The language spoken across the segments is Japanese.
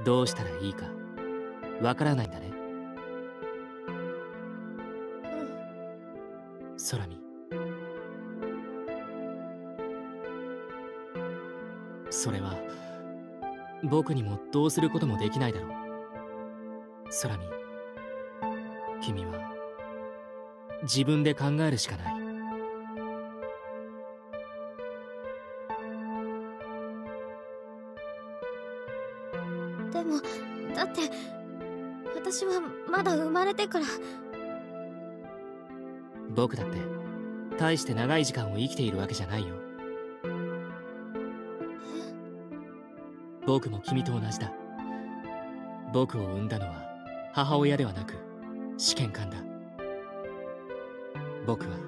どうしたらいいかわからないんだね。空見、それは僕にもどうすることもできないだろう。空見、君は自分で考えるしかない。 でもだって私はまだ生まれてから。 僕だって大して長い時間を生きているわけじゃないよ。僕も君と同じだ。僕を産んだのは母親ではなく試験官だ。僕は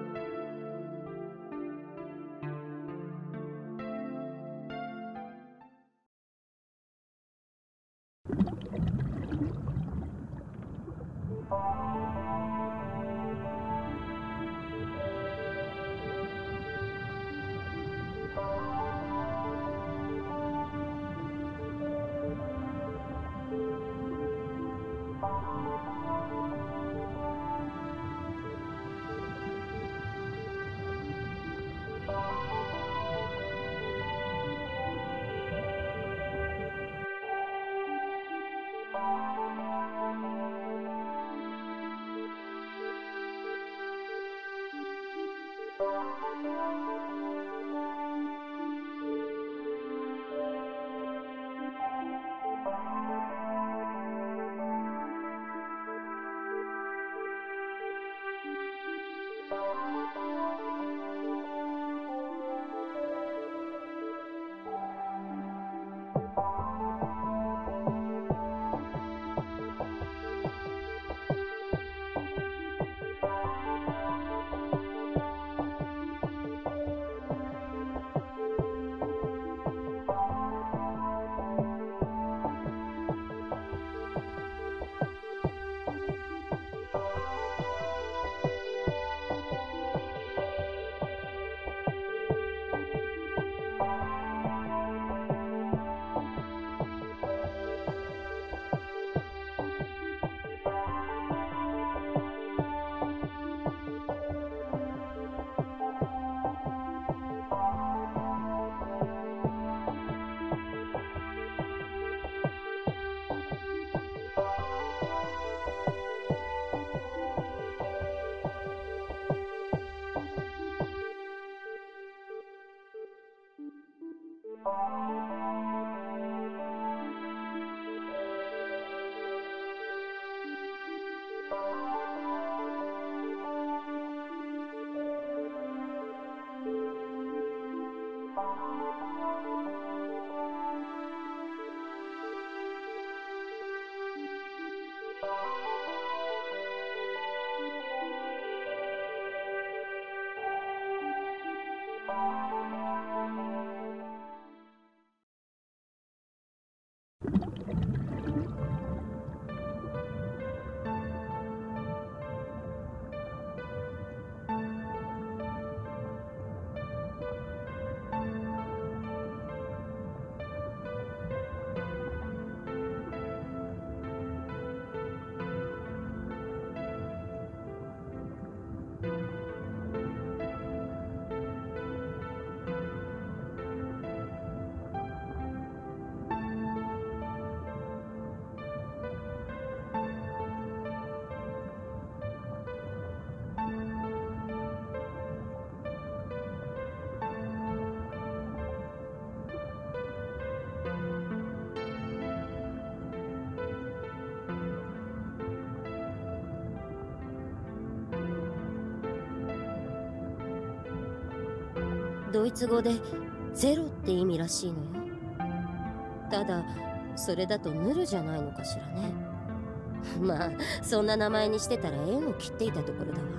ドイツ語でゼロって意味らしいのよ。ただそれだとヌルじゃないのかしらね。まあそんな名前にしてたら縁を切っていたところだわ。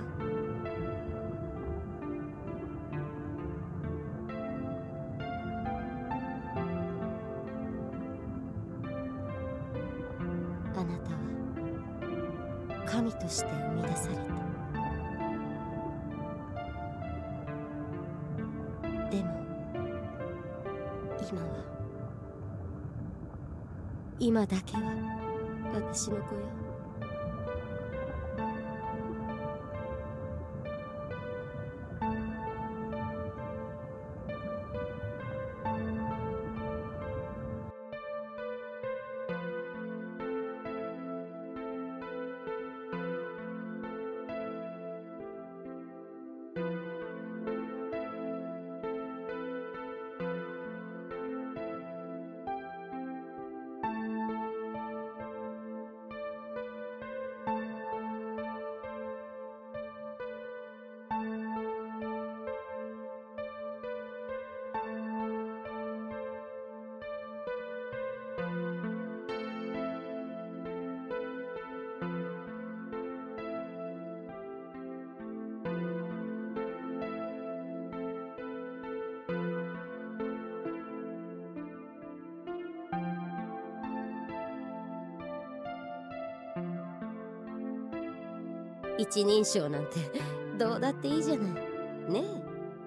あなたは神として生み出された。でも今は今だけは私の子よ。一人称なんてどうだっていいじゃないねえ。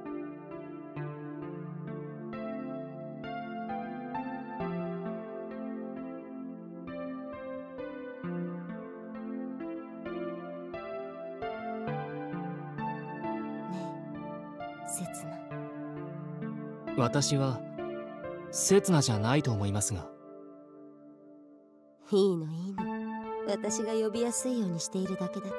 刹那、 私は刹那じゃないと思いますが。 いいのいいの、私が呼びやすいようにしているだけだから。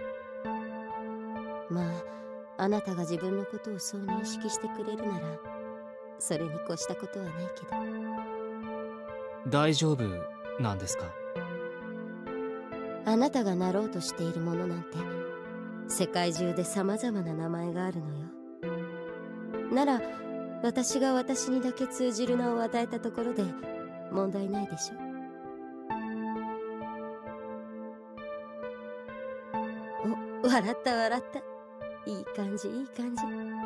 まあ、あなたが自分のことをそう認識してくれるならそれに越したことはないけど。 大丈夫なんですか？ あなたがなろうとしているものなんて世界中で様々な名前があるのよ。なら私が私にだけ通じる名を与えたところで問題ないでしょ。お、笑った笑った。いい感じいい感じ。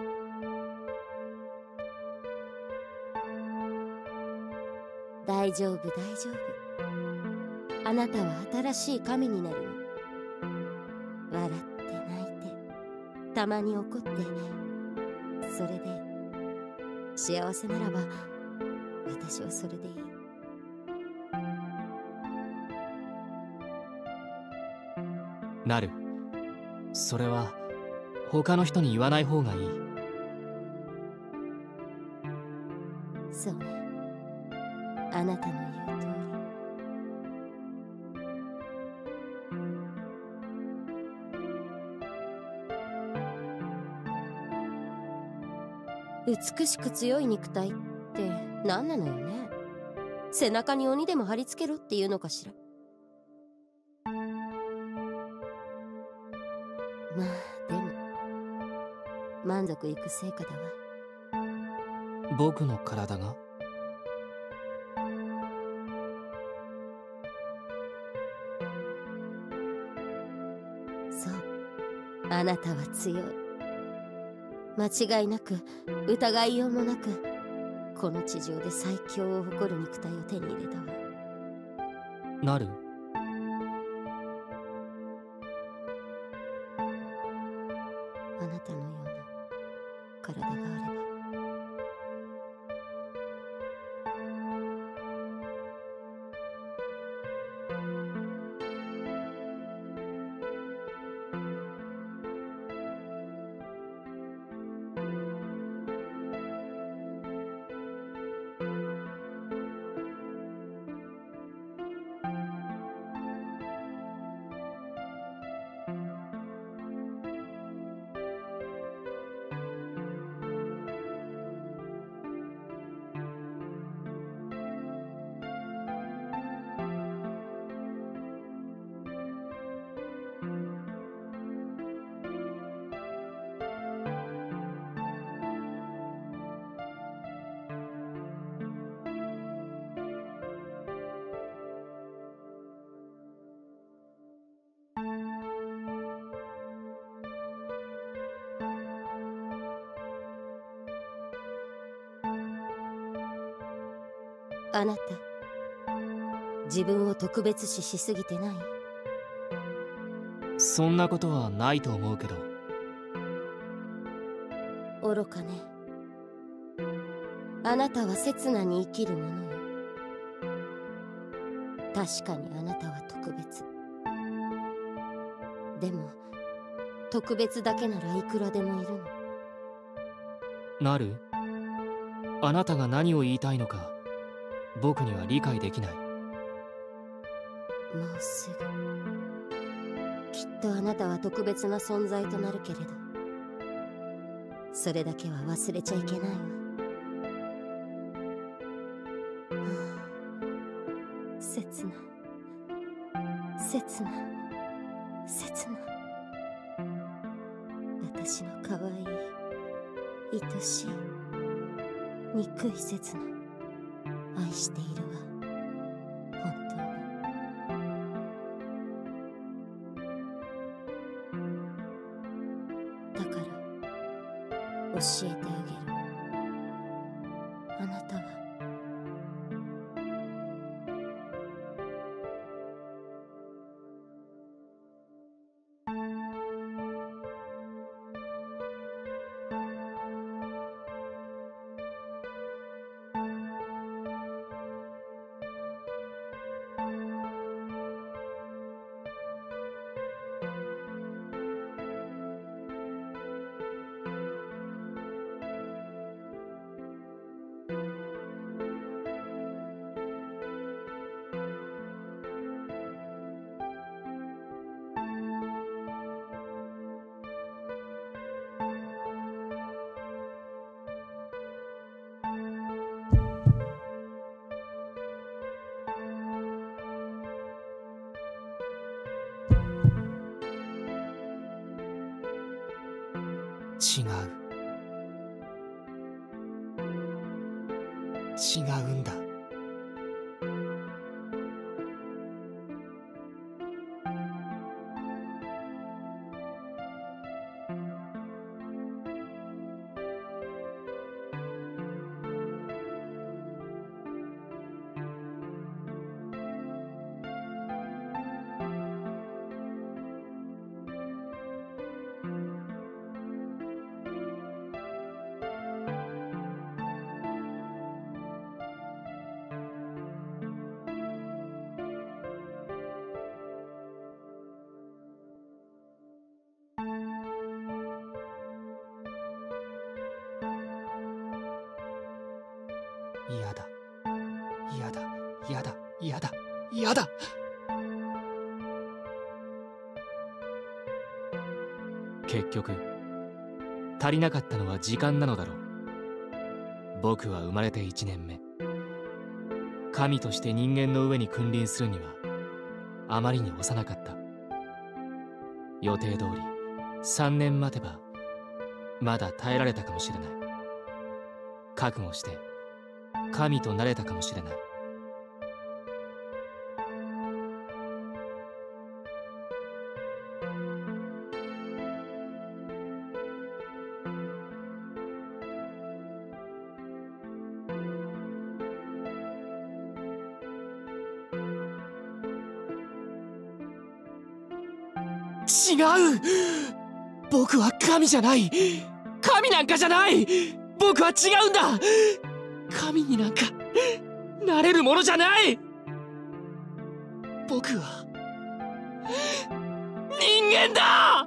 大丈夫大丈夫。あなたは新しい神になるの。笑って泣いてたまに怒って、それで幸せならば私はそれでいい。 なる、それは他の人に言わない方がいい。 そうね、あなたの言う通り。美しく強い肉体って何なのよね。背中に鬼でも貼り付けろっていうのかしら。まあでも満足いく成果だわ。 僕の体が？ そう、あなたは強い。間違いなく疑いようもなくこの地上で最強を誇る肉体を手に入れたわ。 なる、 あなたのような体があれば。あなた、自分を特別視しすぎてない？ そんなことはないと思うけど。 愚かね。あなたは刹那に生きるものよ。 確かにあなたは特別。でも特別だけならいくらでもいるの。 なる？あなたが何を言いたいのか僕には理解できない。 もうすぐきっとあなたは特別な存在となるけれど、それだけは忘れちゃいけないわ。切な切な切な。私の可愛い愛しい憎い切な。愛しているわ、本当に。だから教えてあげる。あなたは違うんだ。嫌だ嫌だ嫌だ嫌だ嫌だ。結局足りなかったのは時間なのだろう。僕は生まれて1年目、神として人間の上に君臨するにはあまりに幼かった。予定通り3年待てばまだ耐えられたかもしれない。覚悟して神となれたかもしれない。違う！僕は神じゃない！神なんかじゃない！僕は違うんだ！神になんかなれるものじゃない！僕は人間だ！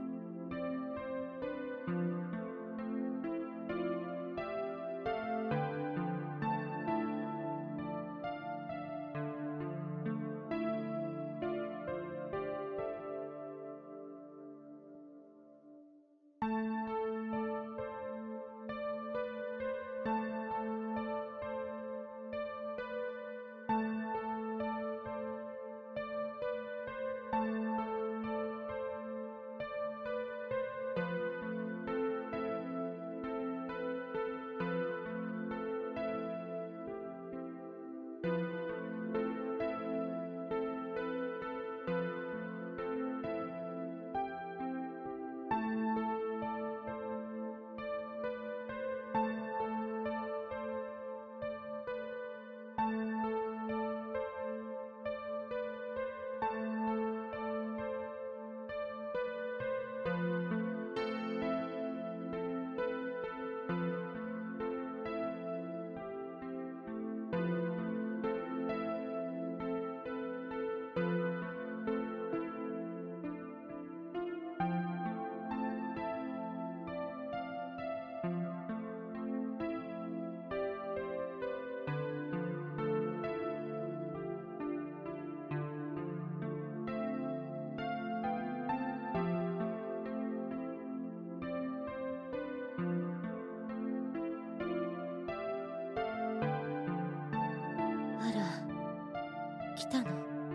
きたの。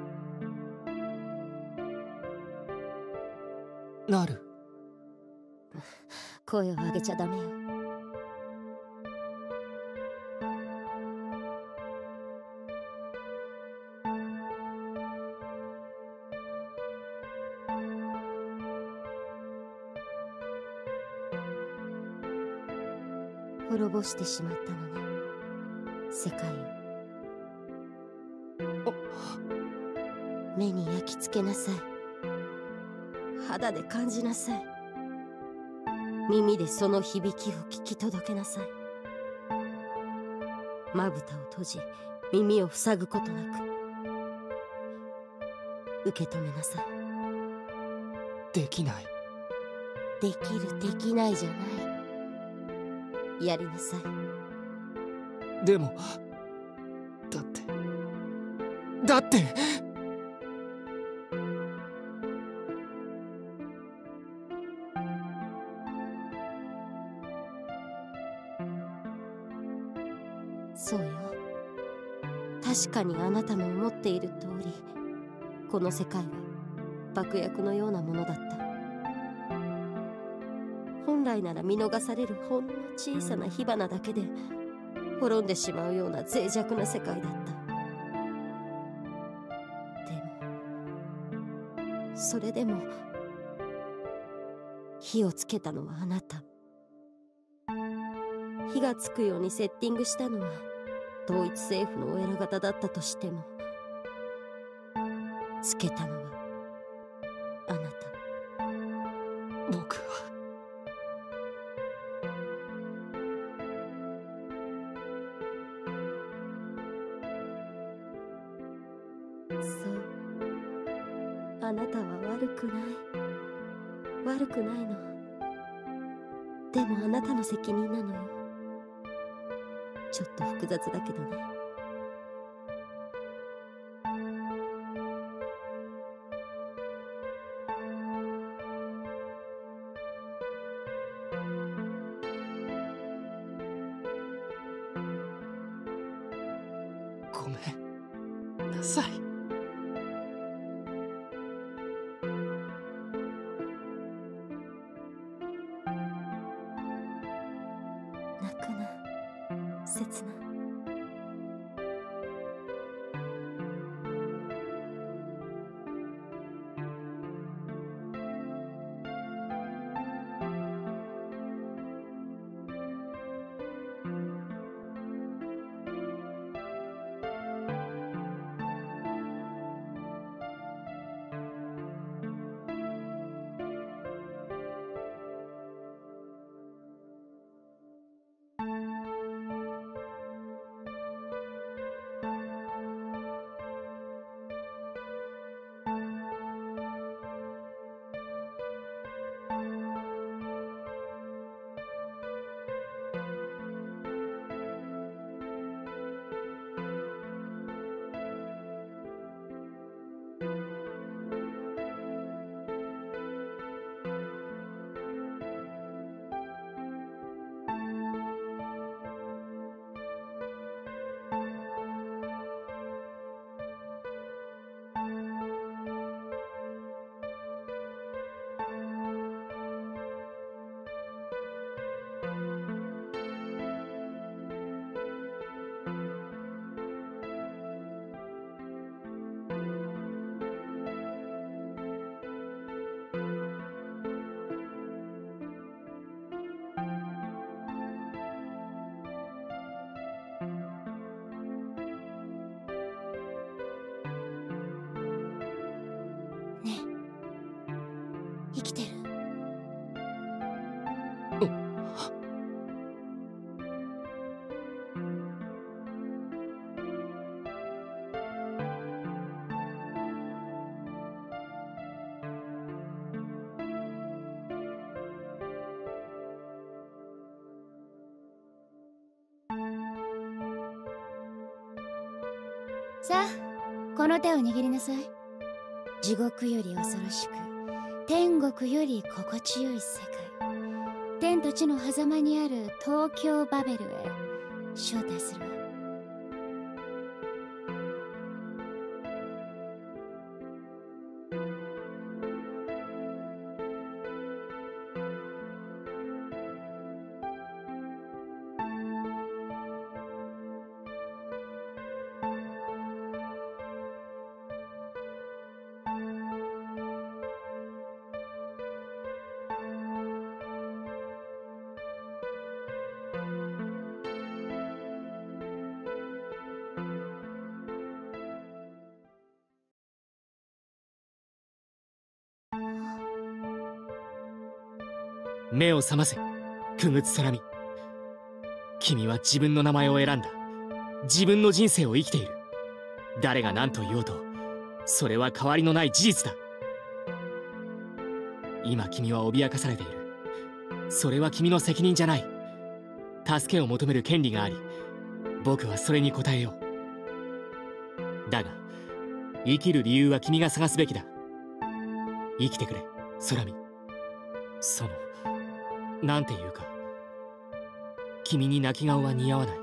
なる。 声を上げちゃダメよ。滅ぼしてしまったのね、世界を。目に焼き付けなさい。肌で感じなさい。耳でその響きを聞き届けなさい。まぶたを閉じ、耳を塞ぐことなく受け止めなさい。 できない。 できるできないじゃない、やりなさい。 でもだってそうよ。確かにあなたの思っている通り、この世界は爆薬のようなものだった。本来なら見逃されるほんの小さな火花だけで滅んでしまうような脆弱な世界だった。でもそれでも火をつけたのはあなた。火がつくようにセッティングしたのは統一政府のお偉方だったとしても、つけたのはあなた。 僕はそう、あなたは悪くないの。でもあなたの責任なのよ。ちょっと複雑だけどね。 ごめんなさい。 泣くな、刹那。生きてる？ さあ、この手を握りなさい。地獄より恐ろしく、天国より心地よい世界。天と地の狭間にある東京バベルへ招待するわ。 目を覚ませ、クグツ空見。君は自分の名前を選んだ。自分の人生を生きている。誰が何と言おうと、それは変わりのない事実だ。今君は脅かされている。それは君の責任じゃない。助けを求める権利があり、僕はそれに応えよう。だが生きる理由は君が探すべきだ。生きてくれ、空見。なんていうか、君に泣き顔は似合わない。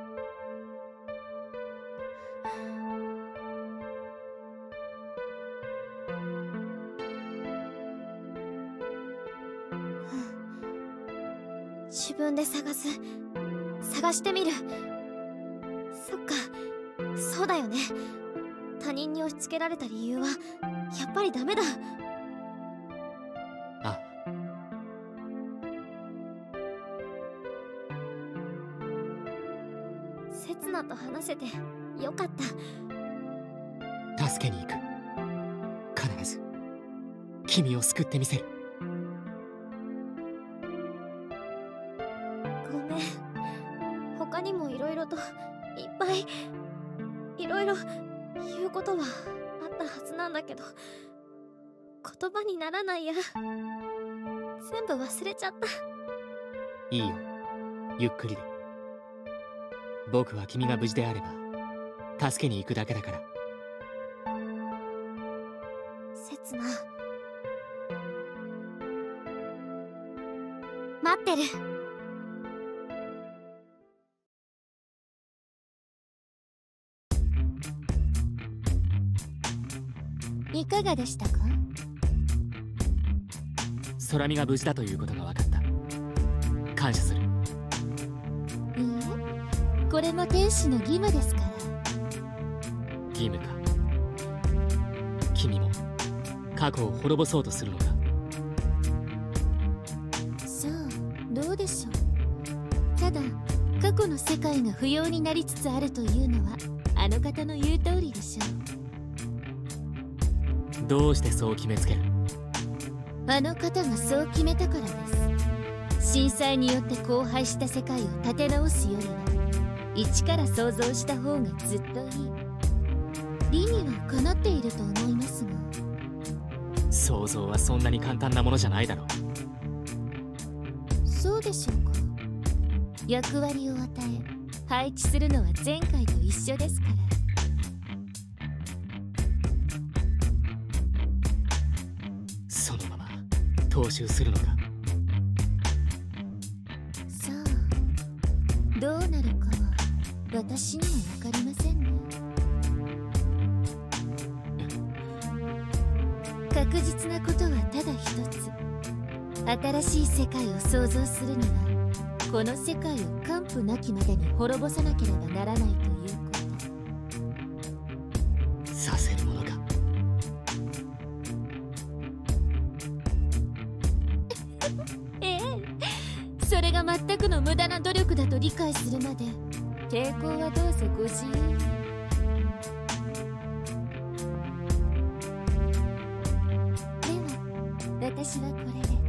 自分で探してみる。そっか、そうだよね。他人に押し付けられた理由はやっぱりダメだ。 あ、 せつなと話せてよかった。 助けに行く。必ず君を救ってみせる。 ごめん、他にもいろいろといっぱいいろいろ言うことはあったはずなんだけど、言葉にならないや。全部忘れちゃった。 いいよ、ゆっくりで。僕は君が無事であれば助けに行くだけだから。 せつな、待ってる。いかがでしたか？ 空見が無事だということが分かった。感謝する。 いいえ、これも天使の義務ですから。 義務か。君も過去を滅ぼそうとするのか。 さあ、どうでしょう。ただ過去の世界が不要になりつつあるというのはあの方の言う通りでしょう。 どうしてそう決めつける？ あの方がそう決めたからです。震災によって荒廃した世界を立て直すよりは一から想像した方がずっといい。理にはかなっていると思いますが。 想像はそんなに簡単なものじゃないだろう。 そうでしょうか。役割を与え配置するのは前回と一緒ですから。 そのまま踏襲するのか。 さあ、どうなるかは私にも分かりませんね。確実なことはただ一つ。新しい世界を創造するにはこの世界を完膚なきまでに滅ぼさなければならないということ。 させるものか。 ええ、それが全くの無駄な努力だと理解するまで抵抗はどうぞご自由に。では私はこれで。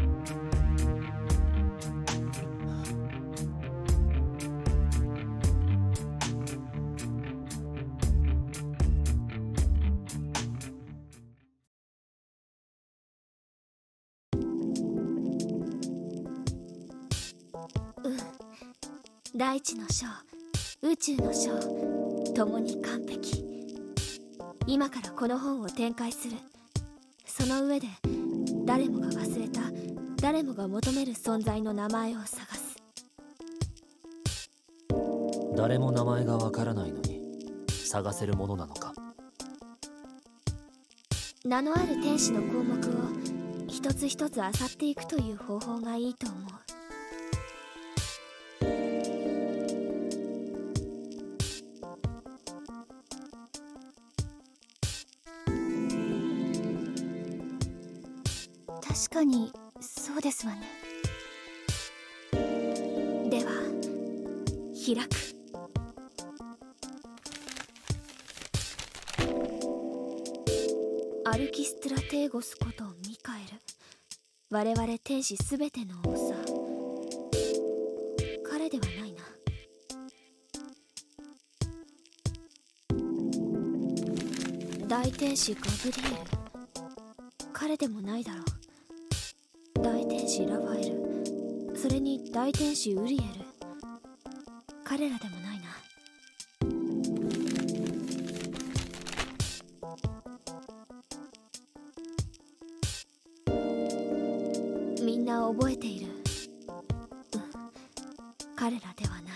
大地の章、宇宙の章、共に完璧。今からこの本を展開する。その上で誰もが忘れた、誰もが求める存在の名前を探す。 誰も名前がわからないのに探せるものなのか。 名のある天使の項目を一つ一つ漁っていくという方法がいいと思う。確かにそうですわね。では開く。アルキストラテーゴスことミカエル。 我々天使すべての王さ。彼ではないな。大天使ガブリエル、彼でもないだろう。大天使ラファエル、それに大天使ウリエル、彼らでもないな。みんな覚えている。彼らではない。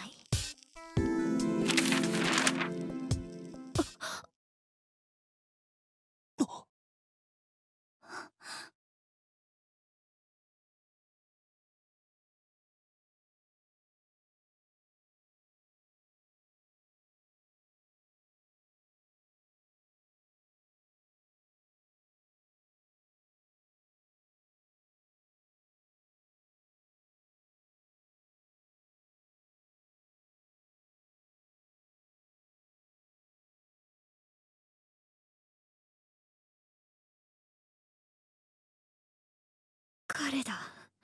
彼だ。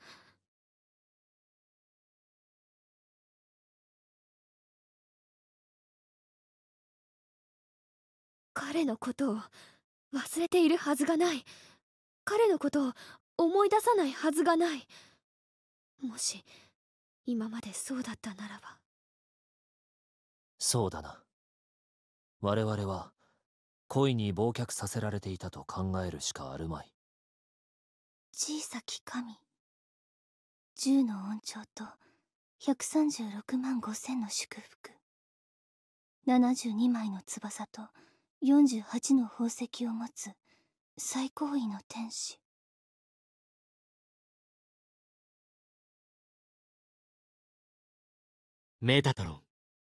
彼のことを忘れているはずがない。彼のことを思い出さないはずがない。もし今までそうだったならば。 そうだな。我々は恋に忘却させられていたと考えるしかあるまい。 小さき神、10の恩寵と136万5000の祝福、72枚の翼と48の宝石を持つ最高位の天使。 メタトロン。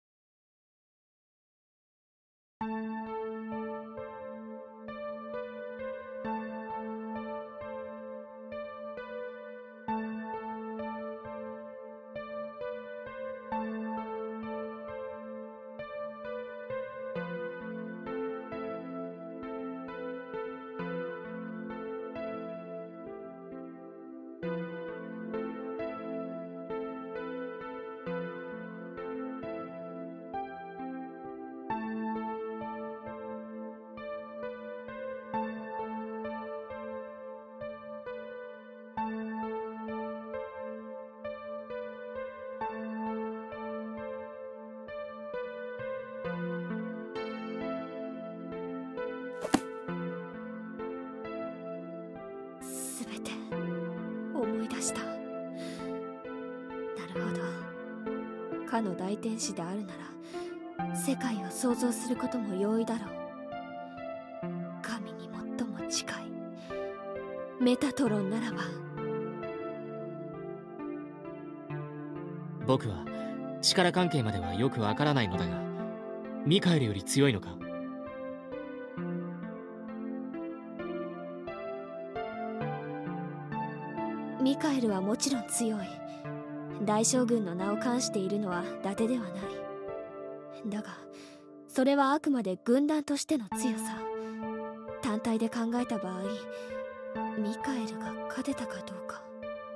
すべて思い出した。なるほど。かの大天使であるなら世界を創造することも容易だろう。神に最も近いメタトロンならば。 僕は力関係まではよくわからないのだが、ミカエルより強いのか？ ミカエルはもちろん強い。大将軍の名を冠しているのは伊達ではない。だがそれはあくまで軍団としての強さ。単体で考えた場合、ミカエルが勝てたかどうか。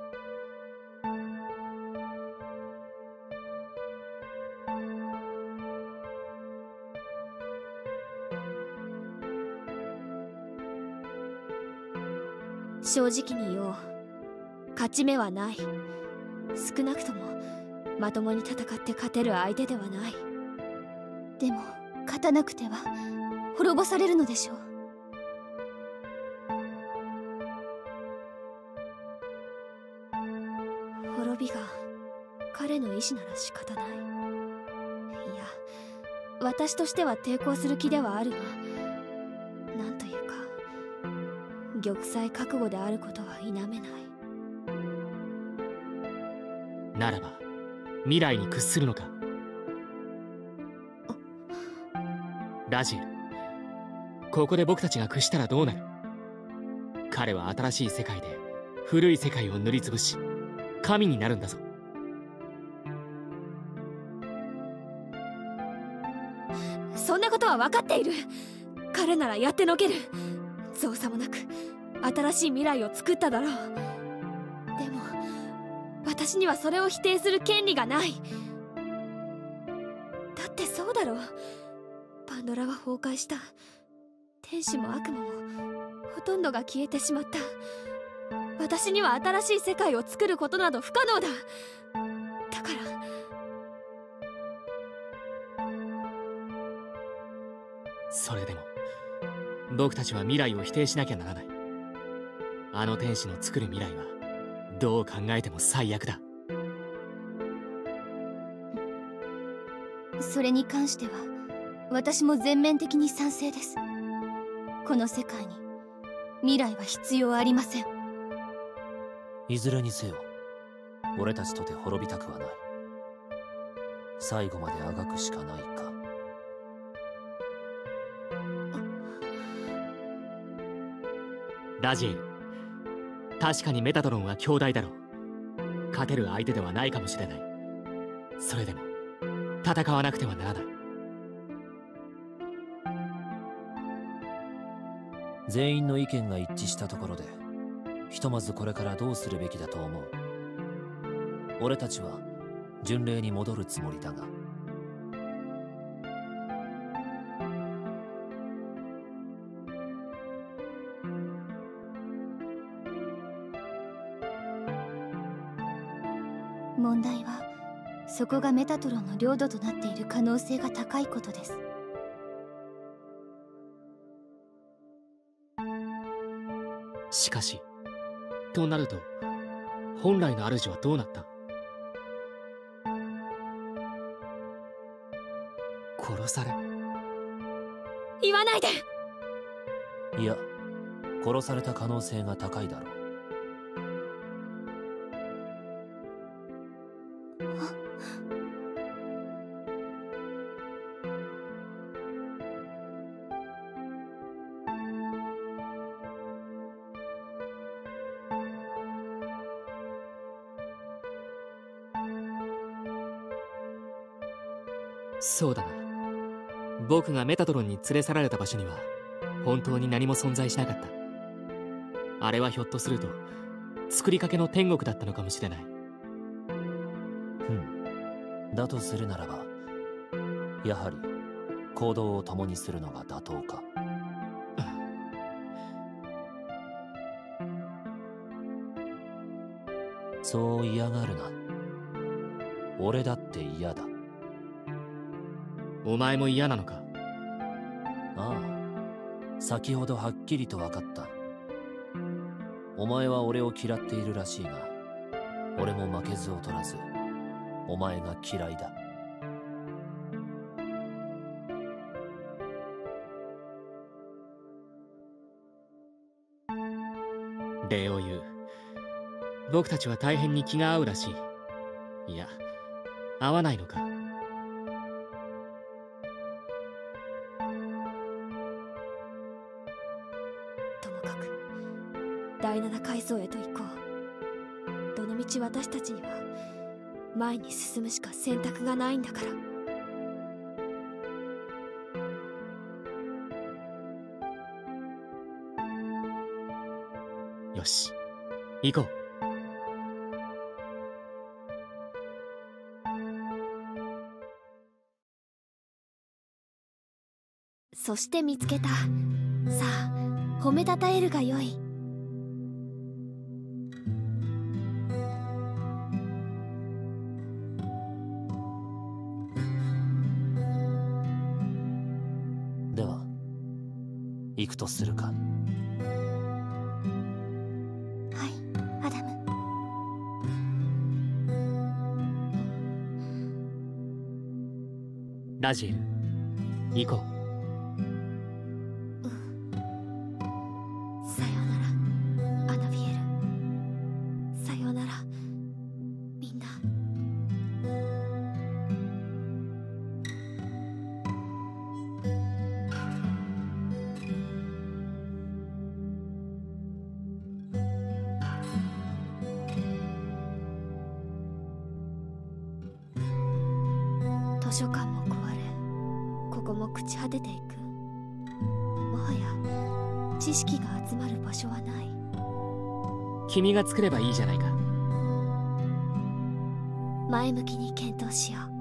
正直に言おう。勝ち目はない。少なくともまともに戦って勝てる相手ではない。でも勝たなくては滅ぼされるのでしょう。滅びが彼の意志なら仕方ない。いや、私としては抵抗する気ではあるが、なんというか玉砕覚悟であることは否めない。 ならば未来に屈するのか？ラジエル、ここで僕たちが屈したらどうなる？彼は新しい世界で古い世界を塗りつぶし神になるんだぞ。 そんなことは分かっている。彼ならやってのける。造作もなく新しい未来を作っただろう。 私にはそれを否定する権利がない。だってそうだろう。パンドラは崩壊した。天使も悪魔もほとんどが消えてしまった。私には新しい世界を作ることなど不可能だ。だからそれでも僕たちは未来を否定しなきゃならない。あの天使の作る未来はどう考えても最悪だ。 それに関しては私も全面的に賛成です。この世界に未来は必要ありません。 いずれにせよ俺たちとて滅びたくはない。最後まであがくしかないか。 ラジエル、確かにメタトロンは強大だろう。勝てる相手ではないかもしれない。それでも戦わなくてはならない。 全員の意見が一致したところでひとまずこれからどうするべきだと思う。俺たちは巡礼に戻るつもりだが。 問題はそこがメタトロンの領土となっている可能性が高いことです。 しかしとなると本来の主はどうなった？殺され？ 言わないで。 いや、殺された可能性が高いだろう。 そうだな。僕がメタトロンに連れ去られた場所には本当に何も存在しなかった。あれはひょっとすると作りかけの天国だったのかもしれない。 だとするならばやはり行動を共にするのが妥当か。そう嫌がるな。俺だって嫌だ。 お前も嫌なのか？ ああ、先ほどはっきりと分かった。お前は俺を嫌っているらしいが、俺も負けず劣らずお前が嫌いだ。 礼を言う。僕たちは大変に気が合うらしい。いや、合わないのか？ ともかく第7階層へと行こう。どのみち私たちには前に進むしか選択がないんだから。 よし、行こう。 そして見つけた。さあ、褒めたたえるがよい。 では行くとするか。 はい、アダム。 ラジエル、行こう。 さよなら、アナビエル。さよなら、みんな。図書館も壊れ、ここも朽ち果てていく。もはや知識が集まる場所はない。 君が作ればいいじゃないか。 前向きに検討しよう。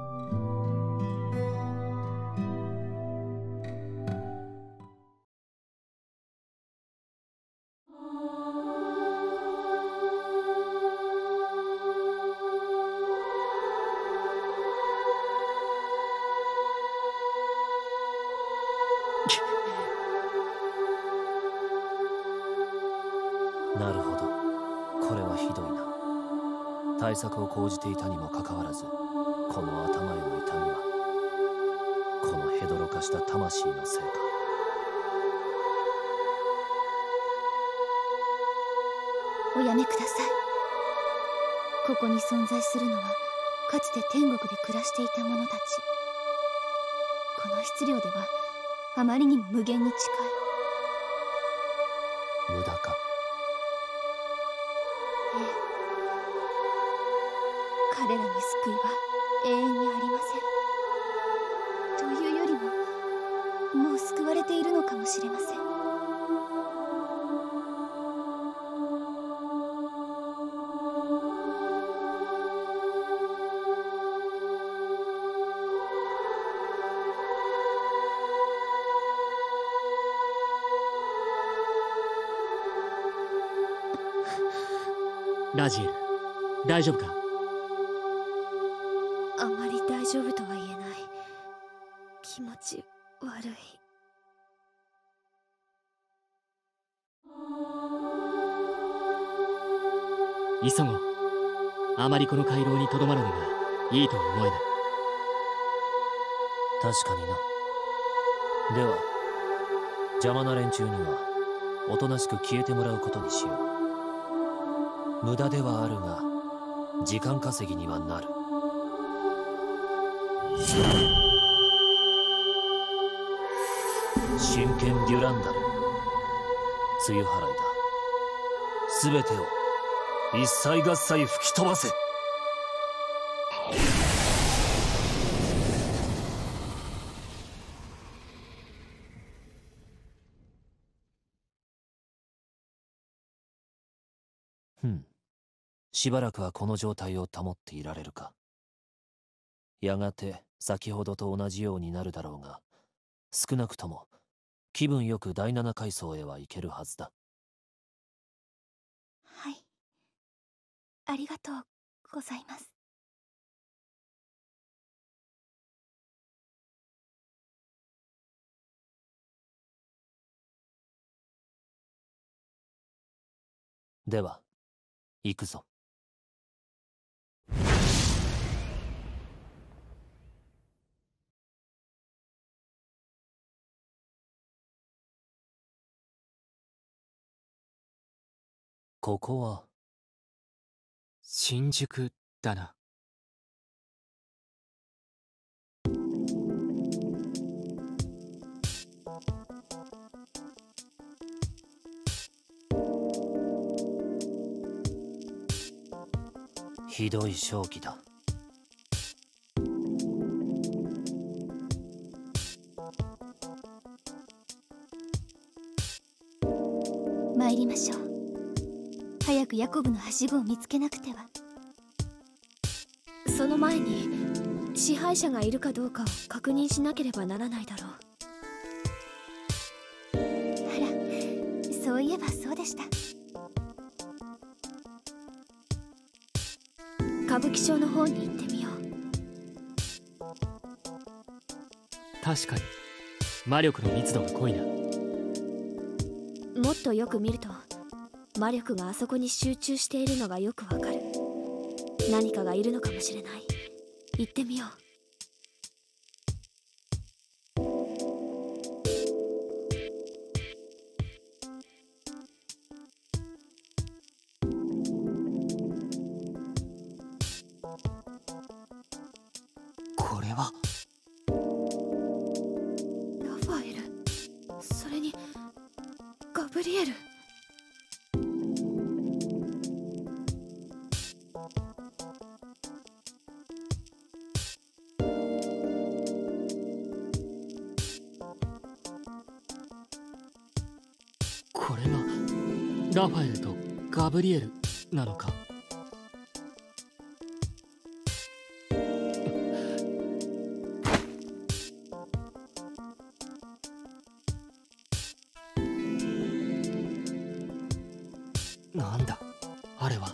なるほど、これはひどいな。対策を講じていたにもかかわらず、この頭への痛みはこのヘドロ化した魂のせいか。 おやめください。ここに存在するのはかつて天国で暮らしていた者たち。この質量ではあまりにも無限に近い。 無駄か。 彼らに救いは永遠にありません。というよりも、もう救われているのかもしれません。 ラジエル、大丈夫か？ あまり大丈夫とは言えない。気持ち悪い。 急ごう。あまりこの回廊にとどまるのがいいとは思えない。 確かにな。では邪魔な連中にはおとなしく消えてもらうことにしよう。無駄ではあるが時間稼ぎにはなる。真剣デュランダル、梅雨払いだ。全てを一切合切吹き飛ばせ。しばらくはこの状態を保っていられるか。やがて先ほどと同じようになるだろうが、少なくとも気分よく第7階層へは行けるはずだ。 はい、ありがとうございます。 では行くぞ。ここは新宿だな。 ひどい正気だ。 参りましょう。早くヤコブのはしごを見つけなくては。 その前に支配者がいるかどうかを確認しなければならないだろう。 あら、そういえばそうでした。 歌舞伎町の方に行ってみよう。 確かに魔力の密度が濃いな。 もっとよく見ると魔力があそこに集中しているのがよくわかる。何かがいるのかもしれない。行ってみよう。 これはラファエル、それにガブリエル。 これがラファエルとガブリエルなのか。 なんだあれは。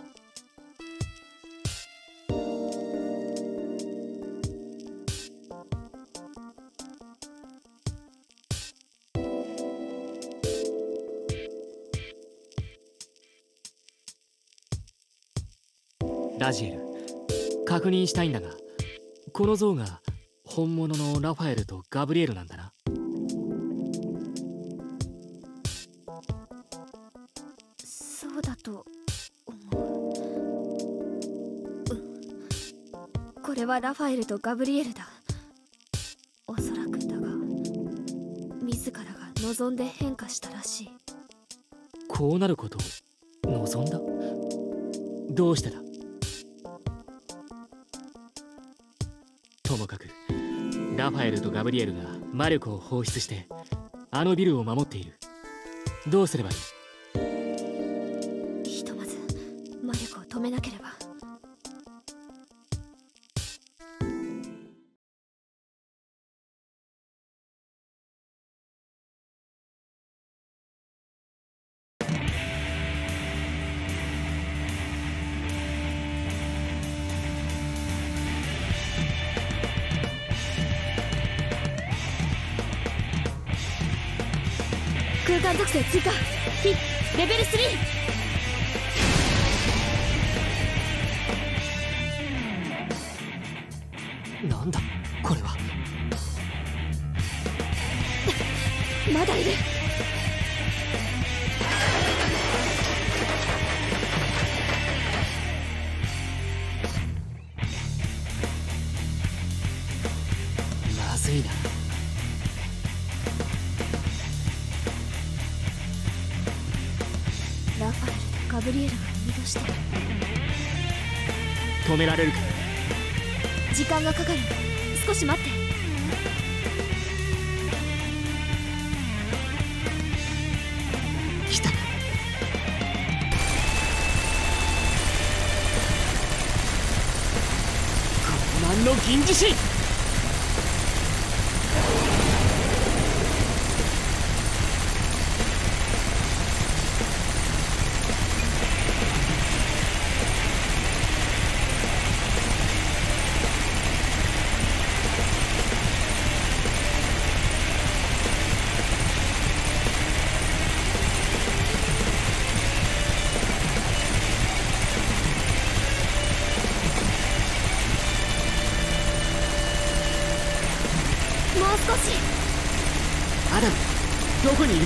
ラジエル、確認したいんだが、この像が本物のラファエルとガブリエルなんだな。 そうだと思う。これはラファエルとガブリエルだ。おそらくだが、自らが望んで変化したらしい。 こうなることを望んだ？どうしてだ？ともかくラファエルとガブリエルが魔力を放出してあのビルを守っている。どうすればいい？ ひとまず魔力を止めなければ。空間属性追加、非レベル3。 なんだこれは。 まだいる。 まずいな。 ラファエルとガブリエルが生み出してる。 止められるか？ 時間がかかる。少し待って。 来たか。傲慢の銀獅子。 もう少し。 アダム、どこにいる？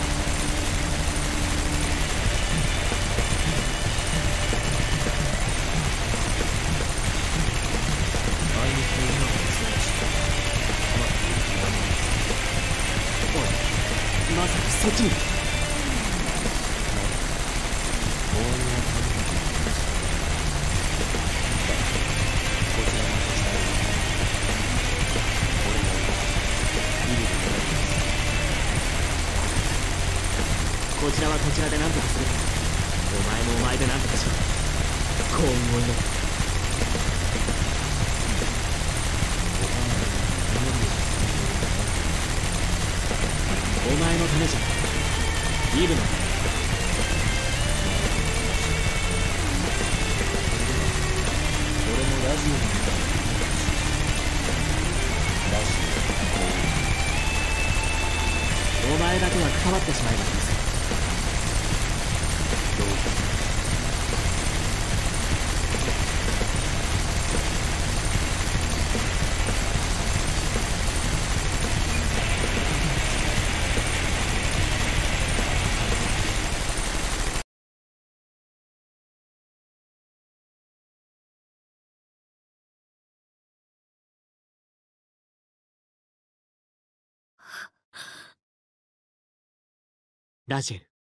おい、まさかそっちに？こちらはこちらで何とかする。お前もお前で何とかしろ。幸運を祈る。お前のためじゃイブのため。 俺もラジオに見たラジお前だけは関わってしまえばいいさ。どうか。ラジエル。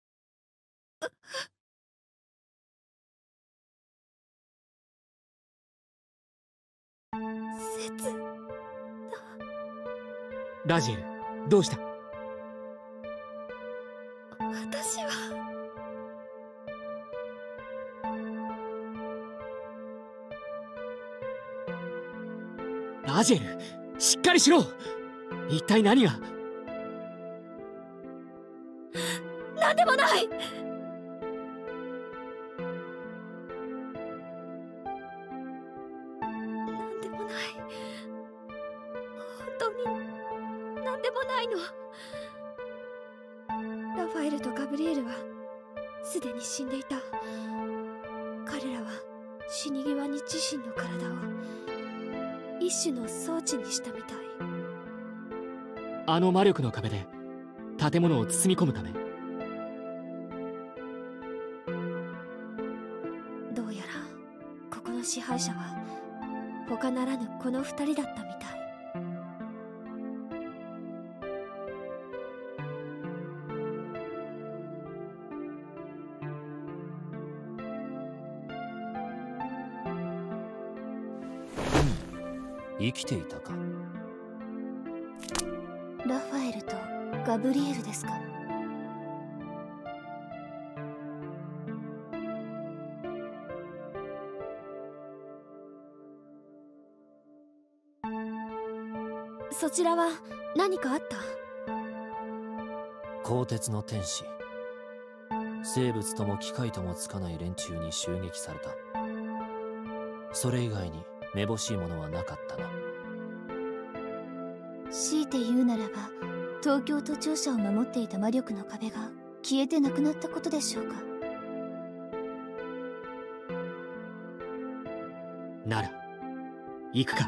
ラジエル、どうした？ 私はラジエル、しっかりしろ。一体何が？ 何でもない。 ないの。ラファエルとガブリエルはすでに死んでいた。彼らは死に際に自身の体を一種の装置にしたみたい。 あの魔力の壁で建物を包み込むため。 どうやらここの支配者は他ならぬこの二人だったみたい。 生きていたか。 ラファエルとガブリエルですか。 そちらは何かあった？ 鋼鉄の天使。生物とも機械ともつかない連中に襲撃された。それ以外にめぼしいものはなかったな。 強いて言うならば、東京都庁舎を守っていた魔力の壁が消えてなくなったことでしょうか。 なら行くか。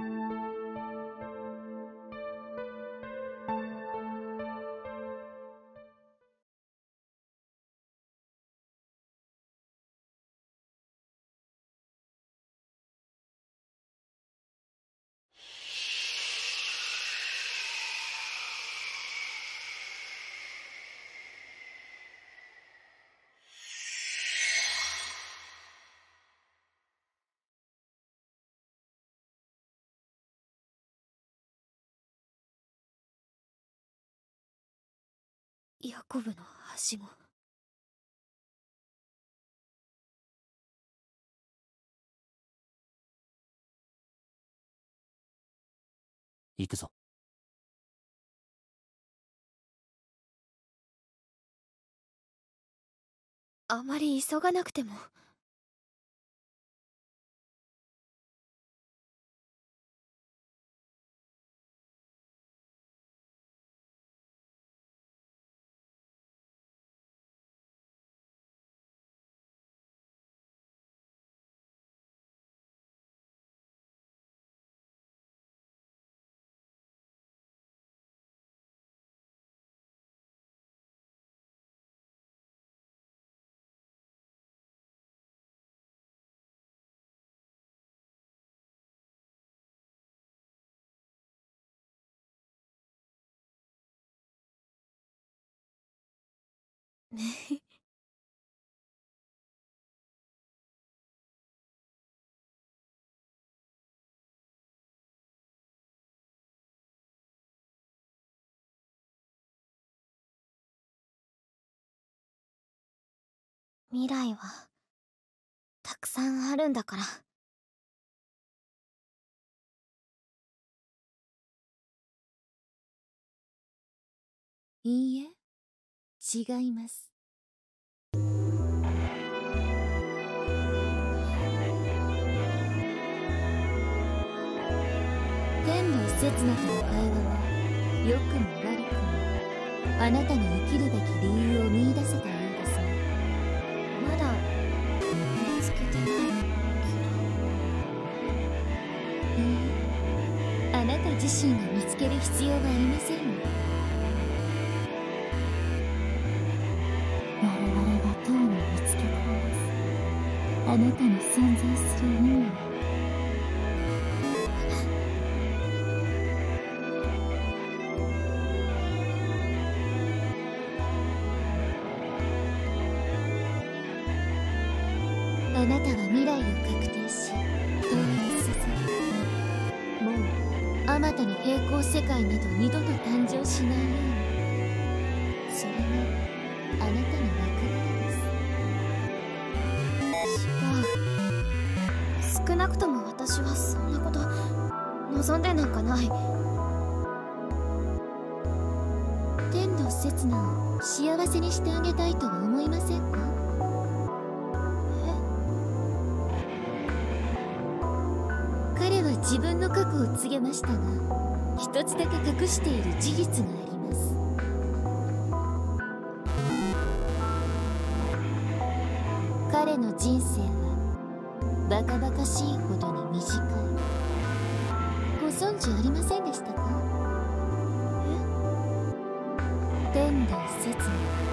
ヤコブのはしご。 行くぞ。 あまり急がなくても。ね。 未来はたくさんあるんだから。いいえ、違います。天の刹那との会話は良くも悪くもあなたに生きるべき理由を見出せたようですね。まだ見つけてないけど。あなた自身が見つける必要はありませんよ。我々がとうに見つけたんです。あなたの存在する意味を。あなたは未来を確定し統一させ、もうあまたの平行世界など二度と誕生しないように。それがあなたの役割です。 違う。少なくとも私はそんなこと望んでなんかない。 天道刹那を幸せにしてあげたいとは思いませんか？彼は自分の過去を告げましたが、一つだけ隠している事実があります。 。彼の人生はバカバカしいほどに短い。ご存知ありませんでしたか？天道説明。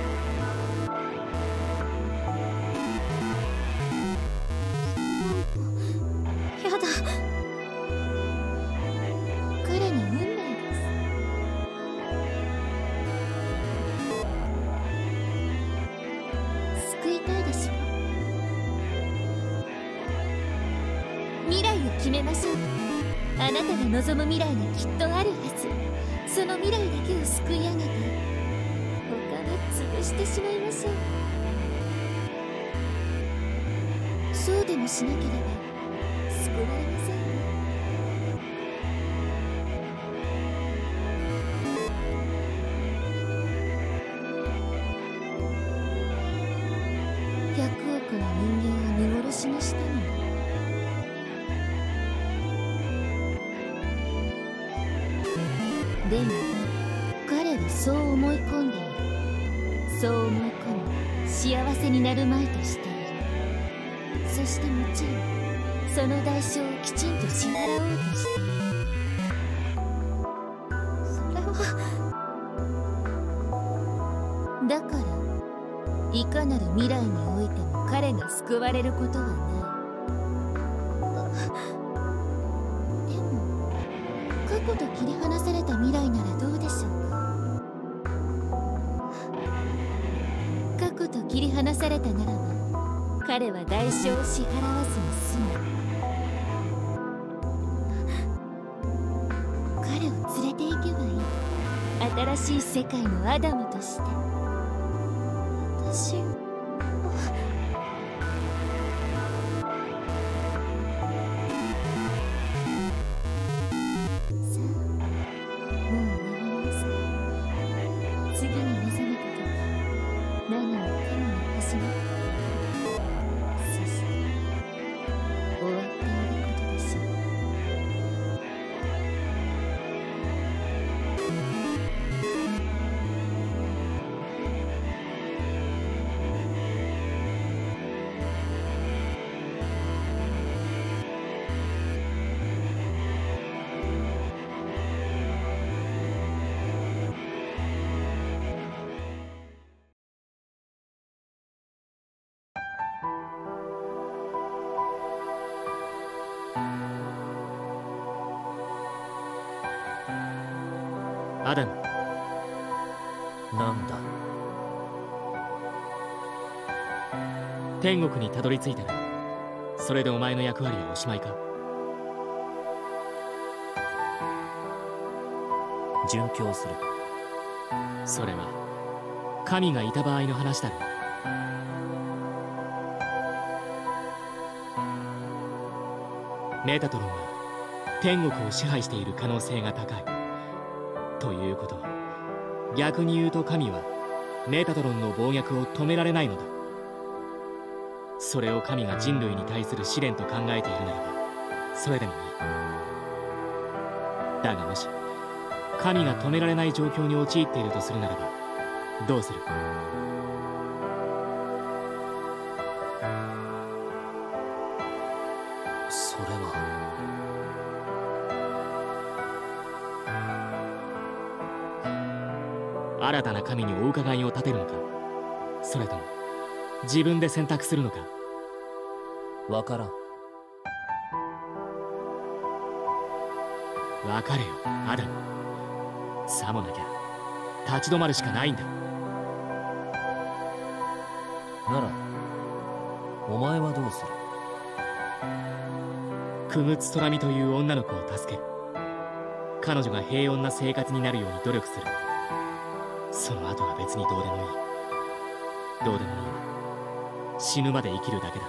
やだ。 彼の運命です。救いたいでしょ。未来を決めましょう。あなたが望む未来がきっとあるはず。その未来だけを救い上げて他は潰してしまいましょう。そうでもしなければ救われませんよ。100億の人間を見殺しにしたの。でも彼はそう思い込んでいる。そう思い込み幸せになるまいとしている。そしてもちろんその代償をきちんと支払おうとしている。 それはだからいかなる未来においても彼が救われることはない。でも過去と切り離された未来ならどうでしょうか。過去と切り離されたならば彼は代償を支払わずに済む。彼を連れて行けばいい。新しい世界のアダムとして。 私さあ、もう眠りなさい。次に目覚めた時、何もかもが始まった。そして終わっていることでしょう。 アダム、 なんだ。 天国にたどり着いたらそれでお前の役割はおしまいか？ 殉教する。 それは神がいた場合の話だろう。メタトロンは天国を支配している可能性が高い。ということは逆に言うと神はメタトロンの暴虐を止められないのだ。それを神が人類に対する試練と考えているならばそれでもいい。だがもし神が止められない状況に陥っているとするならばどうする？ それは新たな神にお伺いを立てるのか、それとも自分で選択するのか。 わからん。 分かれよアダム。さもなきゃ立ち止まるしかないんだ。 ならお前はどうする？ クムツトラミという女の子を助ける。彼女が平穏な生活になるように努力する。その後は別にどうでもいい。どうでもいいわ。死ぬまで生きるだけだ。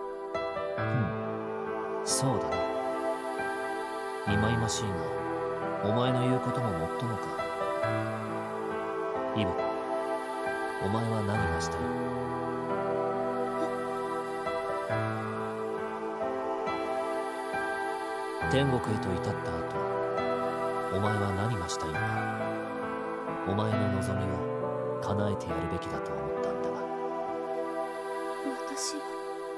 そうだな。忌々しいがお前の言うことももっともか。イブ、お前は何がしたい？天国へと至った後、お前は何がしたいのか。お前の望みを叶えてやるべきだと思ったんだが。 私は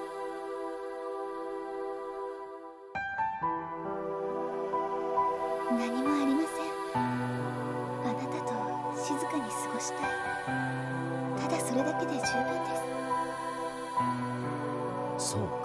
何もありません。あなたと静かに過ごしたい。ただそれだけで十分です。 そうか。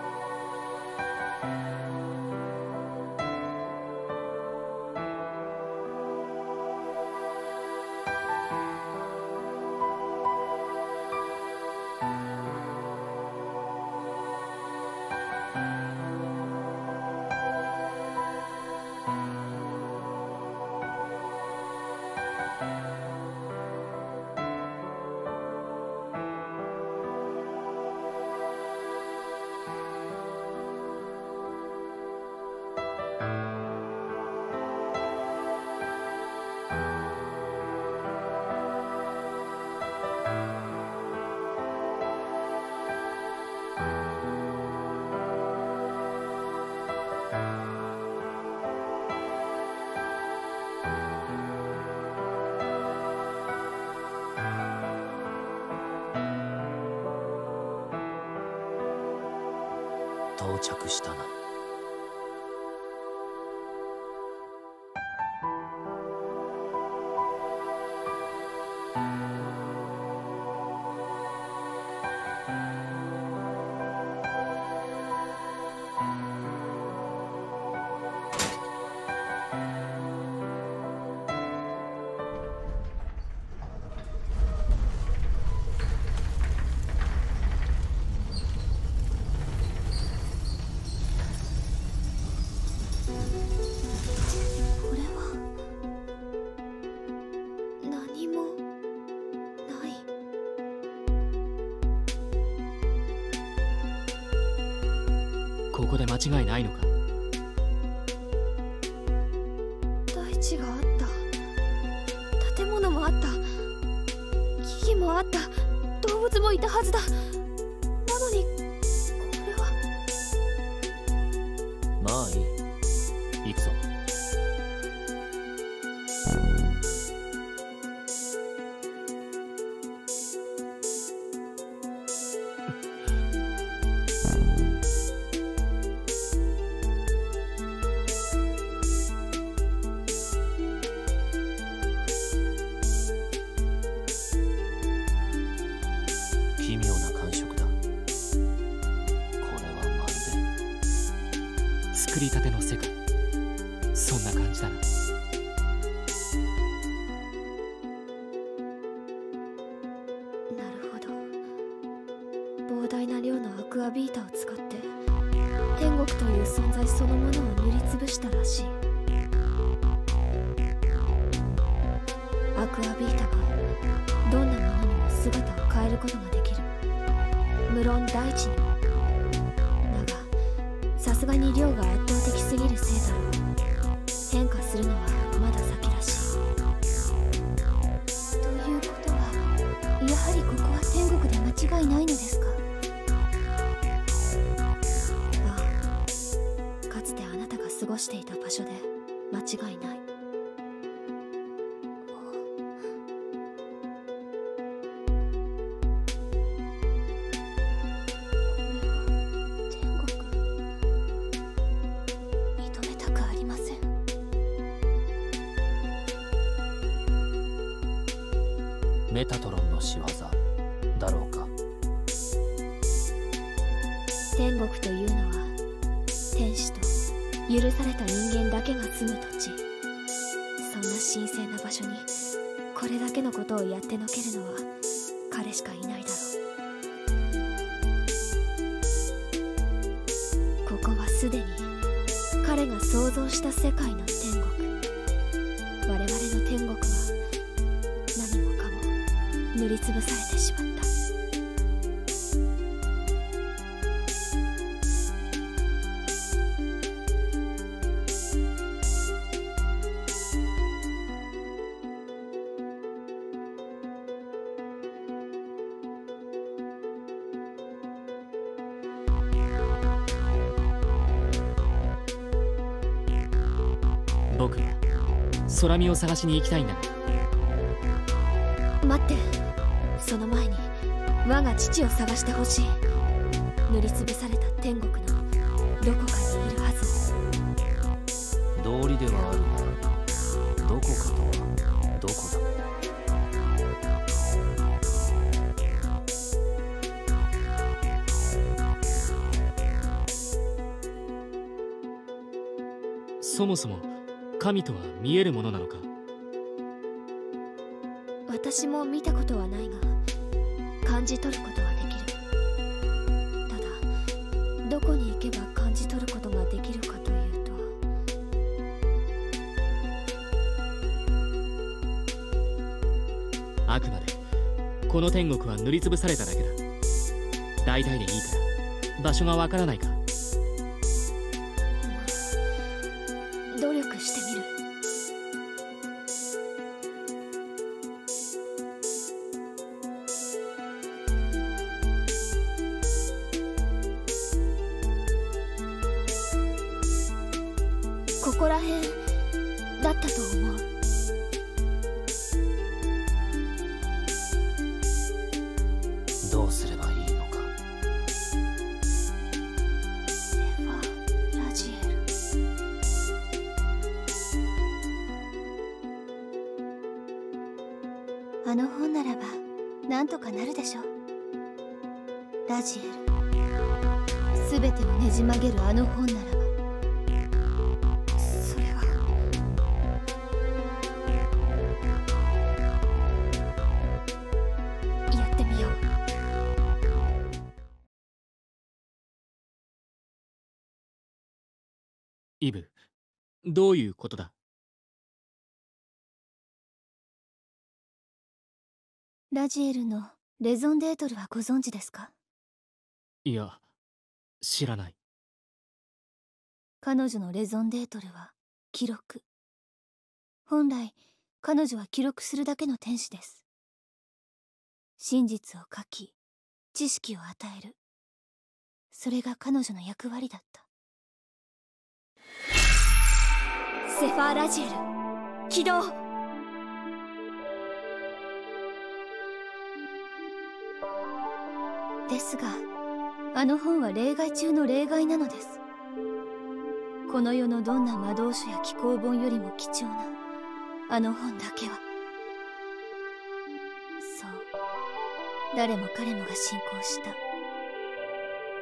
到着したな。 ここで間違いないのか？ 大地があった、建物もあった、木々もあった、動物もいたはずだ。なのにこれは。 まあいい、行くぞ。奇妙な感触だ。これはまるで作りたての世界、そんな感じだな。 なるほど。膨大な量のアクアビータを使って天国という存在そのものを塗りつぶしたらしい。アクアビータはどんなものにも姿を変えることができる。無論大地にも。だがさすがに量が圧倒的すぎるせいだろう。変化するのはまだ先らしい。 ということは、やはりここは天国で間違いないのですか？ ああ、かつてあなたが過ごしていた場所で間違いない。 メタトロンの仕業だろうか。 天国というのは天使と許された人間だけが住む土地。そんな神聖な場所にこれだけのことをやってのけるのは彼しかいないだろう。ここはすでに彼が想像した世界の天国。我々の天国は何もかも塗りつぶされてしまった。 空見を探しに行きたいんだ。 待って、その前に我が父を探してほしい。塗りつぶされた天国のどこかにいるはず。 道理ではあるが、どこかとはどこだ。 そもそも神とは見えるものなのか？ 私も見たことはないが感じ取ることはできる。ただどこに行けば感じ取ることができるかというと、 あくまでこの天国は塗りつぶされただけだ。大体でいいから場所がわからないか？ 努力してみる。ここら辺だったと思う。 どうすればいいのか。 セファ・ラジエル。あの本ならばなんとかなるでしょう。ラジエル、すべてをねじ曲げるあの本ならば。 それはやってみよう。 イブ、どういうことだ？ ラジエルのレゾンデートルはご存知ですか？ いや、知らない。 彼女のレゾンデートルは記録。本来彼女は記録するだけの天使です。真実を書き、知識を与える。それが彼女の役割だった。 セファーラジエル起動。 ですが、あの本は例外中の例外なのです。この世のどんな魔導書や紀行本よりも貴重なあの本だけは。そう、誰も彼もが信仰した。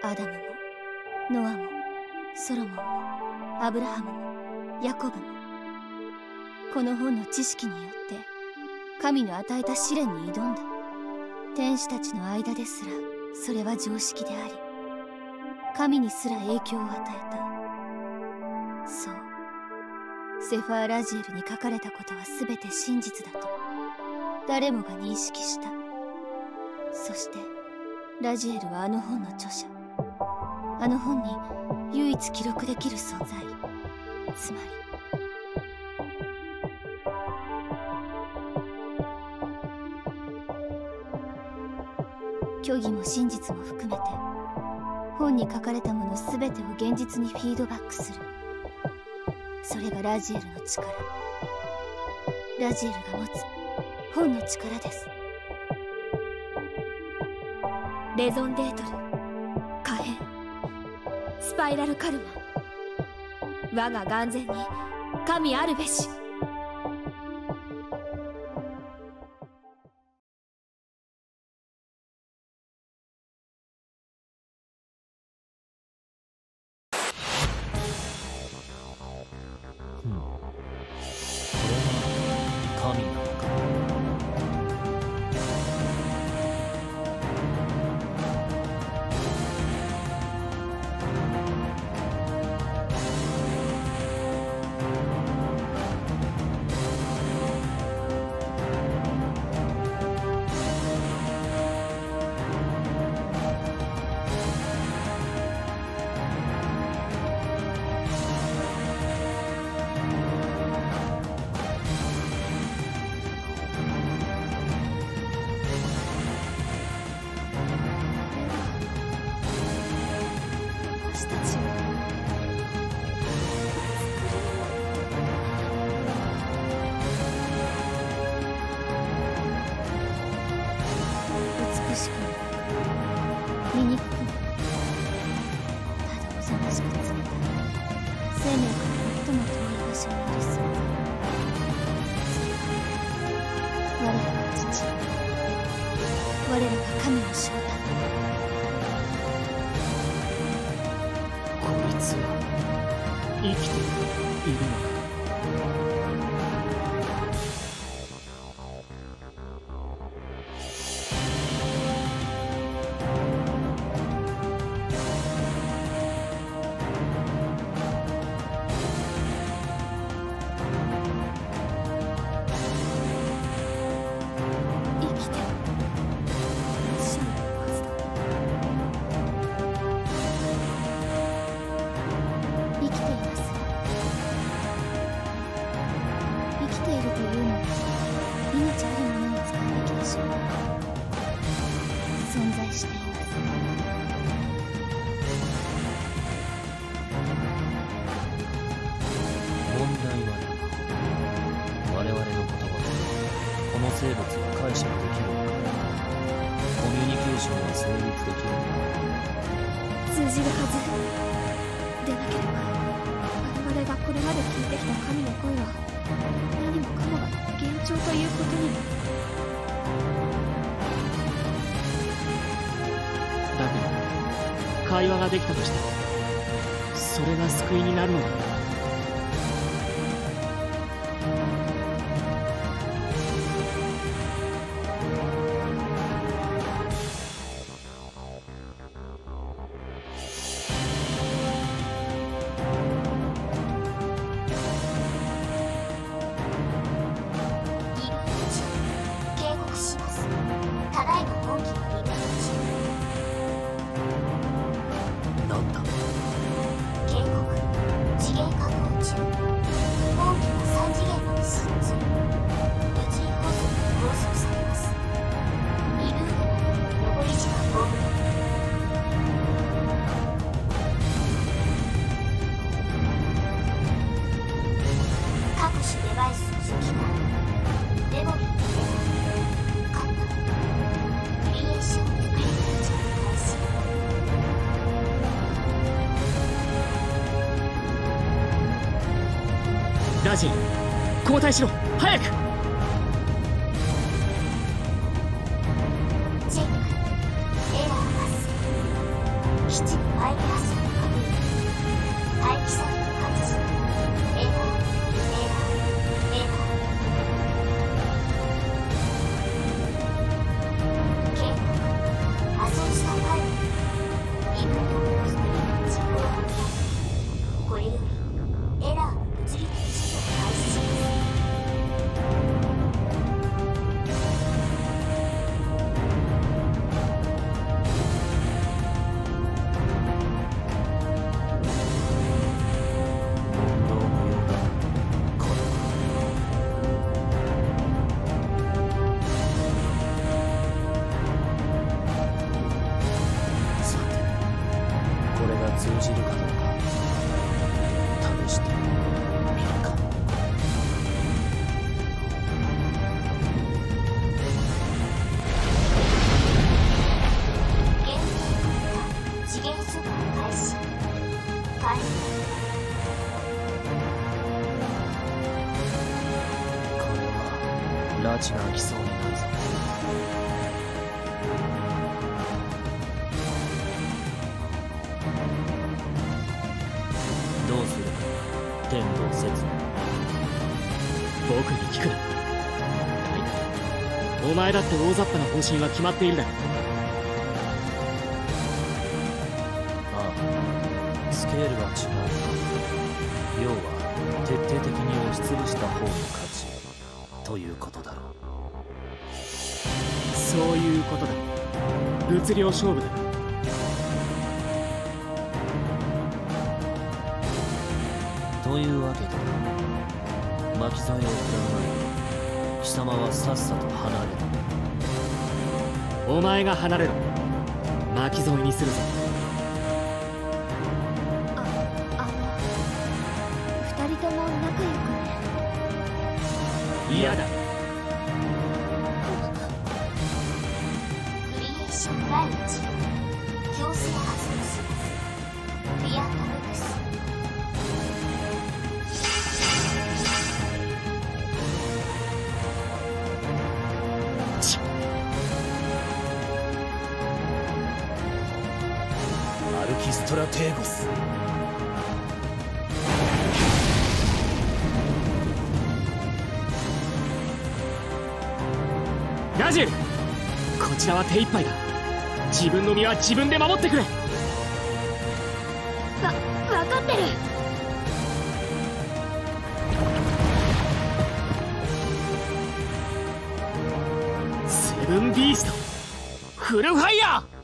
アダムもノアもソロモンもアブラハムもヤコブも、この本の知識によって神の与えた試練に挑んだ。天使たちの間ですらそれは常識であり、神にすら影響を与えた。そう、セファーラジエルに書かれたことは全て真実だと誰もが認識した。そしてラジエルはあの本の著者、あの本に唯一記録できる存在、つまり虚偽も真実も含めて本に書かれたもの全てを現実にフィードバックする。それがラジエルの力、ラジエルが持つ本の力です。 レゾンデートル、可変、スパイラルカルマ、我が眼前に神あるべし。 神なのか。 生命から最も遠い場所にいる存在。我らが父、我らが神の正体。 こいつは生きているのか。 生物は解釈できるのか。コミュニケーションは成立できるのか。 通じるはずでなければ、我々がこれまで聞いてきた神の声は何もかもが幻聴ということになる。 だけど会話ができたとしたらそれが救いになるのだ。ラジン、交代しろ、早く。 チェック、エラー発生。基地にマイク発生の確認。待機作業開始。エラー、エラー、エラー。警告、破損したファイル。インプットをしている事故が起きた。これよりエラーの物理的開始します。 問答無用だ。これさて、これが通じるかどうか試してみるか。 現在次元速度開始。開始。 これは拉致が開きそうにないぞ。どうする？天道説。 僕に聞くな。大体お前だって大雑把な方針は決まっているだろう。 ああ、スケールが違う。要は徹底的に押しつぶした方の勝ちということだろう。 そういうことだ。物量勝負だ。 というわけで巻き添えを食らう前に貴様はさっさと離れろ。 お前が離れろ。巻き添えにするぞ。 二人とも仲良くね。 嫌だ。 クリエーション第1強制発動します。ビアトルクス。 トラテーゴス。 ラジル、こちらは手一杯だ。自分の身は自分で守ってくれ。 分かってる。 セブンビーストフルファイヤー。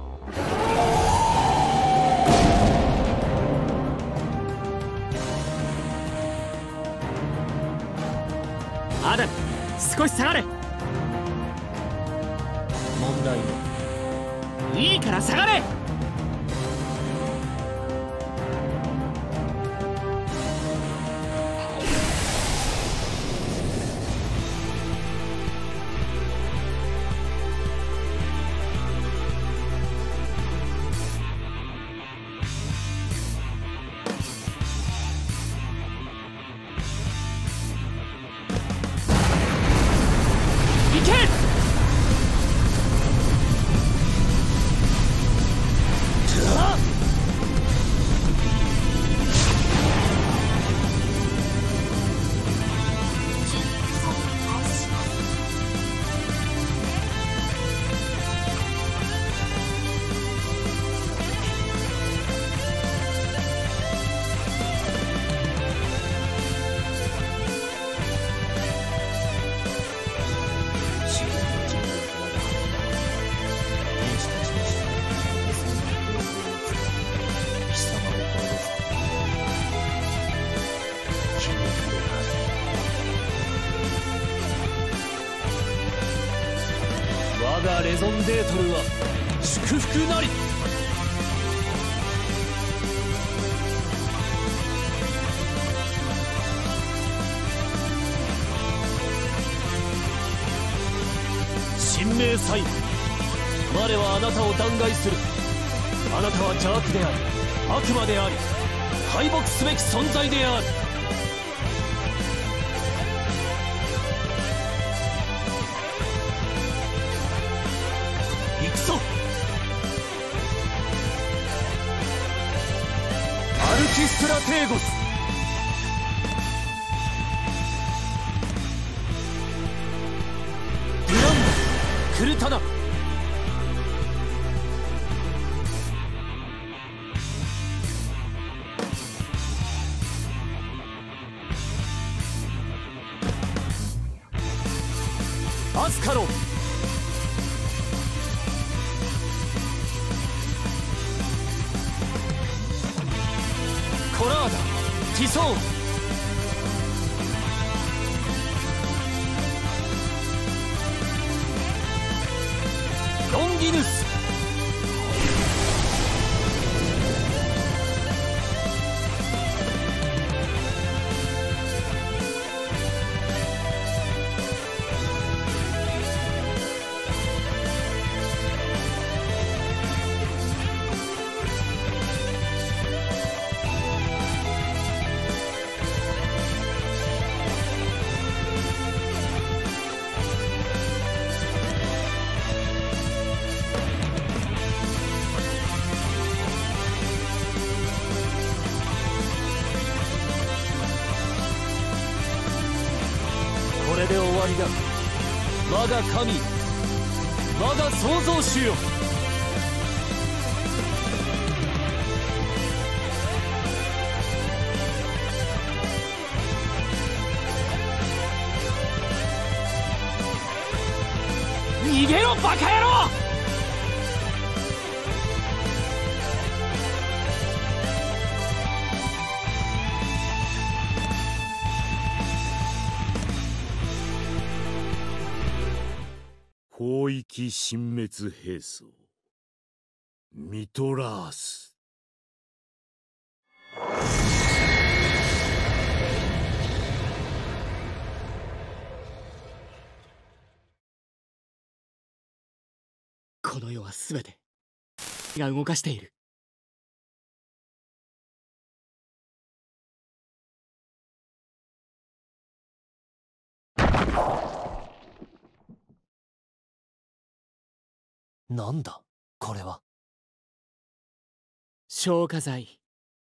アダム、少し下がれ。 問題ない。 いいから下がれ。 我がレゾンデートルは祝福なり。神明祭、我はあなたを弾劾する。あなたは邪悪であり悪魔であり敗北すべき存在である。行くぞアルキストラテーゴス。デュランダ・クルタナ。アスカロン。コラーダ・ティソーン。ロンギヌス。これで終わりだ。我が神、我が創造主よ。 逃げろバカ野郎。 広域殲滅兵装ミトラース。 この世は全てが動かしている。 なんだこれは。 消化剤。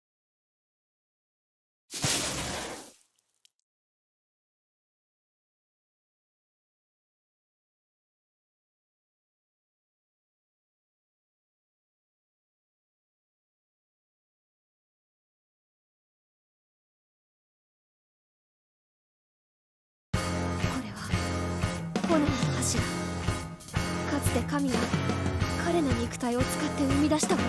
炎の柱。かつて神は彼の肉体を使って生み出したもの。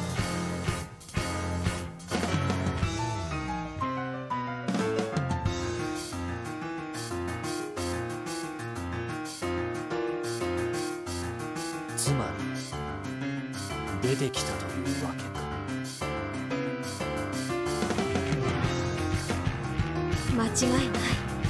つまり出てきたというわけか。 間違いない。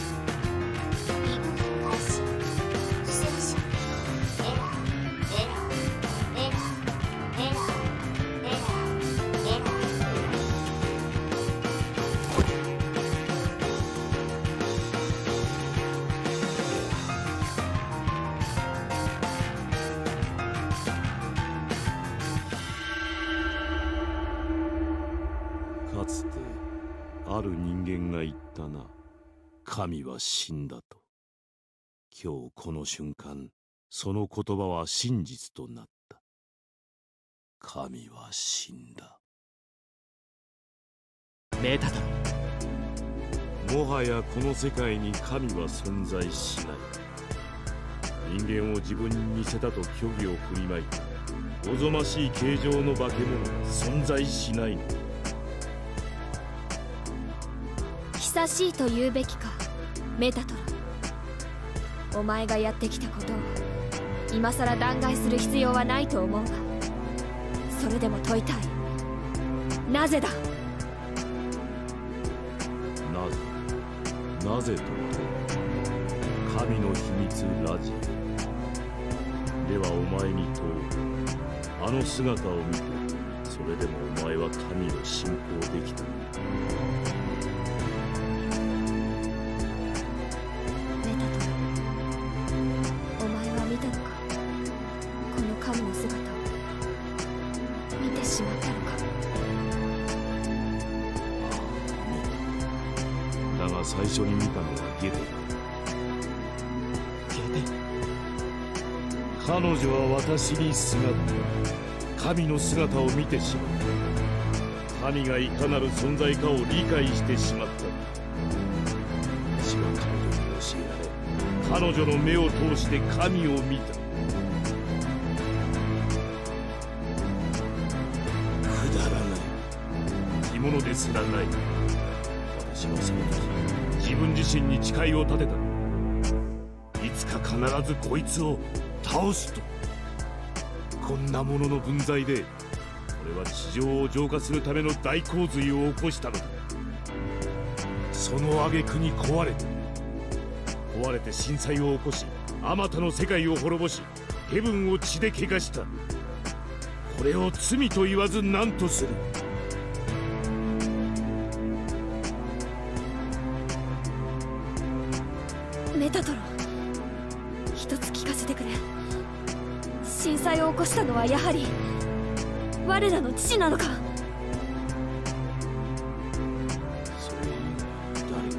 かつてある人間が言ったな。神は死んだと。今日この瞬間、その言葉は真実となった。神は死んだ。 メタトロ。 もはやこの世界に神は存在しない。人間を自分に似せたと虚偽を振りまいたおぞましい形状の化け物は存在しないの。 久しいと言うべきか、メタトロ。お前がやってきたことを今さら弾劾する必要はないと思うが、それでも問いたい。なぜだ。 なぜと神の秘密ラジオではお前に問う。あの姿を見てそれでもお前は神を信仰できた。 メタトロ、お前は見たのか、この神の姿を。見てしまったのか。 だが最初に見たのはゲテだ。彼女は私にすがった神の姿を見てしまった。神がいかなる存在かを理解してしまった。私は彼女に教えられ、彼女の目を通して神を見た。くだらない生き物ですらない。私はその時自分自身に誓いを立てた。いつか必ずこいつを倒すと。こんなものの分際で俺は地上を浄化するための大洪水を起こしたのだ。その挙句に壊れて震災を起こし、あまたの世界を滅ぼし、ヘブンを血で汚した。これを罪と言わず何とする。 メタトロ、一つ聞かせてくれ。震災を起こしたのはやはり我らの父なのか。 それ誰が言った？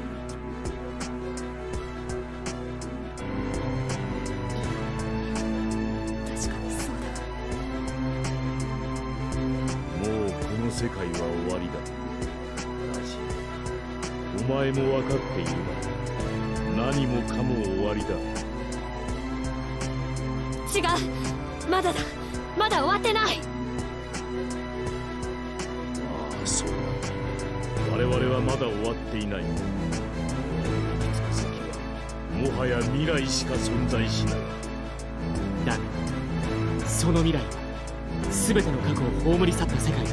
確かにそうだ。 もうこの世界は終わりだ。ラジオ、お前も分かっているが、何もかも終わりだ。 違う、まだだ。まだ終わってない。 ああ、そうだ。我々はまだ終わっていない。行き着く先はもはや未来しか存在しない。 だがその未来は全ての過去を葬り去った世界だ。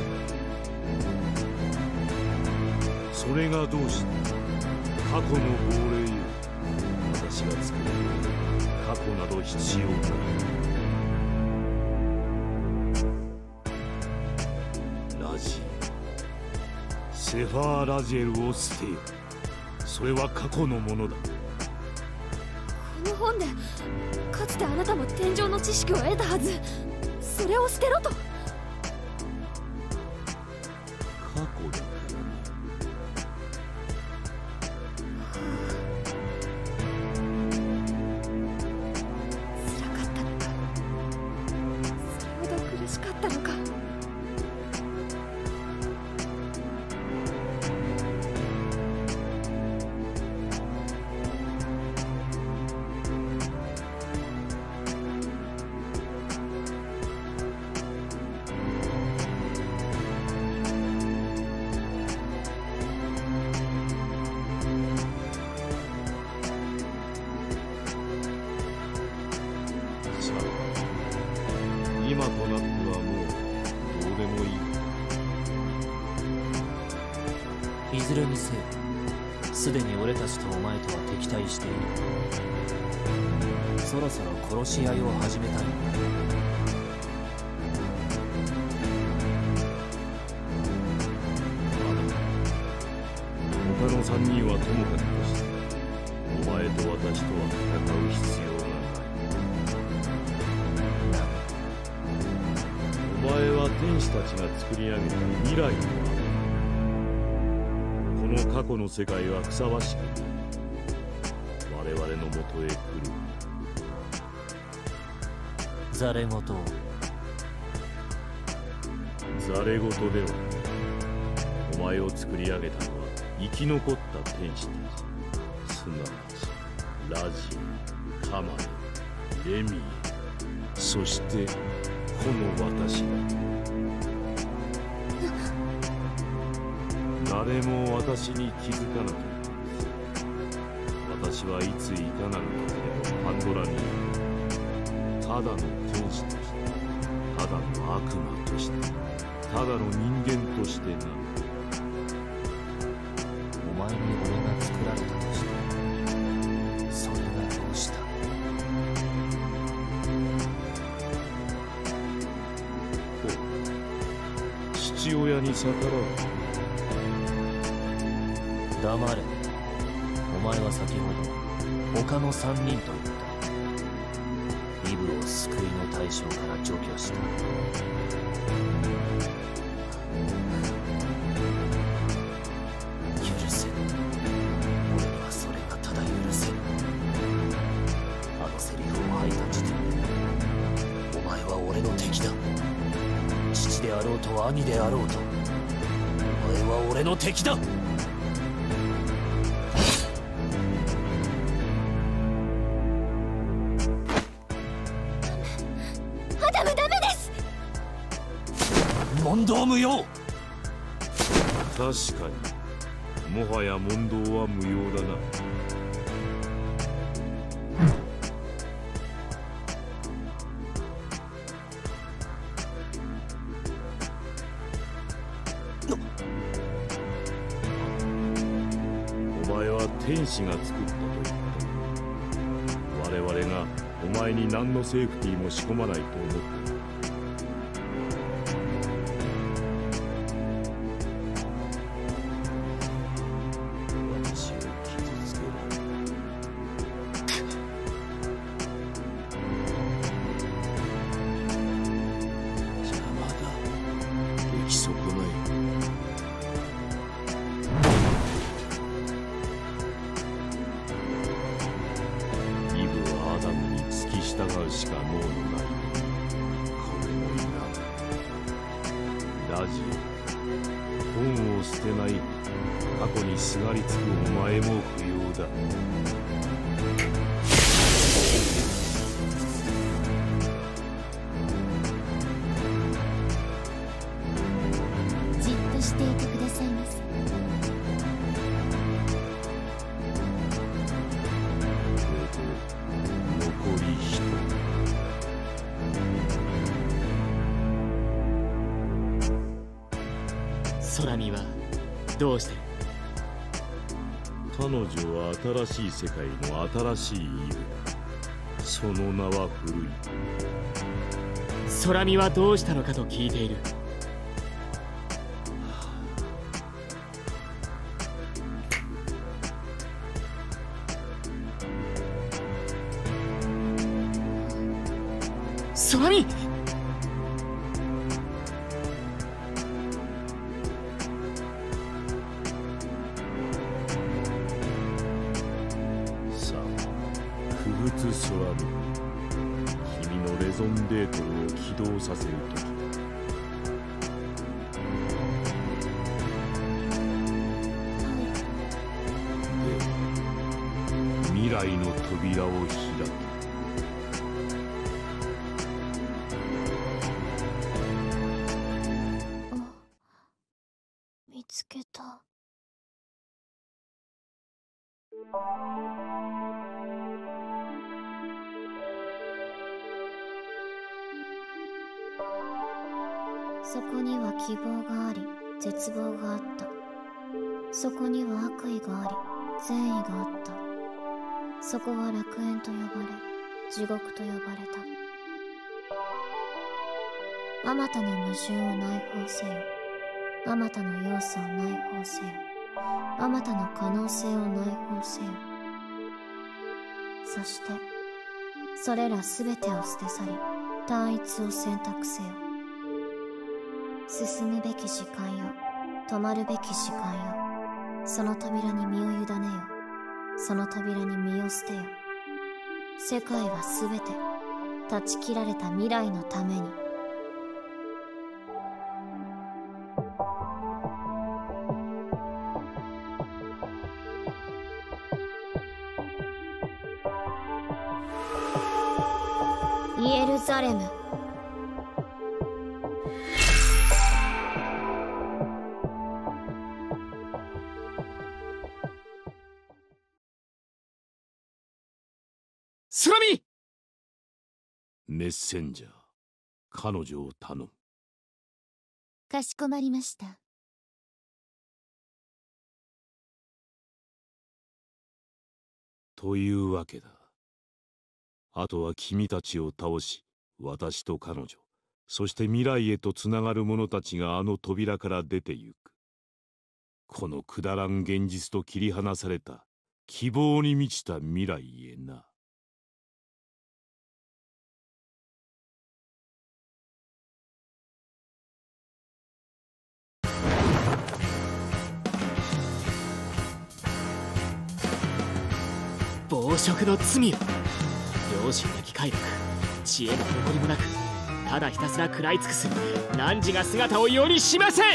それがどうした。過去の亡霊よ。私が作る過去など必要ない。ラジエル、セファーラジエルを捨てよ。それは過去のものだ。 この本でかつてあなたも天上の知識を得たはず。それを捨てろと。 にせよ、すでに俺たちとお前とは敵対している。そろそろ殺し合いを始めたいんだ。 他の3人はともかくとして、お前と私とは戦う必要がない。お前は天使たちが作り上げた未来のこの過去の世界はふさわしく我々のもとへ来る。 ザレ言を。 ザレ言ではお前を作り上げたのは生き残った天使たち、すなわちラジエ、カマエ、レミエ、そしてこの私だ。誰も私に気づかなかった。私はいついかなる時でもパンドラにいる。ただの天使として、ただの悪魔として、ただの人間としてな。 お前に俺が作られたとして、それがどうした？ 父親に逆らう。 黙れ。お前は先ほど他の3人と言った。イブを救いの対象から除去した。許せぬ。俺にはそれがただ許せぬ。あのセリフを吐いた時点で、お前は俺の敵だ。父であろうと兄であろうと、お前は俺の敵だ。問答無用。 確かに、もはや問答は無用だな。お前は天使が作ったと言った。我々がお前に何のセーフティーも仕込まないと思った。従うしか能のない。これもいらん。ラジオ、本を捨てない過去にすがりつくお前も不要だ。 じっとしていてくださいませ。 残り1人。 空見はどうしてる？ 彼女は新しい世界の新しいイブだ。その名は古い。 空見はどうしたのかと聞いている。空見！ さあ、不仏空見。君のレゾンデートルを起動させる時だ。では、未来の扉を開く。 見つけた。そこには希望があり、絶望があった。 そこには悪意があり善意があった。そこは楽園と呼ばれ地獄と呼ばれた。あまたの矛盾を内包せよ。あまたの要素を内包せよ。あまたの可能性を内包せよ。そしてそれらすべてを捨て去り単一を選択せよ。進むべき時間よ、止まるべき時間よ。その扉に身を委ねよ。その扉に身を捨てよ。世界はすべて断ち切られた未来のために。イエルザレム。 スラミ！ メッセンジャー、彼女を頼む。 かしこまりました。 というわけだ。あとは君たちを倒し、私と彼女、そして未来へとつながる者たちがあの扉から出てゆく。このくだらん現実と切り離された希望に満ちた未来へな。 暴食の罪を、良心なき快楽、知恵も誇りもなく、ただひたすら食らい尽くす汝が姿を世にしません。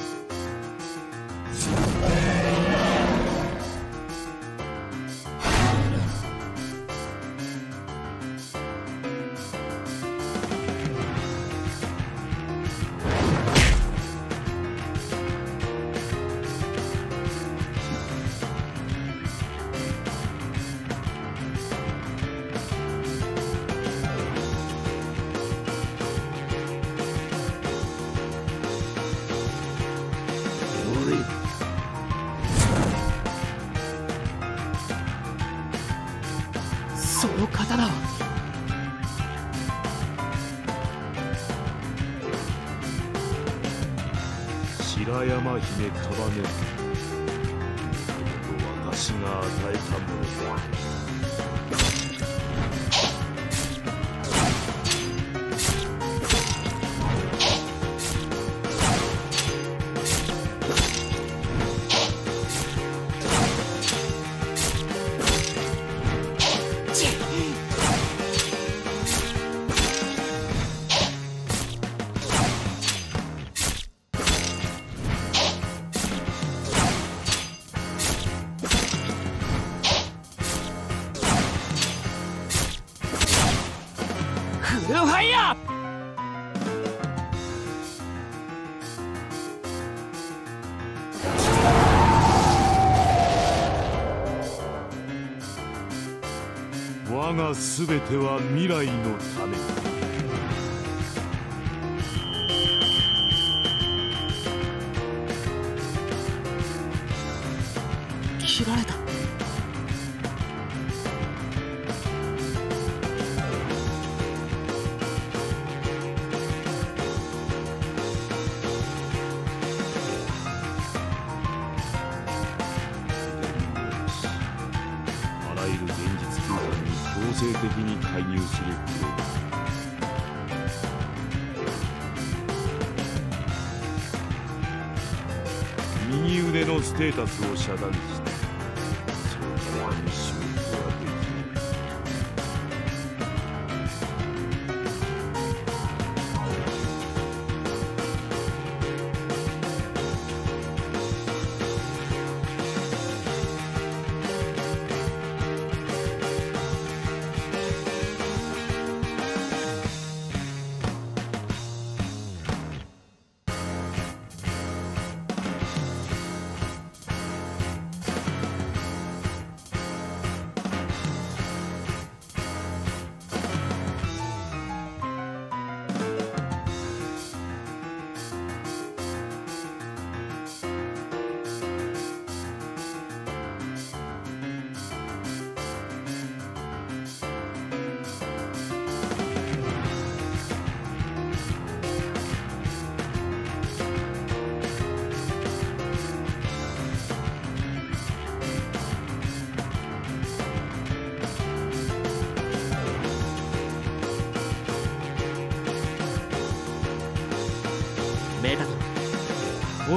その刀は白山姫束ねる私が与えたものだ。 フルファイヤー！ 我がすべては未来のため。 切られた。 あらゆる現実空間に強制的に介入するプログラム。右腕のステータスを遮断してそう彼らに仕事はできない。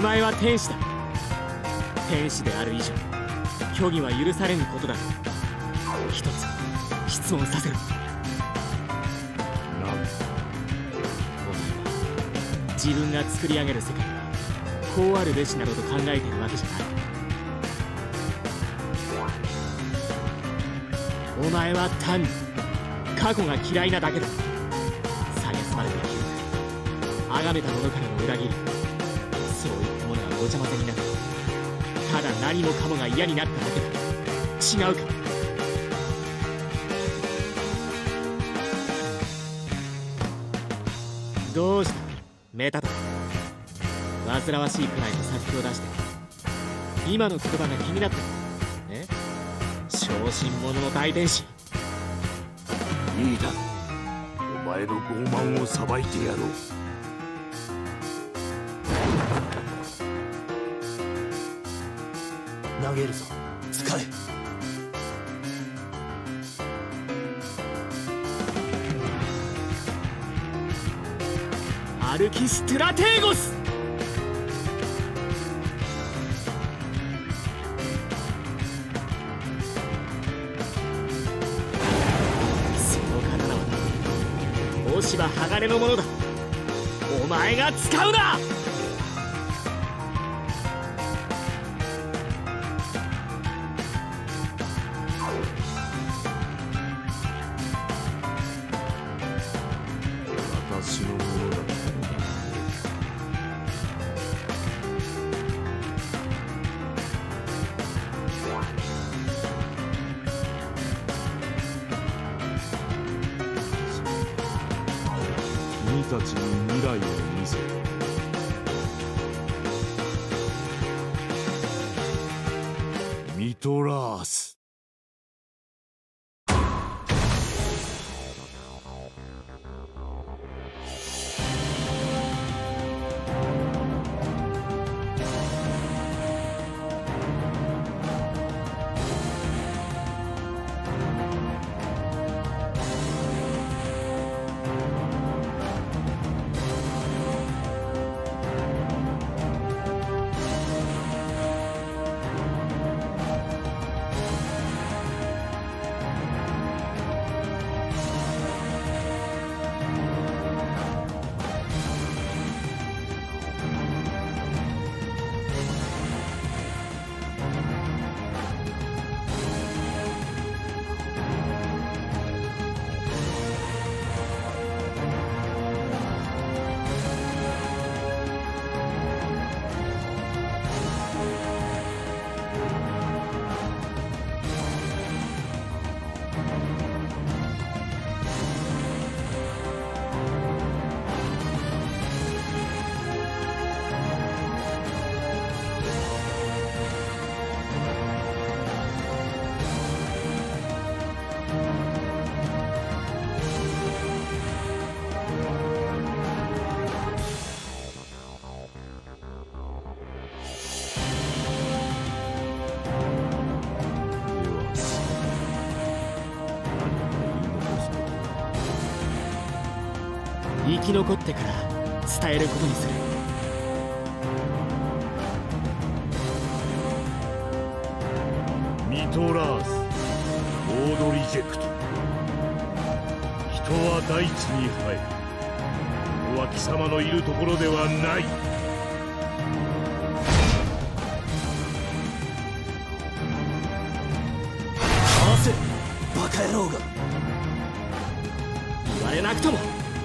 前は天使だ。天使である以上虚偽は許されぬことだ。一つ質問させる。 なんお前は自分が作り上げる世界はこうあるべしなどと考えているわけじゃない。お前は単に過去が嫌いなだけだ。蔑まれた記憶、崇めた者からの裏切り、そういったものがごちゃ混ぜになってただ何もかもが嫌になっただけだ。違うか。どうしたメタトン。煩わしいくらいの殺気を出して今の言葉が気になってる。え？小心者の大天使。 いいだろう。お前の傲慢を裁いてやろう。 投げるぞ。使え。 アルキス・トゥラテーゴス。その刀は大柴鋼のものだ。お前が使うな。 私のものだったのだ。君たちに未来を見せる。ミトラース。 生き残ってから伝えることにする。 ミトラース、オードリジェクト。人は大地に生える。ここは貴様のいるところではない。 合わせバカ野郎が。 言われなくとも。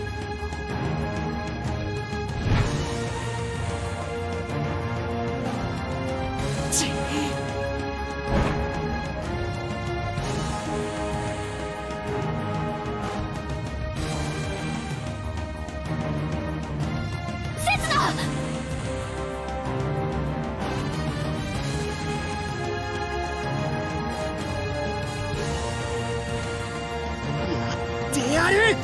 やる。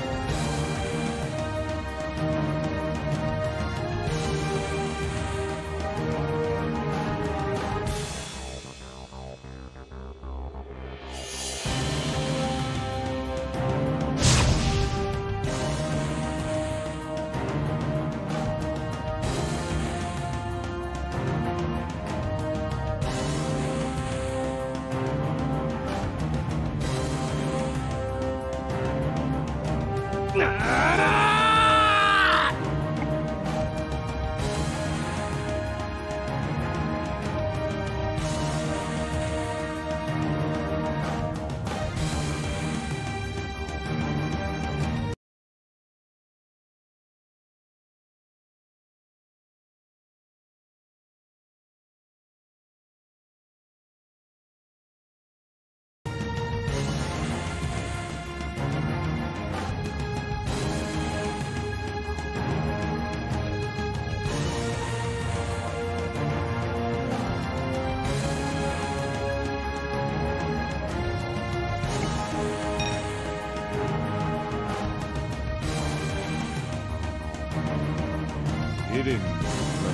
エレンの話を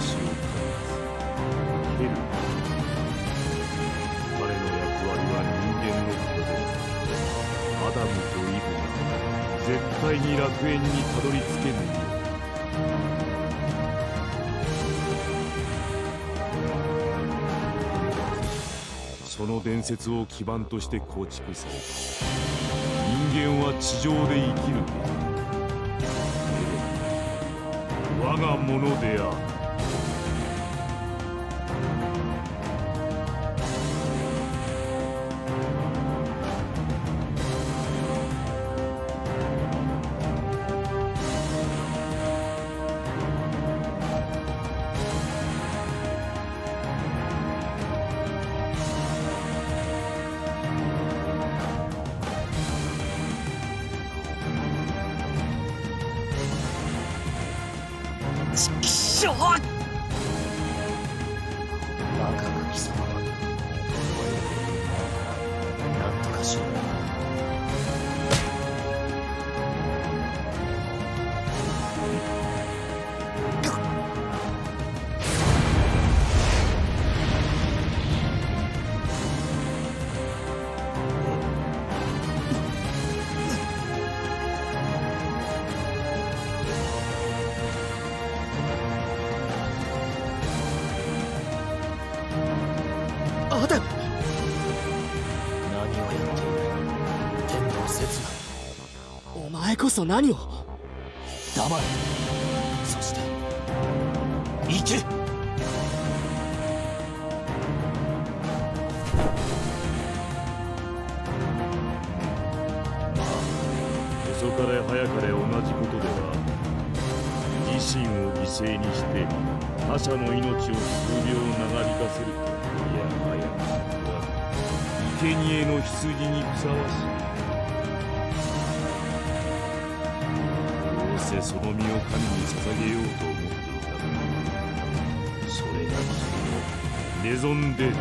ケル。彼の役割は人間のことで、アダムとイブが絶対に楽園にたどり着けぬよう、その伝説を基盤として構築された。人間は地上で生きるべき。我がものである。 バカな貴様はなんとかしろ。アダム、何をやっている。天道刹那、お前こそ何を。黙れ。そして行け。 遅かれ早かれ同じことでは、自身を犠牲にして他者の命を数秒長引かせると、いやはや生贄の羊にふさわしい。どうせその身を神に捧げようと思っていたのに、それが君の望んで後ろ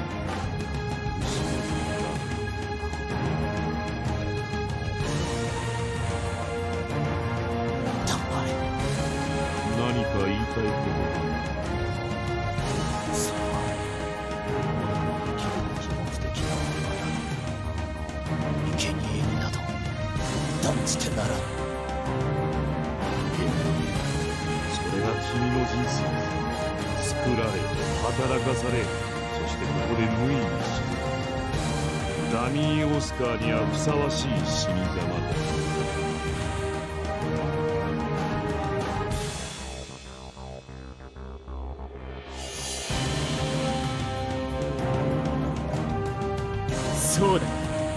黙れ。 何か言いたいことは。 それは生きるべき目的なのではなく、生贄になど断じてならん。 それが君の人生。作られ、働かされ、そしてここで無意に死ぬ。ダミー・オスカーにはふさわしい死に様だ。 そうだ。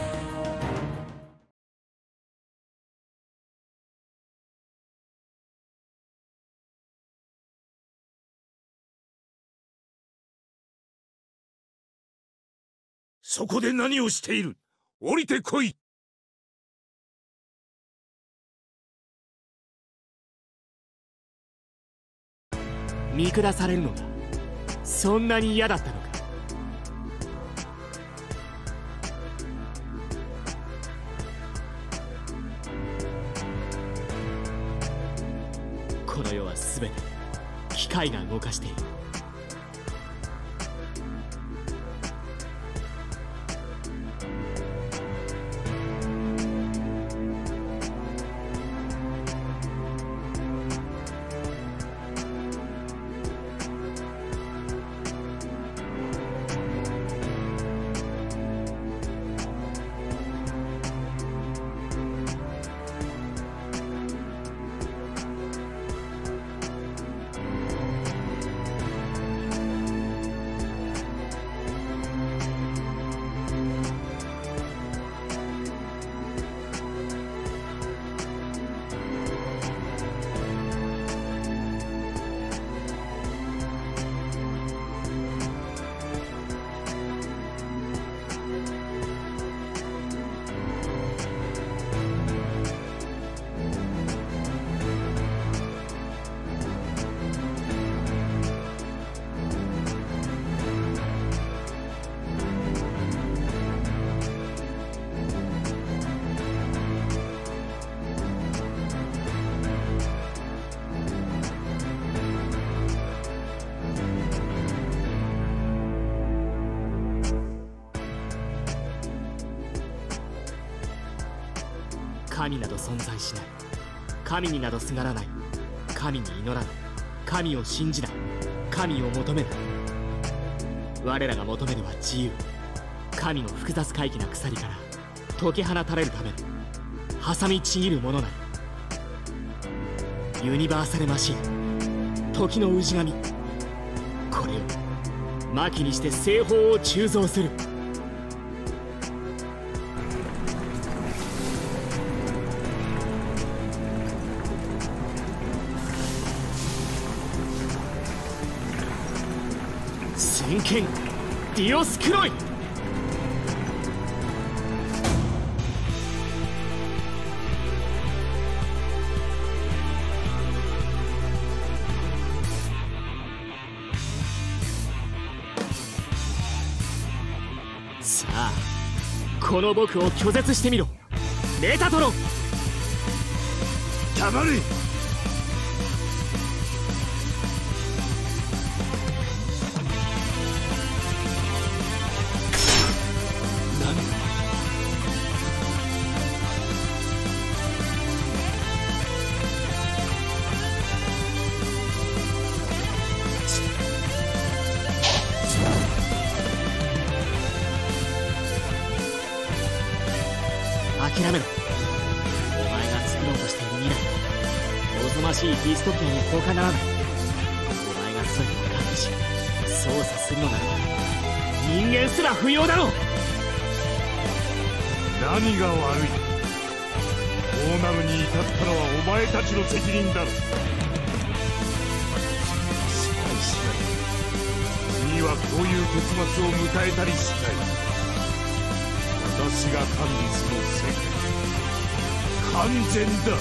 そこで何をしている。降りてこい。 見下されるのがそんなに嫌だったのか。この世は全て機械が動かしている。 神など存在しない。神になどすがらない。神に祈らない。神を信じない。神を求めない。我らが求めるは自由。神の複雑怪奇な鎖から解き放たれるための挟みちぎるものなり。ユニバーサルマシン、時の氏神、これを魔起にして西方を鋳造する。先見ディオスクロイ。さあ、この僕を拒絶してみろ、メタトロン。 黙れ。 諦めろ。お前が作ろうとしている未来、おぞましいディストピアに他ならない。お前が全てを管理し操作するのならば人間すら不要だろう。 何が悪い。こうなるに至ったのはお前たちの責任だろ。失敗しない。君はこういう結末を迎えたりしない。私が管理する世界、完全だ。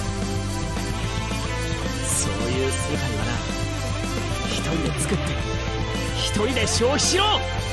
そういう世界はな、一人で作って一人で消費しろ。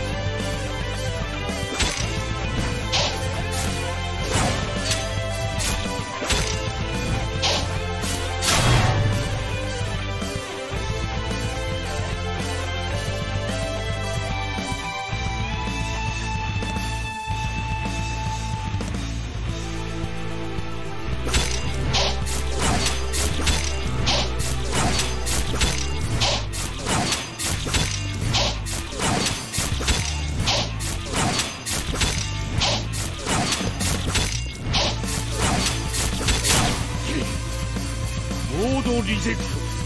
モードリジェクト。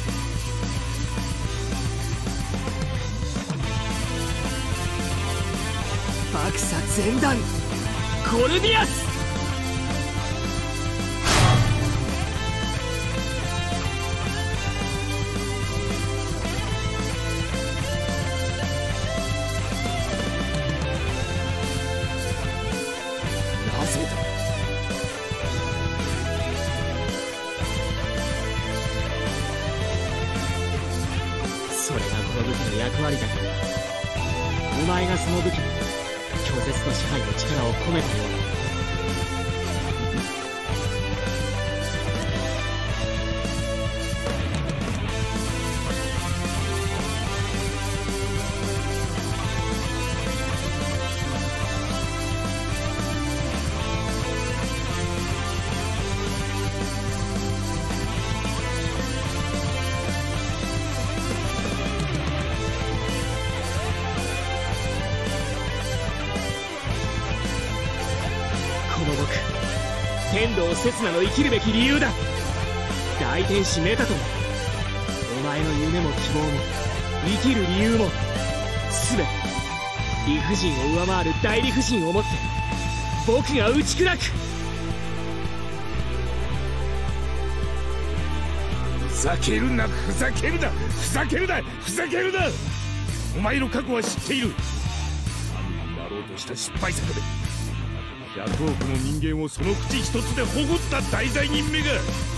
爆殺前段コルディアス。なぜだ。それがこの武器の役割だから。お前がその武器に拒絶の支配の力を込めたようだ。この僕、天道刹那の生きるべき理由だ。大天使メタトン、お前の夢も希望も生きる理由も全て理不尽を上回る大理不尽をもって僕が打ち砕く。 ふざけるな、ふざけるな、ふざけるな、ふざけるな。お前の過去は知っている。神になろうとした失敗作で100億の人間をその口一つで誇った大罪人めが。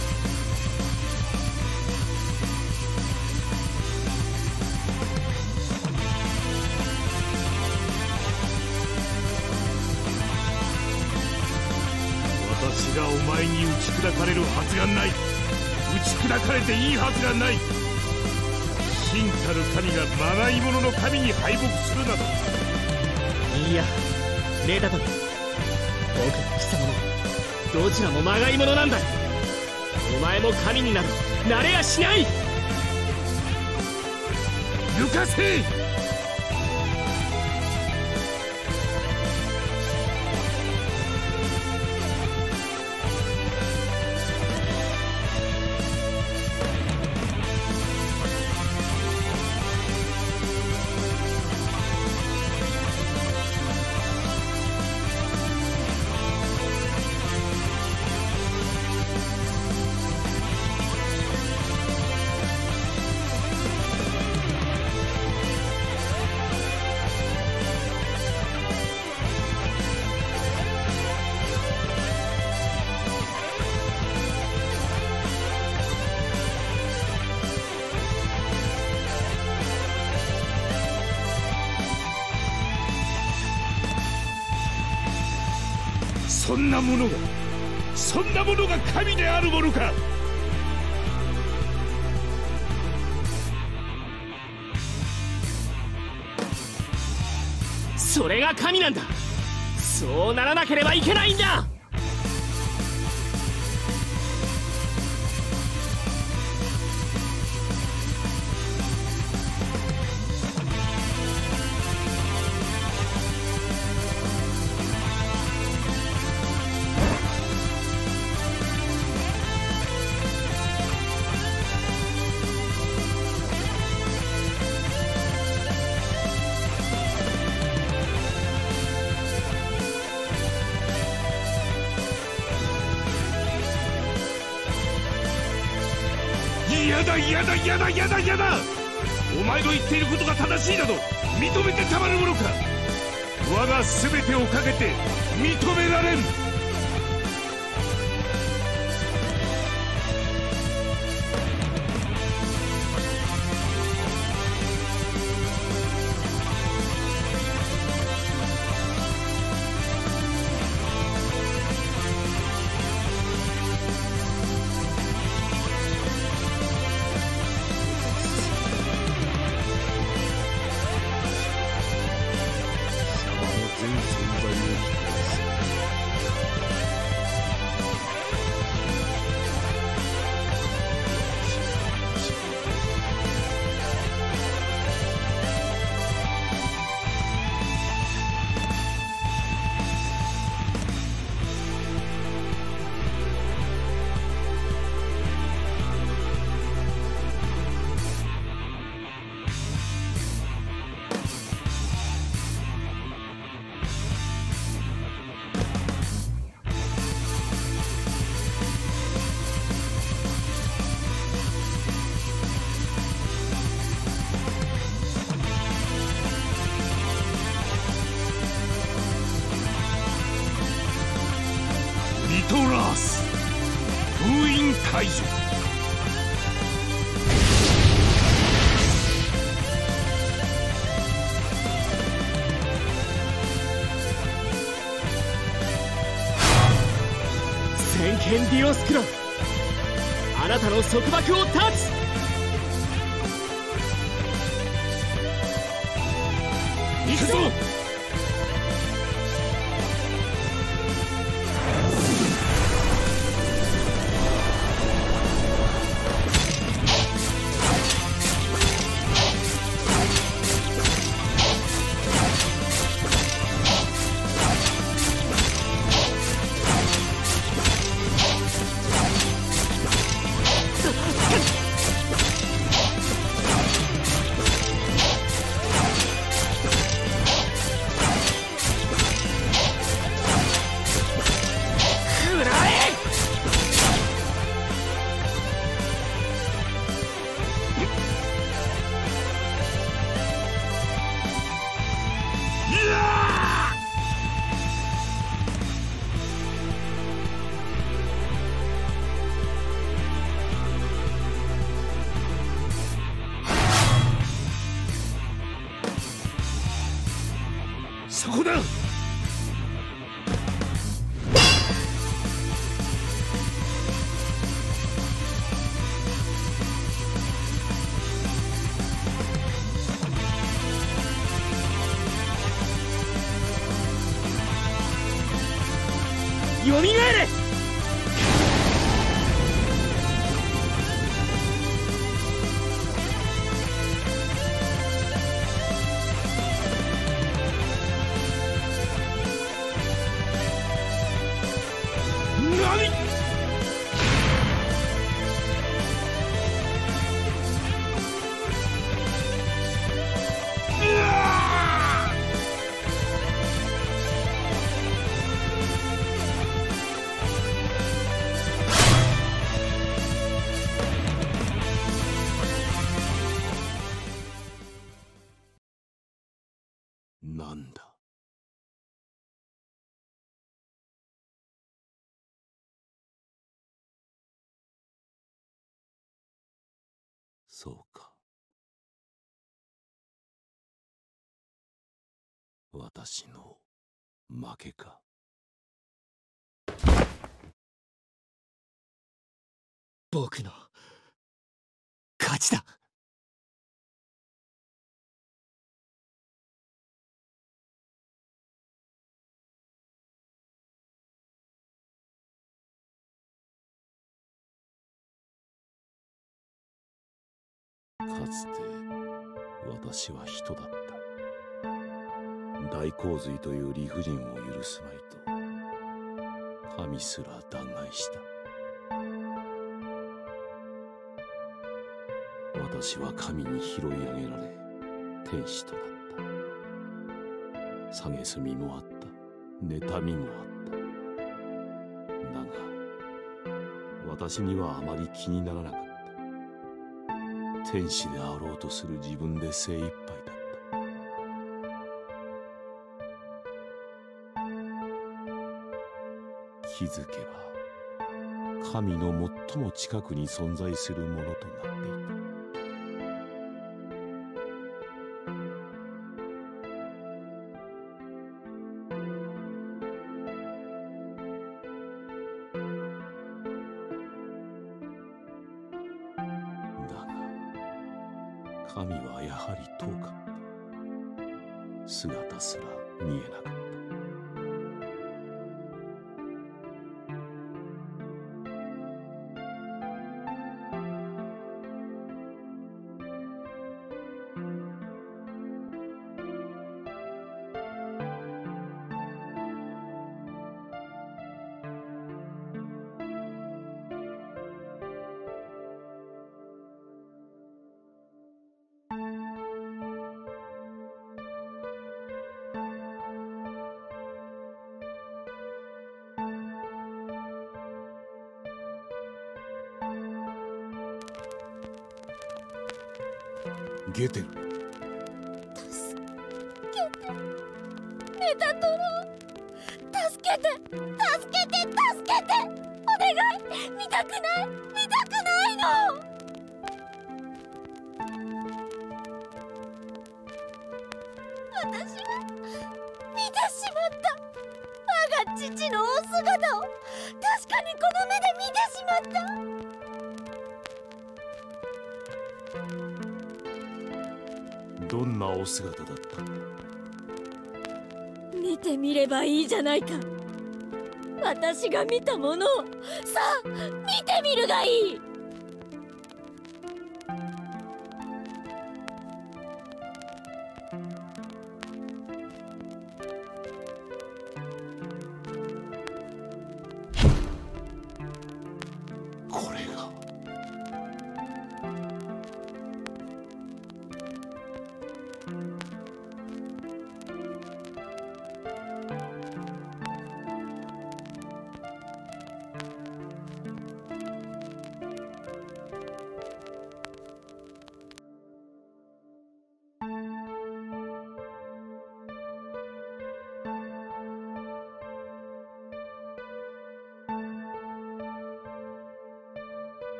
私がお前に打ち砕かれるはずがない。打ち砕かれていいはずがない。真たる神がまない者の神に敗北するなど。 いや、メタトン、僕も貴様もどちらもまがいものなんだ。お前も神になれやしない。 抜かせ。そんなものが神であるものか。 それが神なんだ。そうならなければいけないんだ。やだ。お前の言っていることが正しいなど認めてたまるものか。我が全てをかけて認められる。リトラース封印解除。 先見ディオスクロ、あなたの束縛を断つ。行くぞ。そこだ。よみがえれ。 神。なんだ。そうか。私の負けか。 僕の勝ちだ。 かつて私は人だった。大洪水という理不尽を許すまいと神すら弾劾した。私は神に拾い上げられ天使となった。蔑みもあった、妬みもあった。だが私にはあまり気にならなかった。天使であろうとする自分で精一杯だった。気づけば神の最も近くに存在するものとなっていた。神はやはり遠かった。姿すら見えなかった。ゲテル、 メタトロ、助けて助けて助けて、お願い、見たくない見たくないの。私は見てしまった。我が父のお姿を確かにこの目で見てしまった。 どんなお姿だったんだ。 見てみればいいじゃないか。私が見たものをさあ見てみるがいい。 これが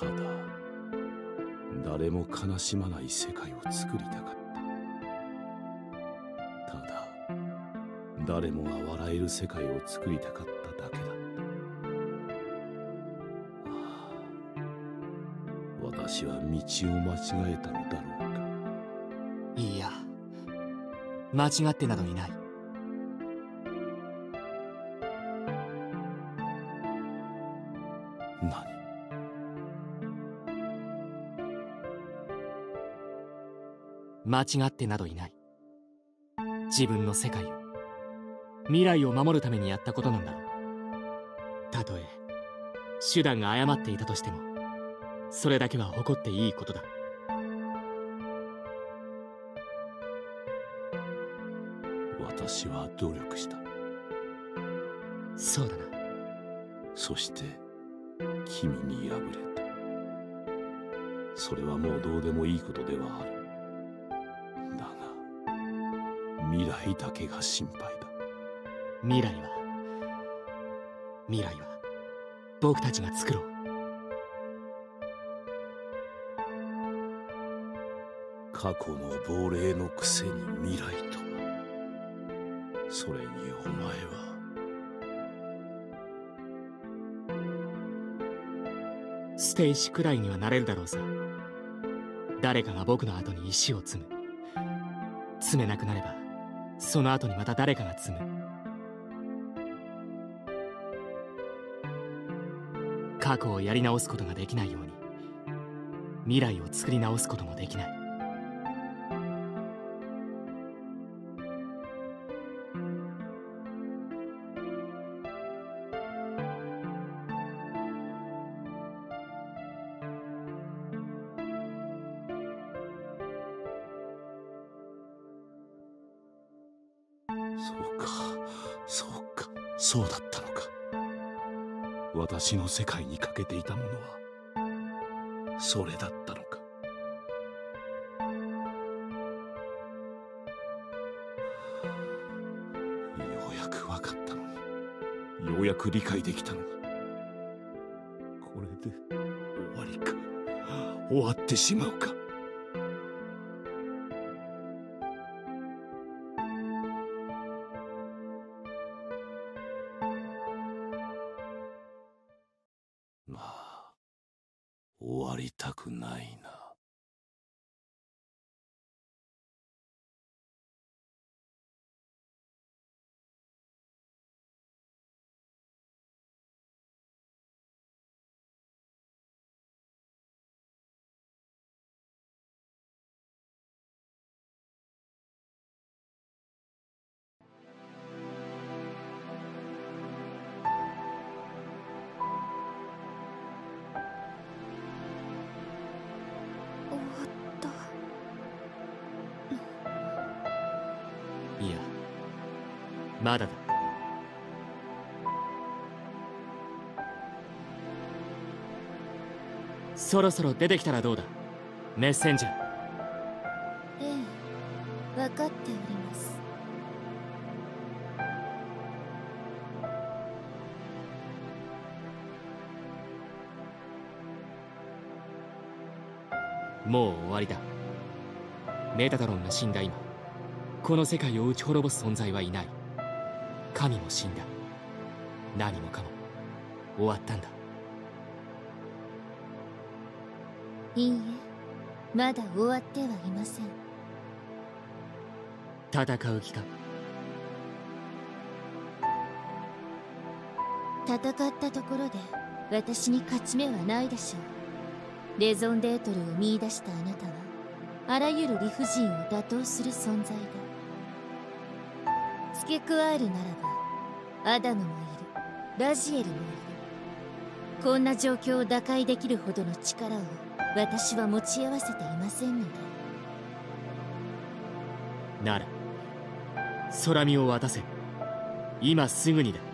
ただ誰も悲しまない世界を作りたかった。ただ誰もが笑える世界を作りたかっただけだった。私は道を間違えたのだろうか。 いいや、間違ってなどいない。 何？ 間違ってなどいない。自分の世界を、未来を守るためにやったことなんだろう。たとえ手段が誤っていたとしても、それだけは誇っていいことだ。 私は努力した。 そうだな。 そして君に敗れた。それはもうどうでもいいことではある。だが未来だけが心配だ。 未来は僕たちが作ろう。 過去の亡霊のくせに未来とは。それにお前はステイシくらいにはなれるだろうさ。誰かが僕の後に石を積む。積めなくなればその後にまた誰かが積む。過去をやり直すことができないように、未来を作り直すこともできない。 そうだったのか。私の世界に欠けていたものはそれだったのか。ようやく分かったのに、ようやく理解できたのに、これで終わりか。終わってしまうか。終わりたくないな。 いや、まだだ。そろそろ出てきたらどうだ、メッセンジャー。 ええ、分かっております。 もう終わりだ。メタトロンが死んだ今、この世界を打ち滅ぼす存在はいない。神も死んだ。何もかも終わったんだ。 いいえ、まだ終わってはいません。 戦う気か。 戦ったところで私に勝ち目はないでしょう。レゾンデートルを見出したあなたはあらゆる理不尽を打倒する存在だ。付け加えるならばアダムもいる、ラジエルもいる。こんな状況を打開できるほどの力を私は持ち合わせていませんので。 なら空見を渡せ。今すぐにだ。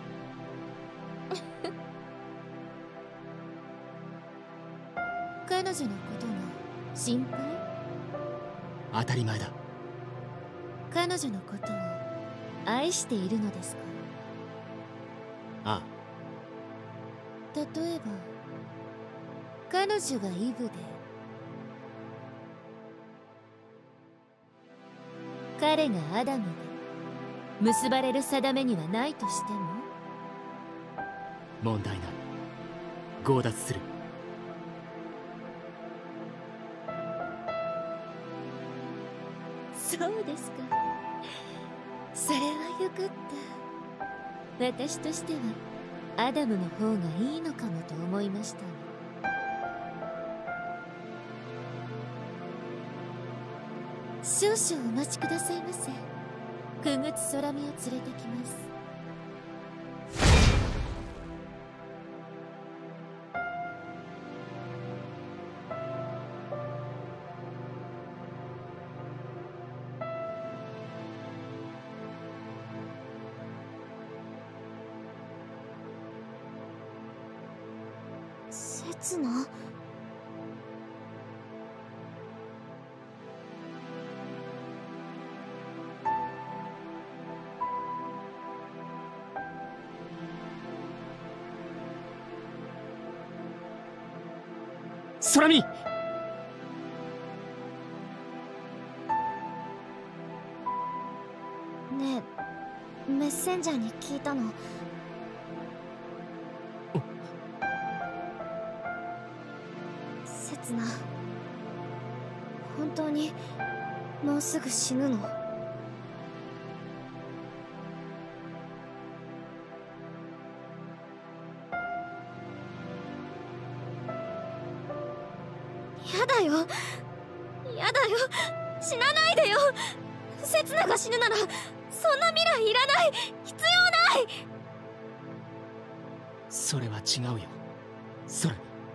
彼女のことが心配？ 当たり前だ。 彼女のことを愛しているのですか？ ああ。 例えば彼女がイブで彼がアダムで結ばれる定めにはないとしても問題ない。強奪する。 そうですか。それはよかった。私としてはアダムの方がいいのかもと思いましたの。少々お待ちくださいませ。くぐつ空見を連れてきます。 刹那？ 空見！ ねえ、メッセンジャーに聞いたの。刹那、本当にもうすぐ死ぬの？やだよ、やだよ、死なないでよ。刹那が死ぬならそんな未来いらない、必要ない。 それは違うよ、空見。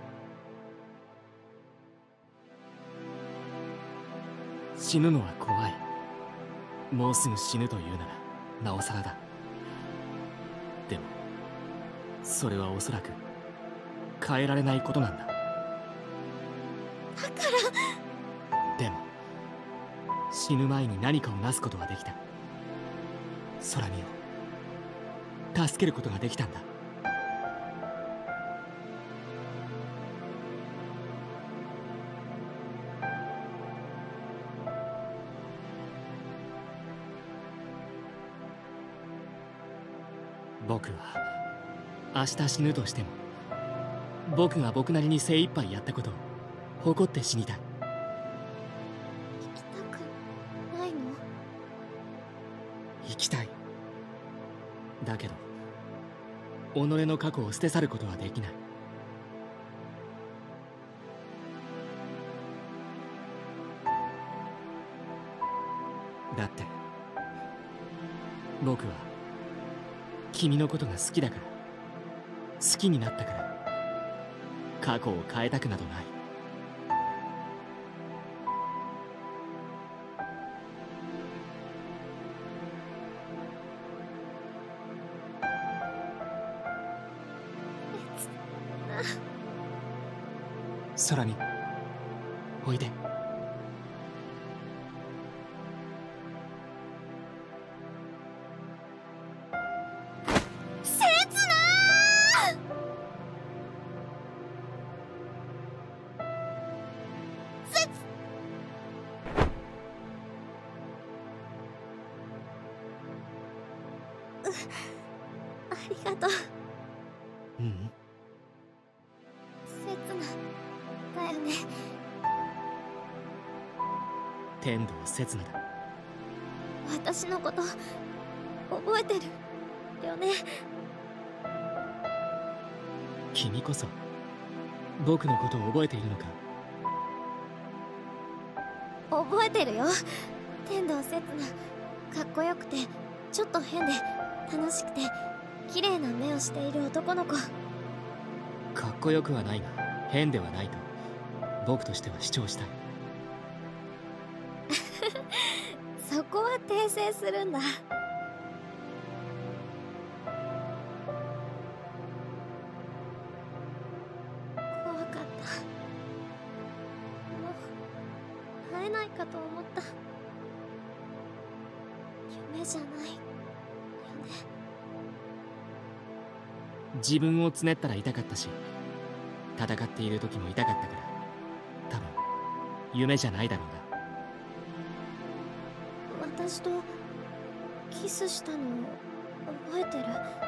死ぬのは怖い。もうすぐ死ぬというならなおさらだ。でもそれはおそらく変えられないことなんだ。 だからでも死ぬ前に何かをなすことができた。空見を助けることができたんだ。僕は明日死ぬとしても僕が僕なりに精一杯やったことを誇って死にたい。 行きたくないの？ 生きたい。だけど己の過去を捨て去ることはできない。だって僕は君のことが好きだから、好きになったから、過去を変えたくなどない。空見、おいで。 ありがとう。 うん。 刹那だよね。 天道刹那だ。 私のこと覚えてるよね？ 君こそ僕のことを覚えているのか？ 覚えてるよ。天道刹那、かっこよくてちょっと変で楽しくて綺麗な目をしている男の子。 かっこよくはないが変ではないと僕としては主張したい。 そこは訂正するんだ。怖かった。もう会えないかと思った。夢じゃないよね。 自分をつねったら痛かったし、 戦っている時も痛かったから、多分夢じゃないだろうが。 私とキスしたの覚えてる？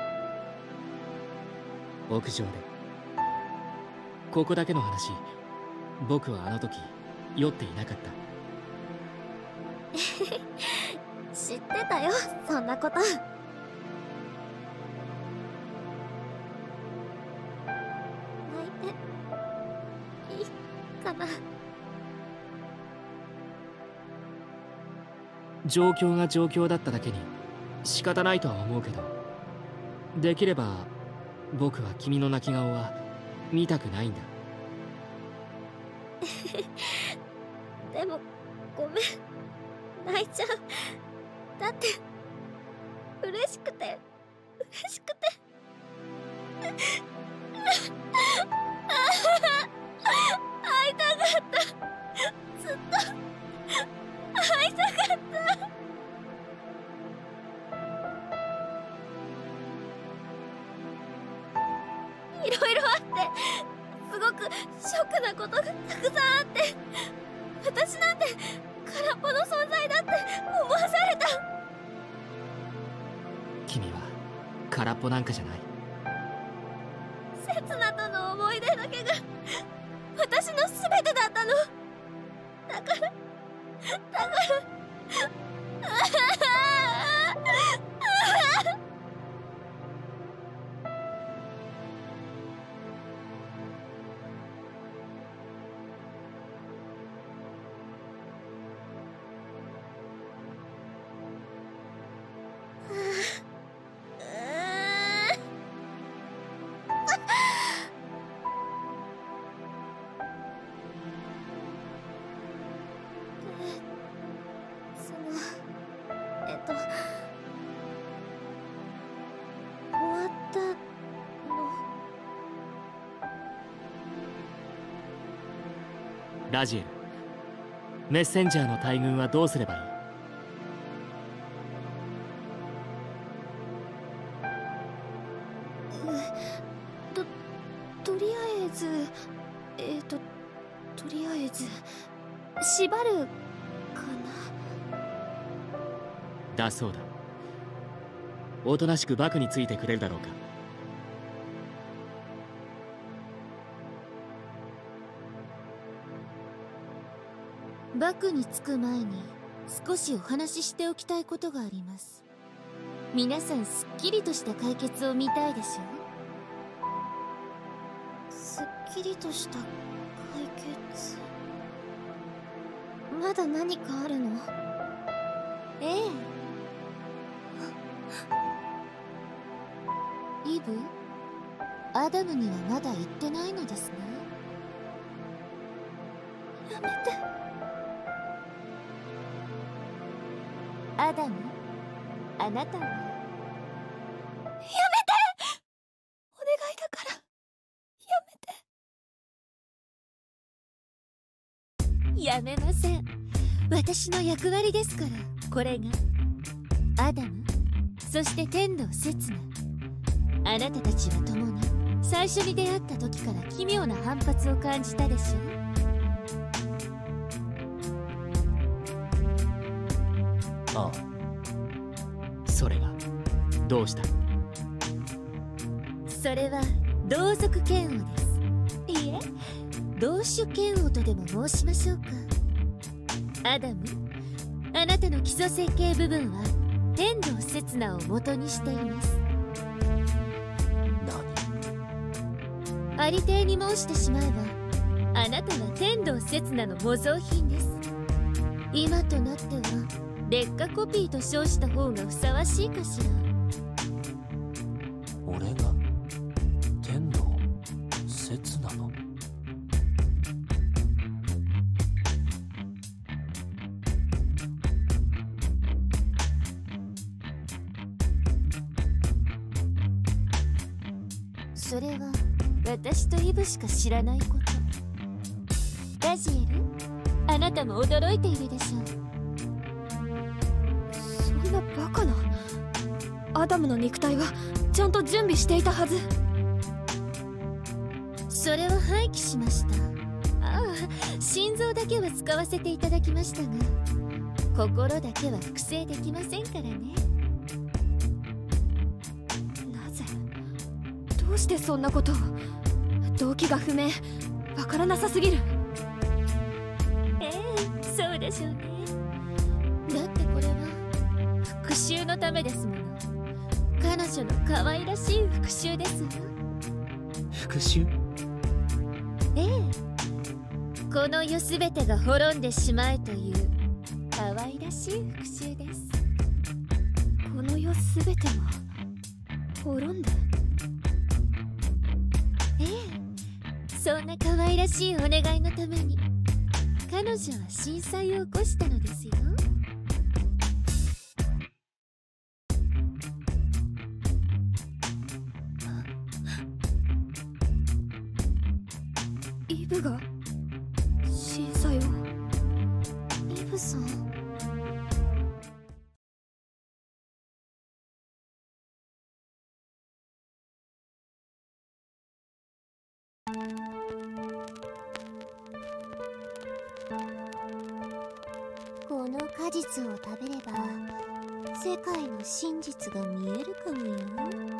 屋上で。ここだけの話、僕はあの時酔っていなかった。 知ってたよ、そんなこと。泣いていいかな？ 状況が状況だっただけに仕方ないとは思うけど、できれば僕は君の泣き顔は見たくないんだ。 でもごめん、泣いちゃう。だって嬉しくて嬉しくて会いたかった。ずっと会いたかった。いろいろあって、すごくショックなことがたくさんあって、私なんて空っぽの存在だって思わされた。 君は空っぽなんかじゃない。 刹那との思い出だけが私の全てだったの。だから終わったの。 ラジエル、メッセンジャーの大群はどうすればいい？ とりあえずとりあえず縛るかな。 だそうだ。おとなしくバクについてくれるだろうか。 バクに着く前に少しお話ししておきたいことがあります。皆さんすっきりとした解決を見たいでしょ？ すっきりとした解決。まだ何かあるの？ ええ。イブ、アダムにはまだ言ってないのですね。 やめて。 アダム、あなたは。 やめて！お願いだからやめて。 やめません。私の役割ですから。これがアダム、そして天道刹那。あなたたちは共に最初に出会った時から奇妙な反発を感じたでしょ？ ああ。 それがどうした？ それは同族嫌悪です。いえ、同種嫌悪とでも申しましょうか。アダム、あなたの基礎設計部分は天道刹那を元にしています。ありていに申してしまえば、あなたは天道刹那の模造品です。今となっては劣化コピーと称した方がふさわしいかしら。 俺が天道刹那の？ それは私とイブしか知らないこと。ラジエル、あなたも驚いているでしょう。 そんなバカな。アダムの肉体はちゃんと準備していたはず。 それは廃棄しました。ああ、心臓だけは使わせていただきましたが、心だけは複製できませんからね。 なぜ、どうしてそんなことを。動機が不明、わからなさすぎる。 そうでしょうね。だってこれは復讐のためですもの。彼女の可愛らしい復讐ですわ。 復讐？ この世すべてが滅んでしまえという可愛らしい復讐です。 この世すべてが滅んで？ そんな可愛らしいお願いのために彼女は震災を起こしたのですよ。 イブが震災を。 イブさん？ この果実を食べれば世界の真実が見えるかもよ。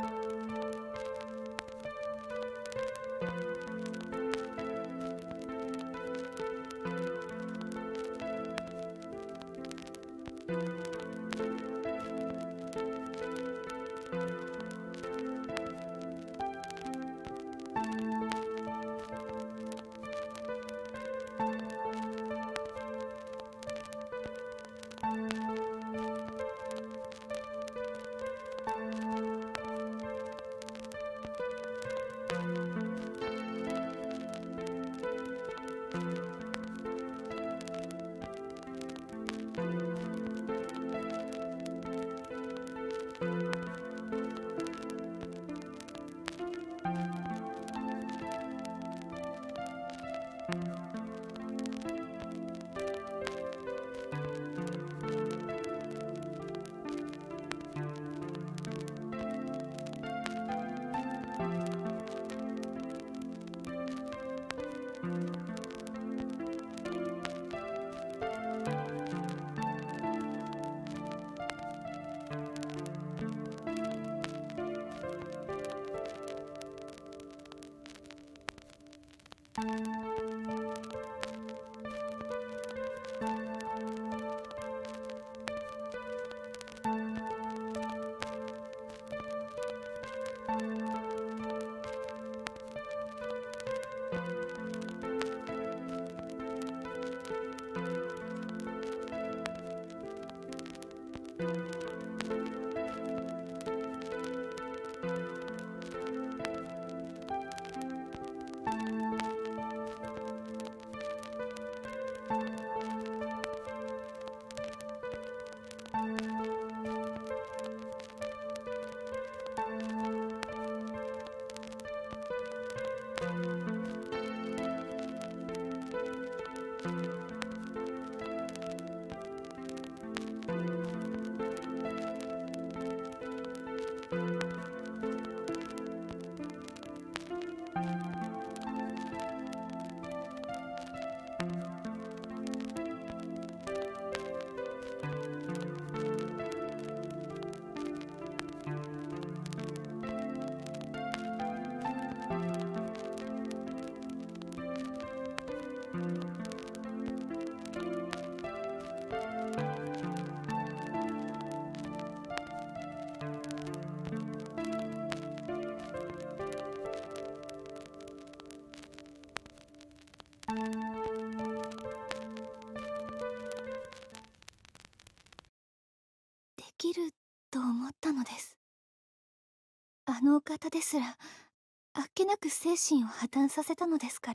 きると思ったのです。あのお方ですらあっけなく精神を破綻させたのですから。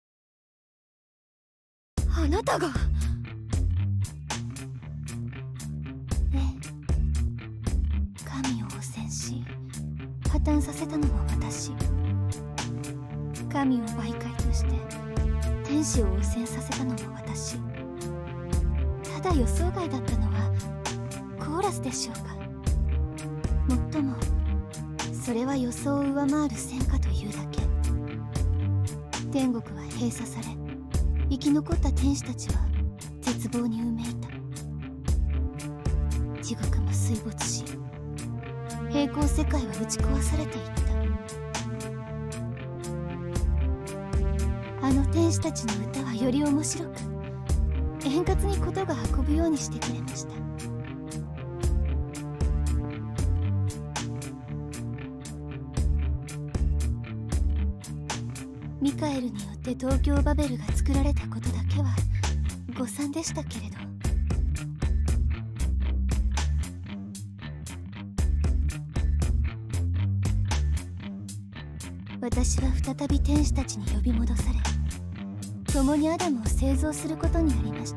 あなたが？ええ、神を汚染し破綻させたのは私。神を媒介として天使を汚染させたのも私。ただ予想外だったのはコーラスでしょうか。もっともそれは予想を上回る戦果というだけ。 天国は閉鎖され、生き残った天使たちは絶望にうめいた。地獄も水没し、平行世界は打ち壊されていった。あの天使たちの歌はより面白く、円滑にことが運ぶようにしてくれました。ミカエルによって東京バベルが作られたことだけは誤算でしたけれど、私は再び天使たちに呼び戻され、共にアダムを製造することになりました。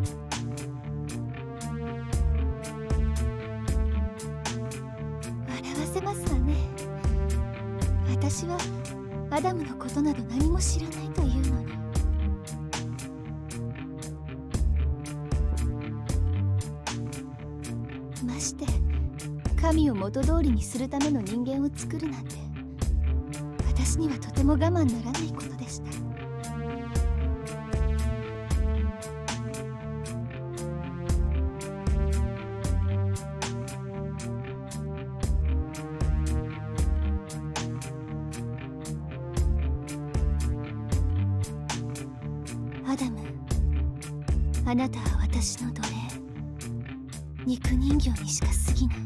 笑わせますわね。私はアダムのことなど何も知らないというのに。まして神を元通りにするための人間を作るなんて、私にはとても我慢ならないことでした。アダム、あなたは私の奴隷、肉人形にしか過ぎない。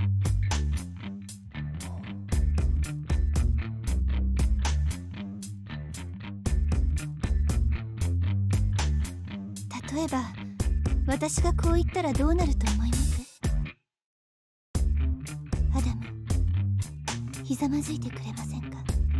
例えば、私がこう言ったらどうなると思います？アダム、ひざまずいてくれませんか？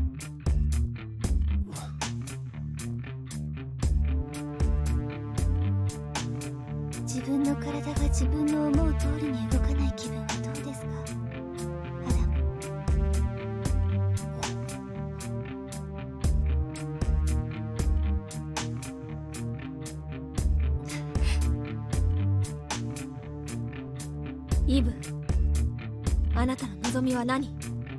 自分の体が自分の思う通りに動かない気分はどうですか、アダム。 イブ、あなたの望みは何？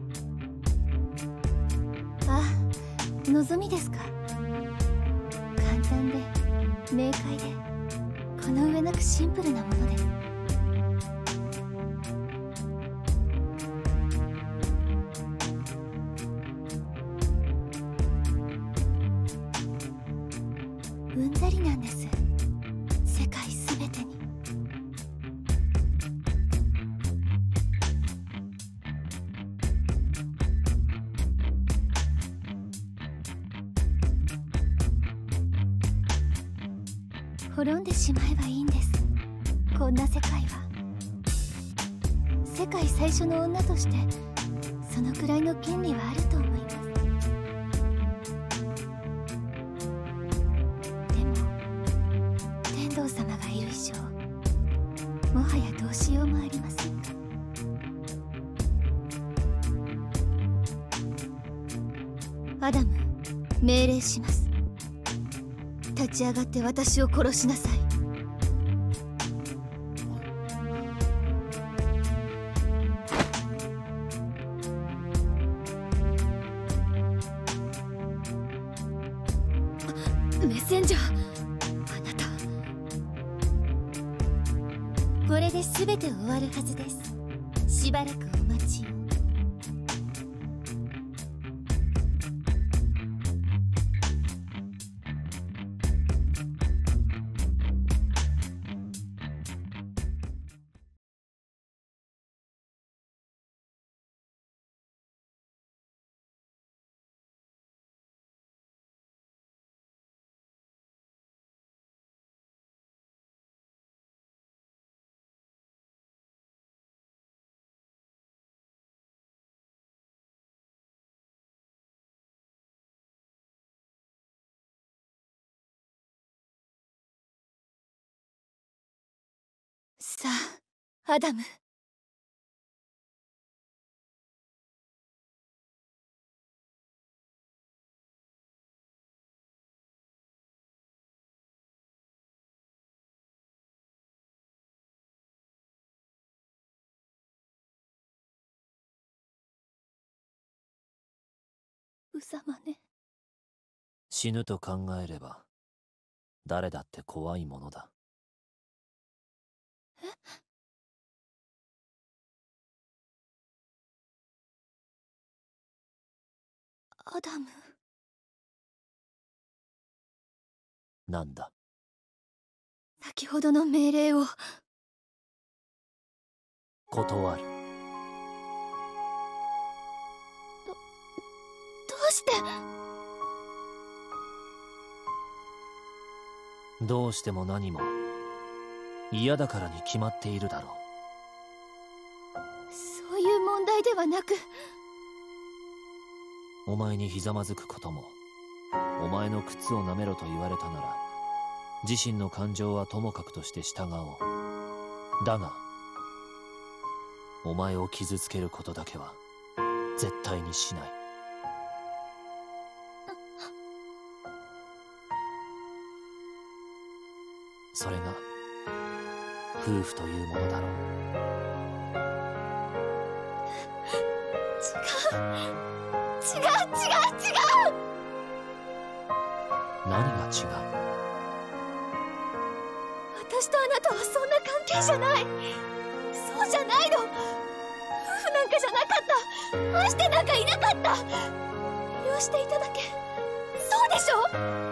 あ、望みですか。簡単で明快で、この上なくシンプルなもので。うんざりなんです、世界すべてに。滅んでしまえばいいんです、こんな世界は。世界最初の女としてそのくらいの権利はあると思います。でも天道様がいる以上、もはやどうしようもありませんか。アダム、命令します。立ち上がって私を殺しなさい。 メッセンジャー、あなた。 これで全て終わるはずです。しばらくお待ちを。さあ、アダム。うさまね。 死ぬと考えれば誰だって怖いものだ。 え？アダム。 なんだ？ 先ほどの命令を。 断る。 どうして？ どうしても何も嫌だからに決まっているだろそういう問題ではなく、 う。お前にひざまずくことも、お前の靴を舐めろと言われたなら自身の感情はともかくとして従おう。だがお前を傷つけることだけは絶対にしない。それが夫婦というものだろう。 違う。 何が違う？ 私とあなたはそんな関係じゃない。そうじゃないの。夫婦なんかじゃなかった。愛してなんかいなかった。利用していただけ。そうでしょ？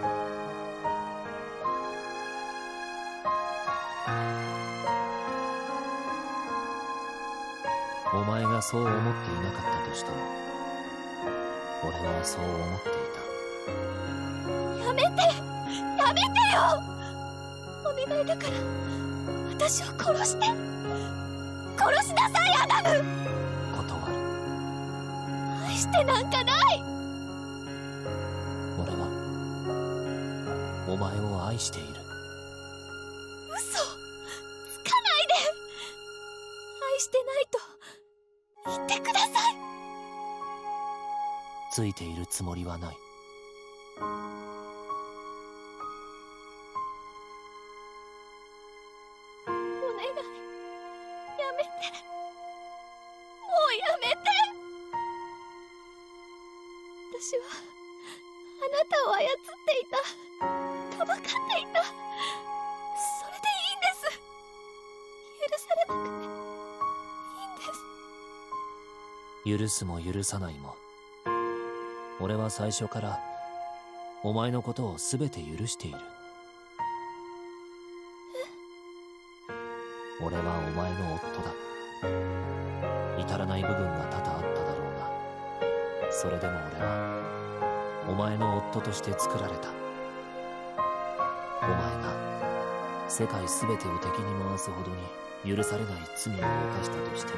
お前がそう思っていなかったとしても、俺はそう思っていた。 やめてよ。お願いだから私を殺して。殺しなさい、アダム。 断る。 愛してなんかない。 俺はお前を愛している。 嘘つかないで。愛してないと言ってください。 ついているつもりはない。 お願い、やめて。もうやめて。私はあなたを操っていた。かばかっていた。それでいいんです。許されなくていいんです。 許すも許さないも、俺は最初からお前のことを全て許している。俺はお前の夫だ。至らない部分が多々あっただろうが、それでも俺はお前の夫として作られた。お前が世界全てを敵に回すほどに許されない罪を犯したとしても、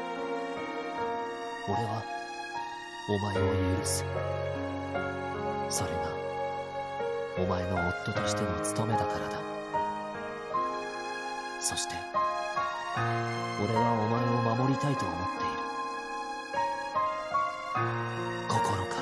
俺はお前を許す。それがお前の夫としての務めだからだ。そして俺はお前を守りたいと思っている。心から。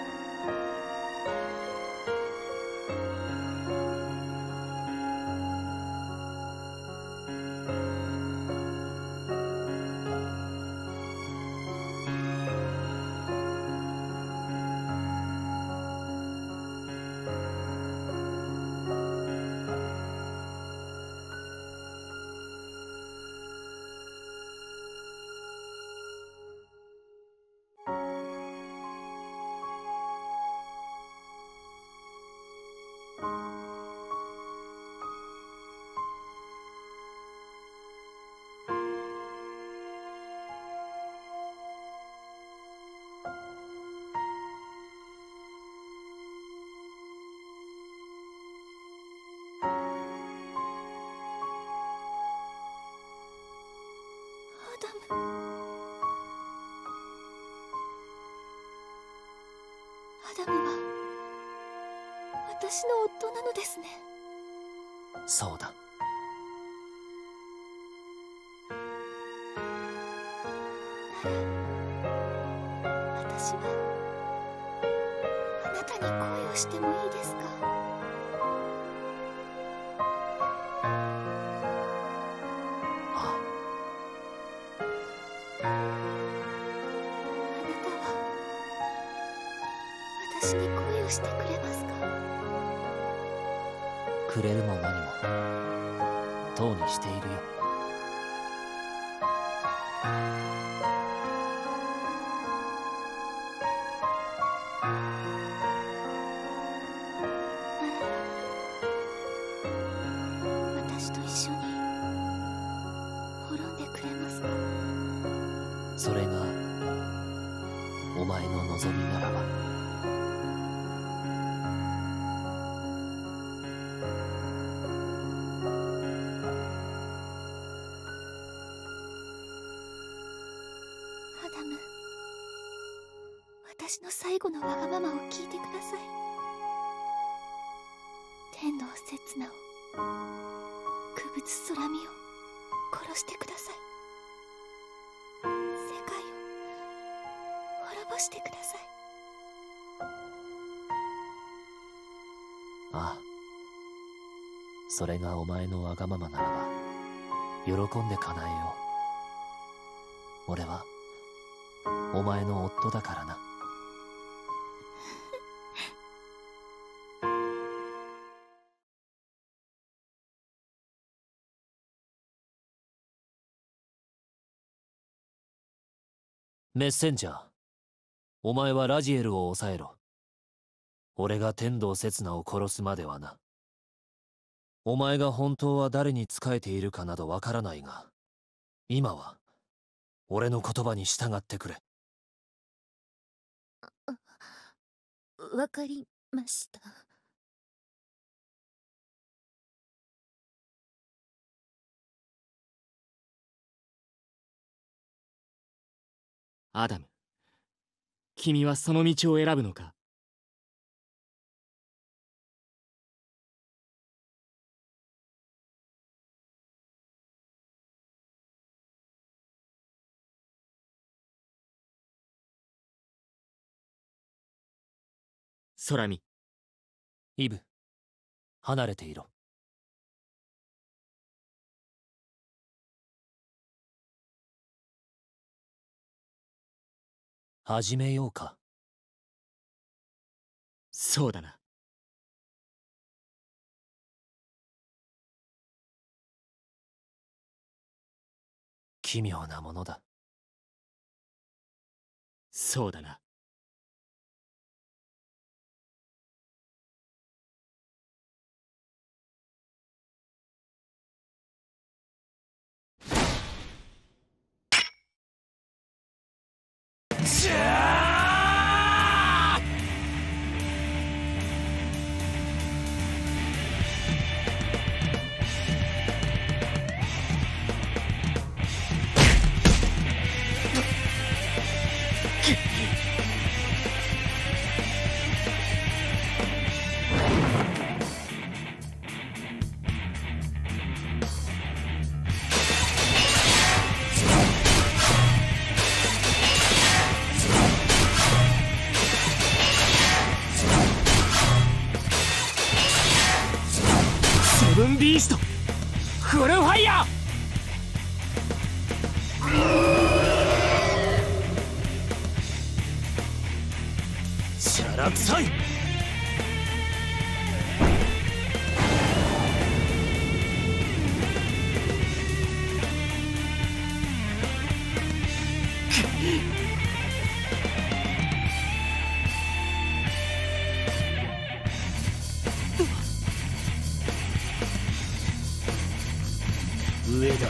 アダムは私の夫なのですね。 そうだ。 なら私はあなたに恋をしてもいいですか？ ああなたは私私に恋をしてくれますか？ くれるも何もとうにしているよ。 私と一緒に滅んでくれますか？ それがお前の望みならば。 アダム、私の最後のわがままを聞いてください。天道刹那を、クブツ空見を殺してください。世界を滅ぼしてください。 ああ、それがお前のわがままならば喜んで叶えよう。俺はお前の夫だからな。メッセンジャー、お前はラジエルを抑えろ。俺が天道刹那を殺すまではな。お前が本当は誰に仕えているかなどわからないが、今は俺の言葉に従ってくれ。 わかりました。 アダム、君はその道を選ぶのか？空見。 イブ、離れていろ。始めようか。 そうだな。 奇妙なものだ。 そうだな。セブンビーストフルファイヤー。 チャラくさい。上だ。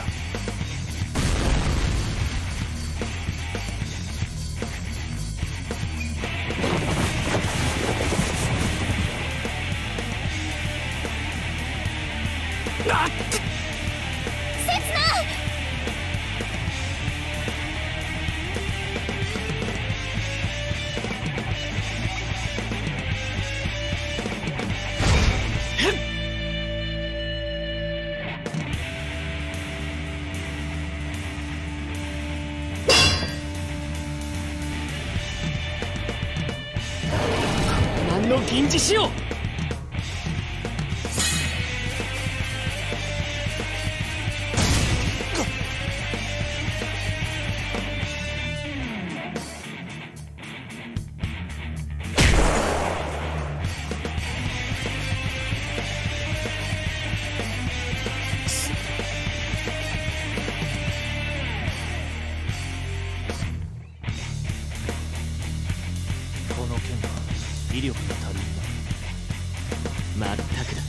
何の銀次しよう。 この剣は威力が足りんな。 まったくだ。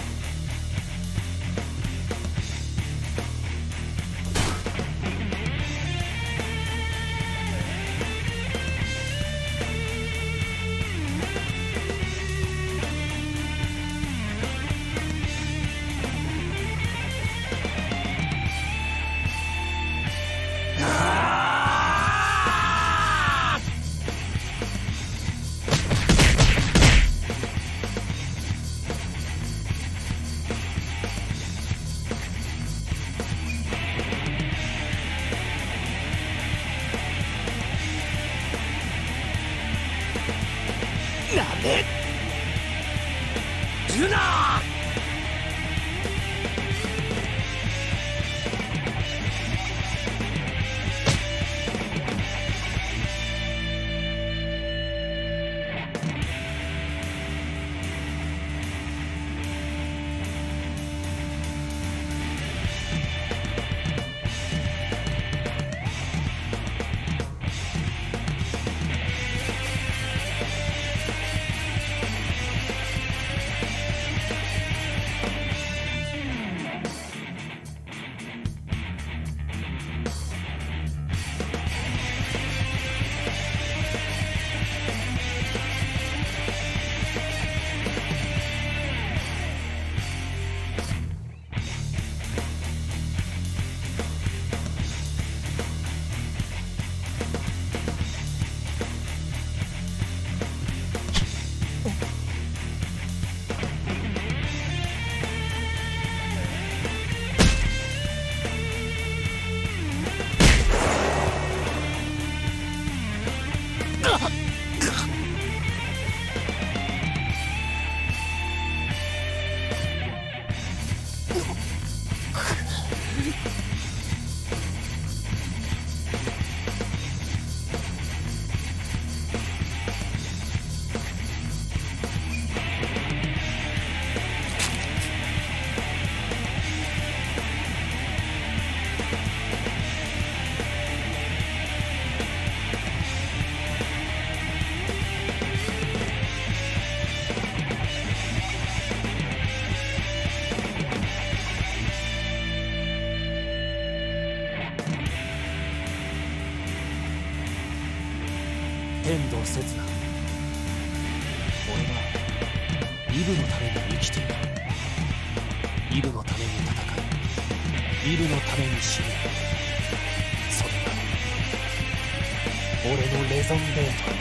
天道刹那、俺はイブのために生きている。イブのために戦い、イブのために死ぬ。それが俺のレゾンベート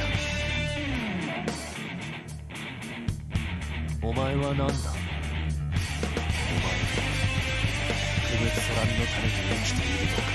だ。お前は何だ？お前はクムツソラミのために生きているのか？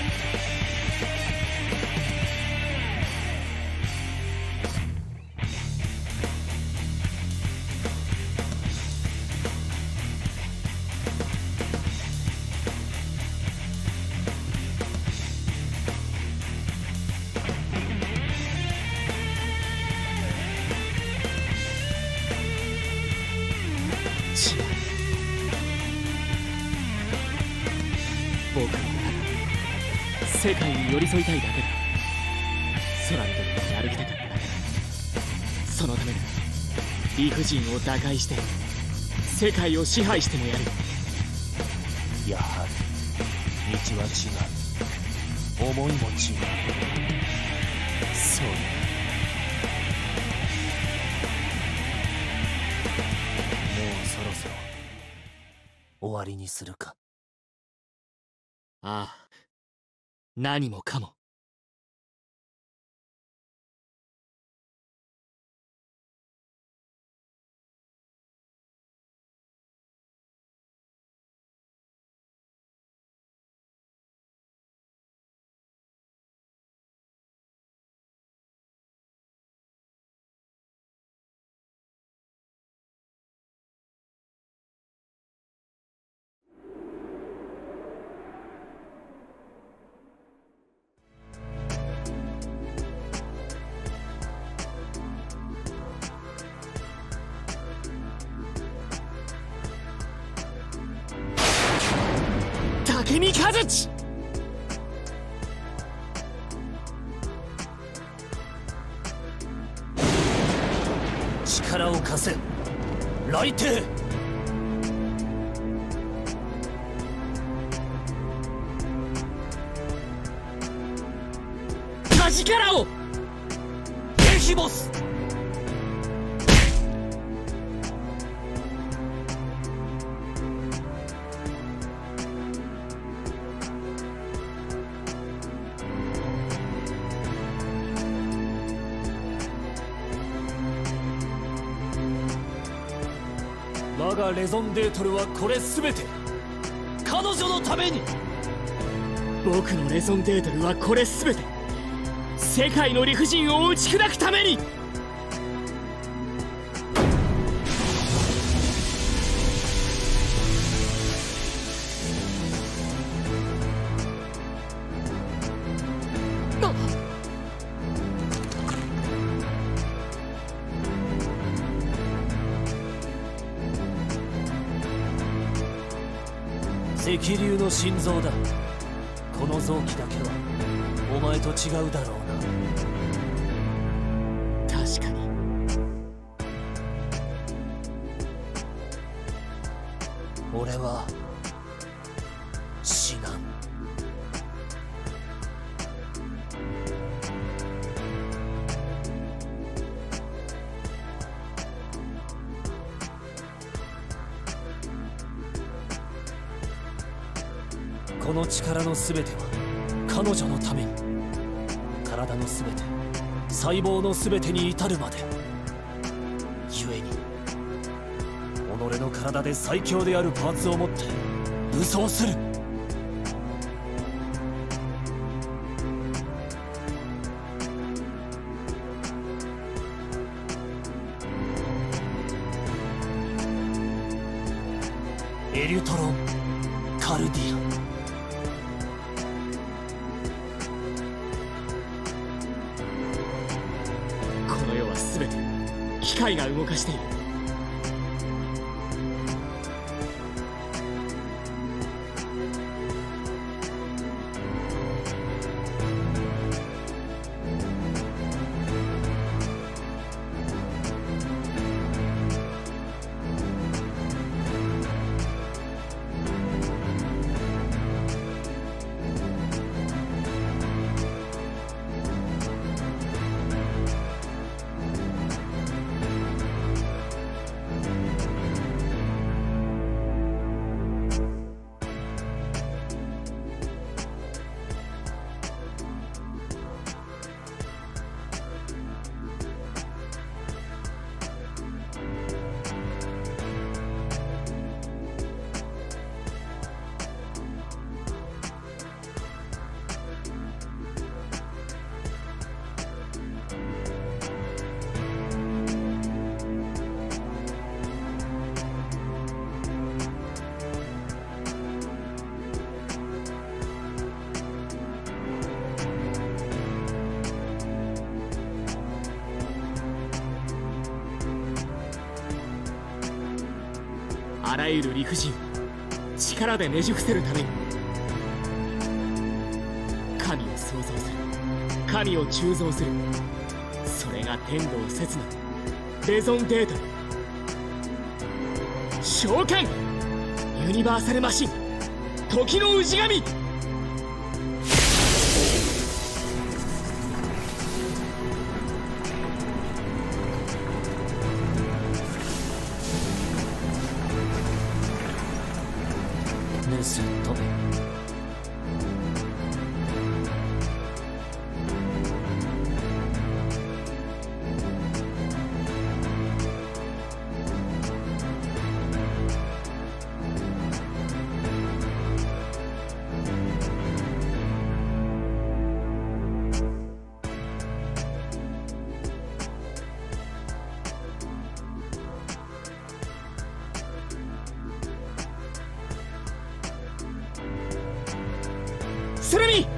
僕は世界に寄り添いたいだけだ。空見と共に歩きたかっただけだ。そのためなら理不尽を打開して世界を支配してもやる。 やはり道は違う。思いも違う。 そうだ。 もうそろそろ終わりにするか。 ああ、何もかも。竹見和地。 力を貸せ雷帝。 力をエヒボス。我がレゾンデートルはこれ全て彼女のために。 僕のレゾンデートルはこれ全て世界の理不尽を打ち砕くために。 赤竜の心臓だ。この臓器だけはお前と違うだろうな。 確かに。 俺は死なん。この力の全ては彼女のために。体の全て、細胞の全てに至るまで。故に己の体で最強であるパーツを持って武装する。エリュトロン・カルディアン。 この世は全て機械が動かしている。あらゆる理不尽力でねじ伏せるために神を創造する、神を鋳造する。それが天道刹那レゾンデートル召喚ユニバーサルマシン時の氏神。 ヌス飛べ。 セレミ。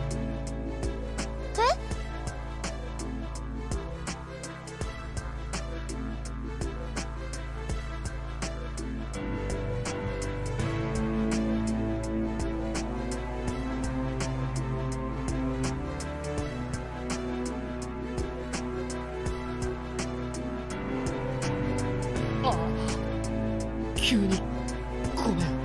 急にごめん。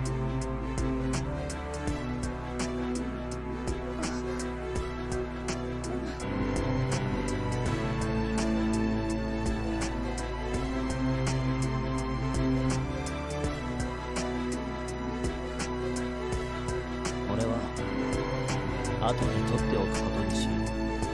俺は後に取っておくことにしよう。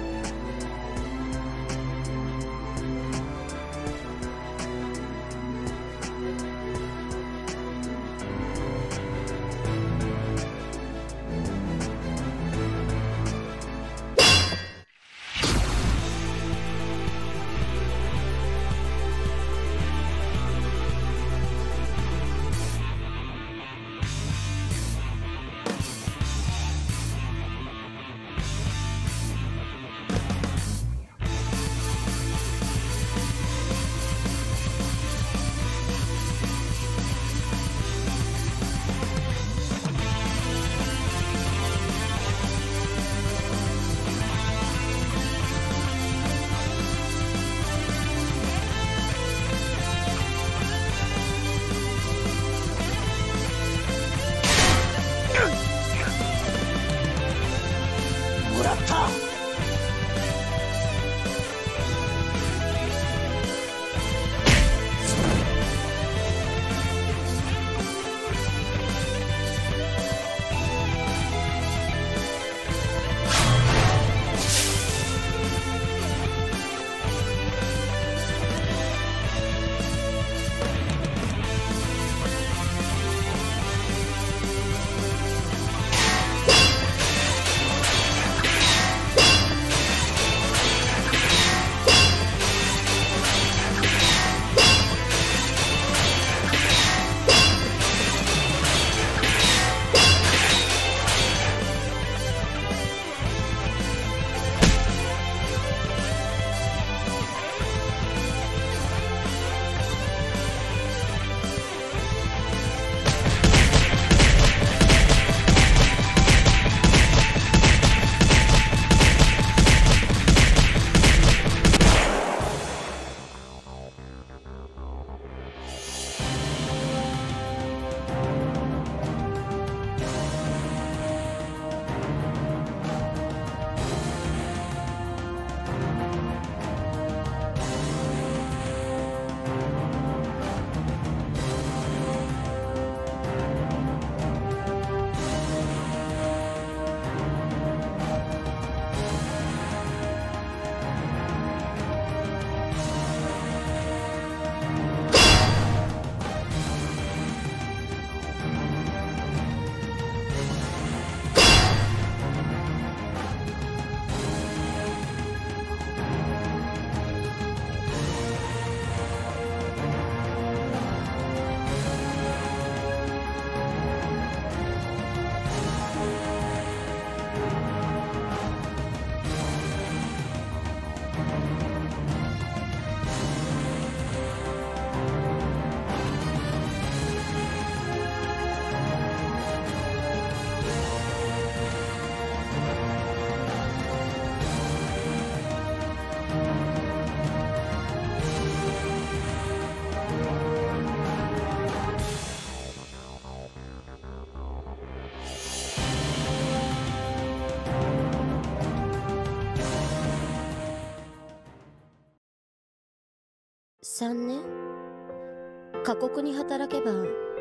3年？過酷に働けば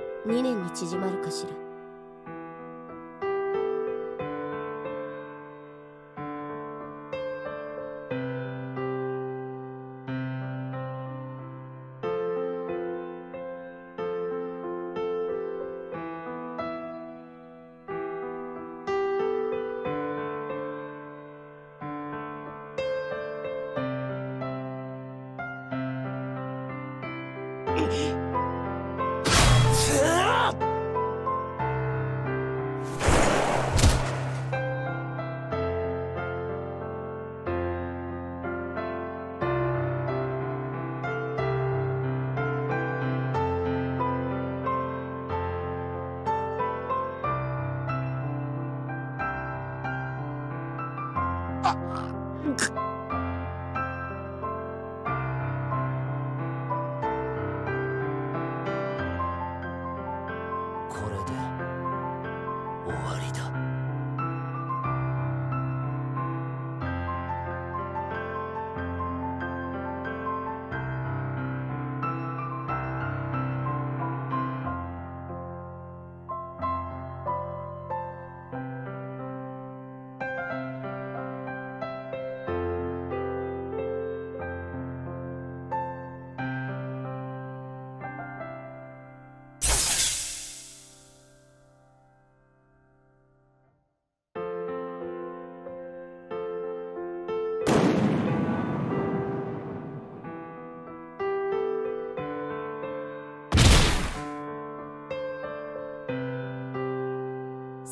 2年に縮まるかしら。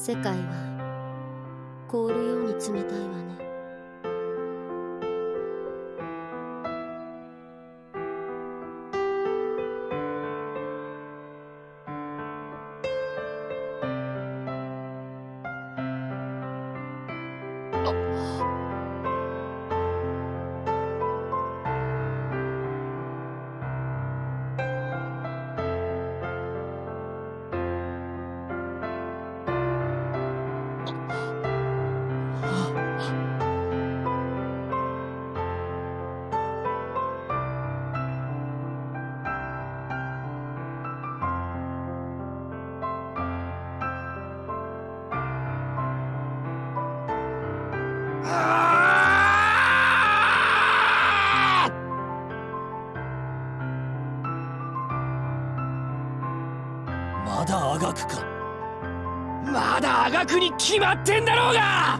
世界は凍るように冷たいわね。 まだあがくか。 まだあがくに決まってんだろうが。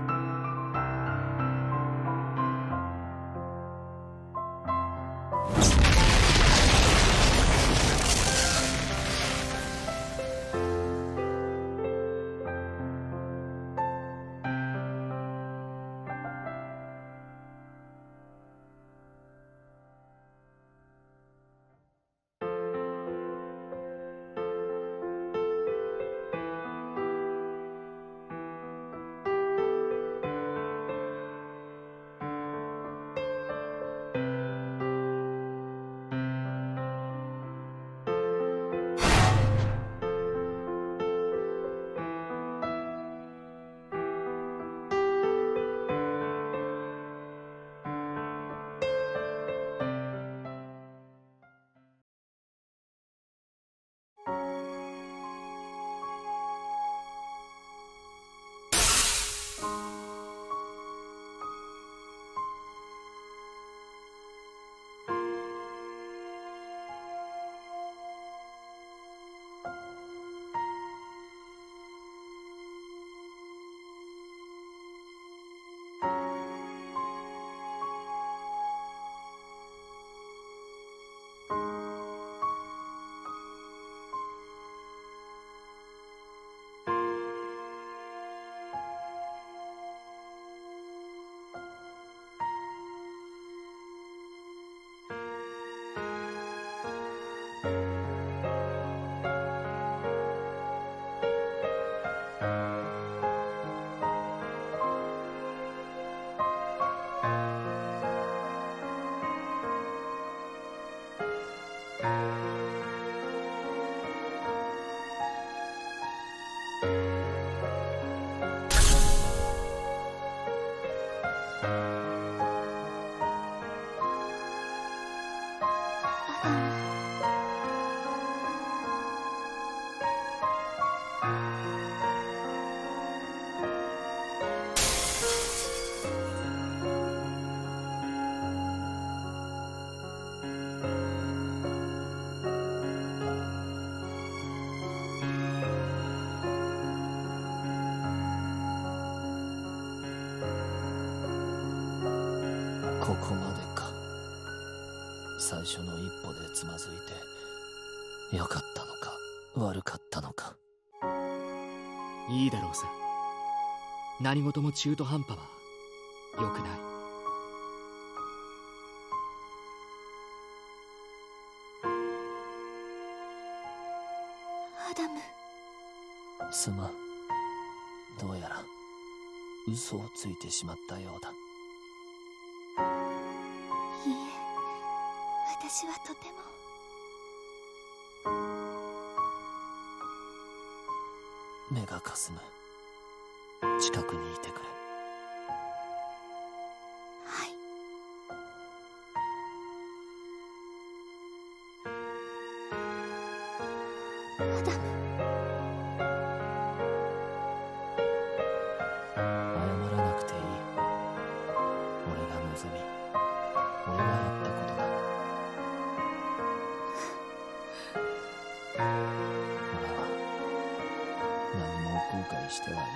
ここまでか。最初の一歩でつまずいて良かったのか悪かったのか。 いいだろうさ。何事も中途半端は良くない。 アダム。 すまん。どうやら嘘をついてしまったようだ。 いいえ、私はとても。 目がかすむ。近くにいてくれ。 はい。アダム。 謝らなくていい。俺が望み、俺がやったことだ。俺は何も後悔してはいない。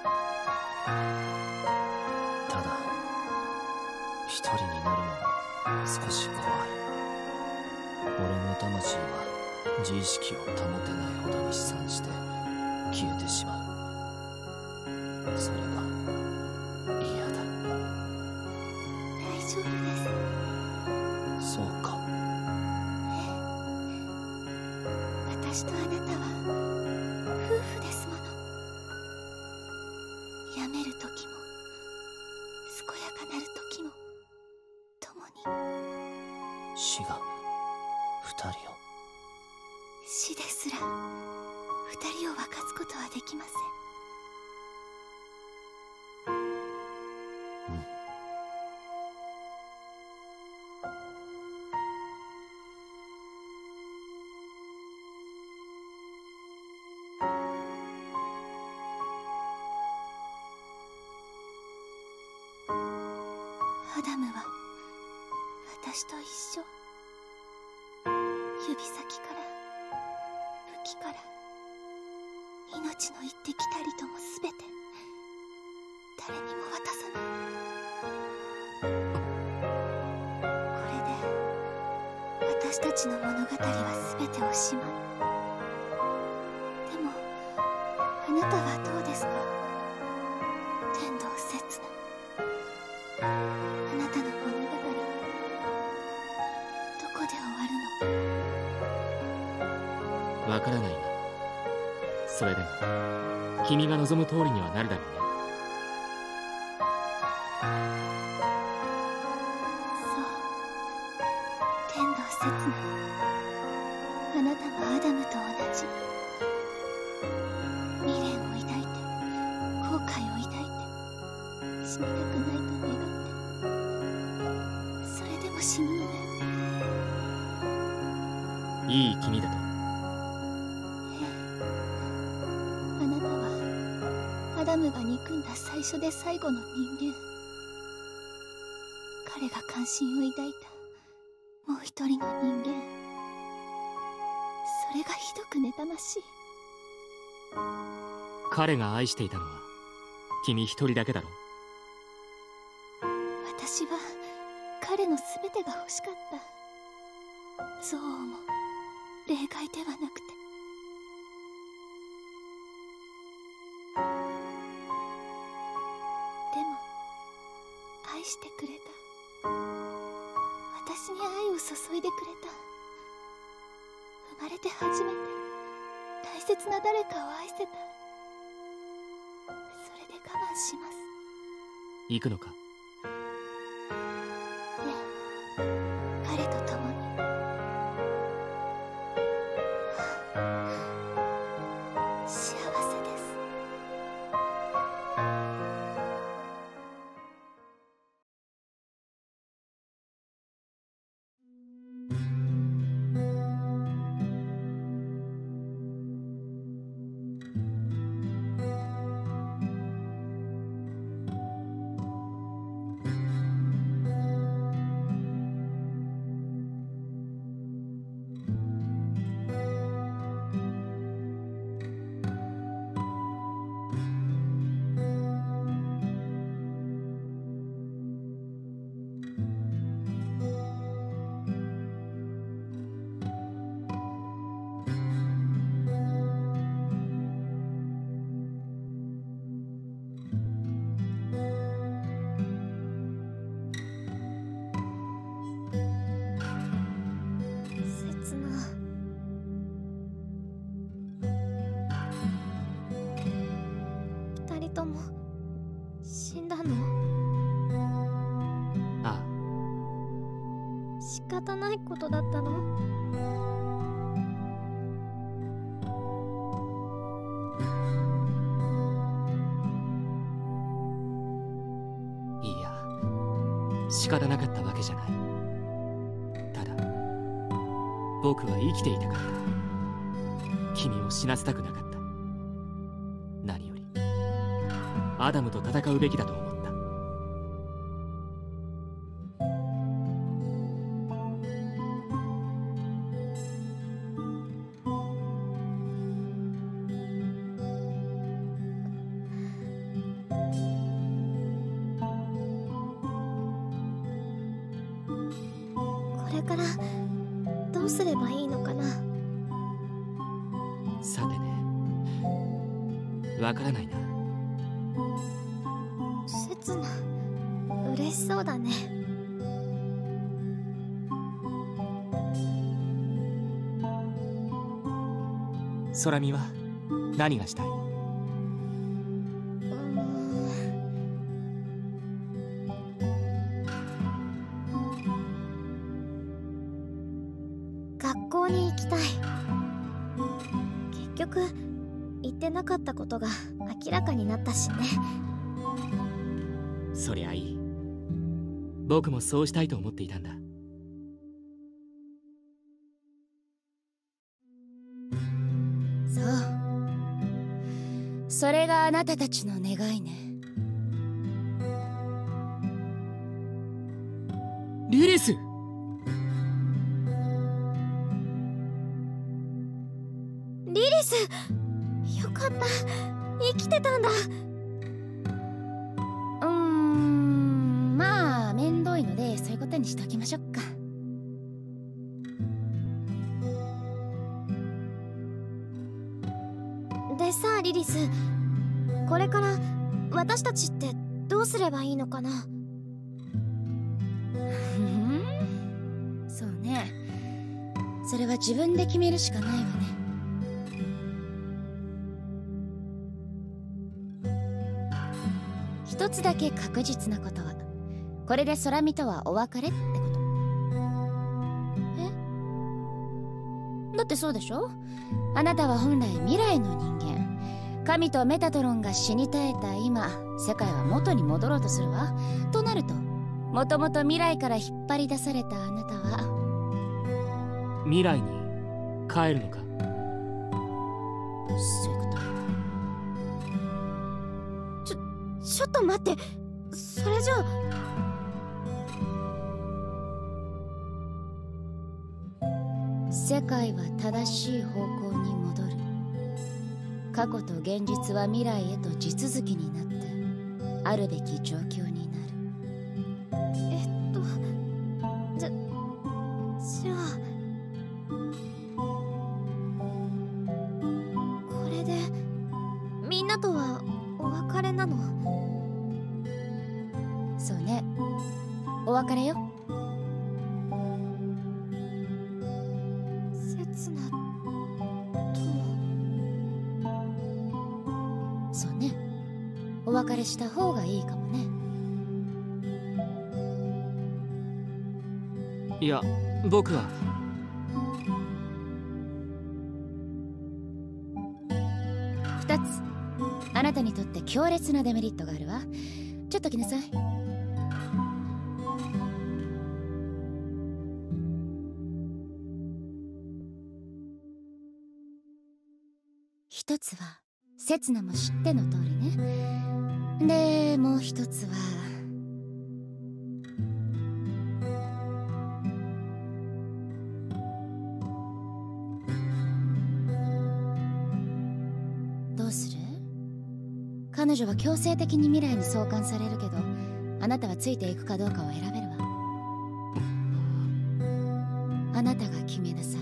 ただ一人になるのが少し怖い。俺の魂は自意識を保てないほどに飛散して消えてしまう。それが嫌だ。 大丈夫です。 そうか。 私とあなたは夫婦ですもの。病める時も健やかなる時も共に。 死が二人を。 死ですら二人を分かつことはできません。アダムは私と一緒。指先から武器から命の一滴たりともすべて誰にも渡さない。これで私たちの物語はすべておしまい。でもあなたはどうですか、天道刹那。あなたの物語はどこで終わるの？ わからないが、それでも君が望む通りにはなるだろうね。 そう、天道刹那。あなたもアダムと同じ。未練を抱いて、後悔を抱いて、死にたくないと願って、それでも死ぬのね。 いい君だと。 あなたはアダムが憎んだ最初で最後の人間。彼が関心を抱いたもう一人の人間。それがひどく妬ましい。 彼が愛していたのは君一人だけだろ。 私は彼の全てが欲しかった。憎悪も例外ではなくて。でも愛してくれた。私に愛を注いでくれた。生まれて初めて大切な誰かを愛せた。それで我慢します。 行くのか？ ええ、彼と共に。幸せです。二人とも死んだの？ ああ、 仕方ないことだったの？ いいや、仕方なかったわけじゃない。ただ僕は生きていたからだ。君を死なせたくなかった。何よりアダムと戦うべきだと思った。 からどうすればいいのかな。 さてね、わからないな。 せつな、嬉しそうだね。 空見は何がしたい？ 学校に行きたい。結局言ってなかったことが明らかになったしね。 そりゃいい。僕もそうしたいと思っていたんだ。 そう、それがあなたたちの願いね。 リリス！ リリス！よかった、生きてたんだ。 まあ面倒いのでそういうことにしておきましょうか。 でさ、リリス、これから私たちってどうすればいいのかな。 そうね、それは自分で決めるしかないわね。一つだけ確実なことは、これで空見とはお別れってこと。だってそうでしょ。あなたは本来未来の人間。神とメタトロンが死に絶えた今、世界は元に戻ろうとするわ。となると、もともと未来から引っ張り出されたあなたは未来に帰るのか？ そういうこと。 ちょっと待って、それじゃあ。 世界は正しい方向に戻る。過去と現実は未来へと地続きになってあるべき状況になる。 じゃあこれでみんなとはお別れなの？ そうね、お別れよ。 刹那とも。 そうね、お別れした方がいいかもね。 いや、僕は。 2つあなたにとって強烈なデメリットがあるわ。ちょっと来なさい。一つは刹那も知っての通りね。でもう一つはどうする？彼女は強制的に未来に送還されるけど、あなたはついていくかどうかを選べるわ。あなたが決めなさい。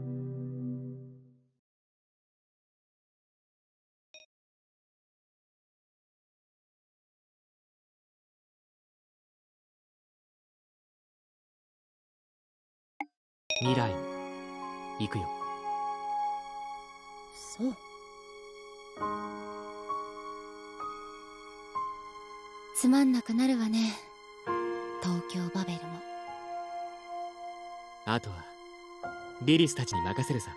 未来に行くよ。 そう。つまんなくなるわね、東京バベルも。 あとはリリスたちに任せるさ。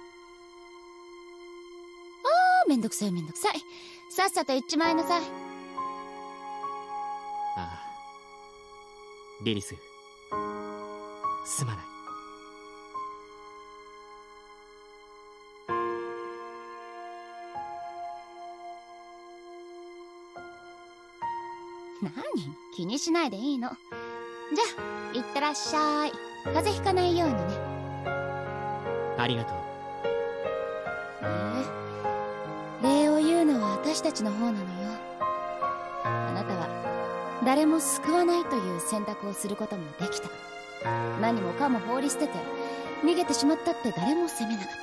めんどくさいめんどくさい。さっさと行っちまいなさい。 ああ、リリス、すまない。 何、気にしないでいいの。じゃあ、いってらっしゃい。風邪ひかないようにね。 ありがとう。 礼を言うのは私たちの方なのよ。あなたは誰も救わないという選択をすることもできた。 何もかも放り捨てて逃げてしまったって誰も責めなかった。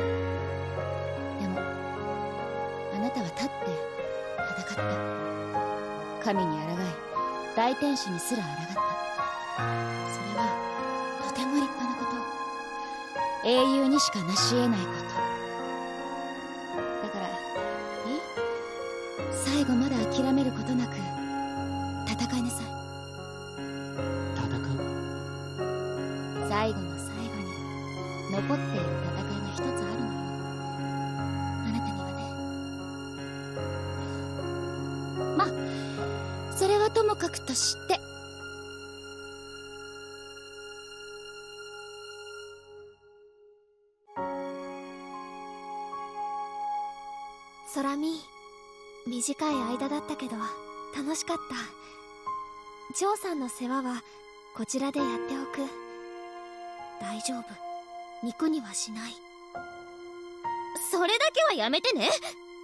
でもあなたは立って戦った。神に抗い大天使にすら抗った。それはとても立派なこと、英雄にしか成し得ないことだから、いい？最後まで諦めることなく戦いなさい。 戦う？ 最後の最後に残っている戦いが一つあるのよ、あなたにはね。まあそれはともかくとして、 空見、短い間だったけど楽しかった。ジョーさんの世話はこちらでやっておく。大丈夫、肉にはしない。 それだけはやめてね。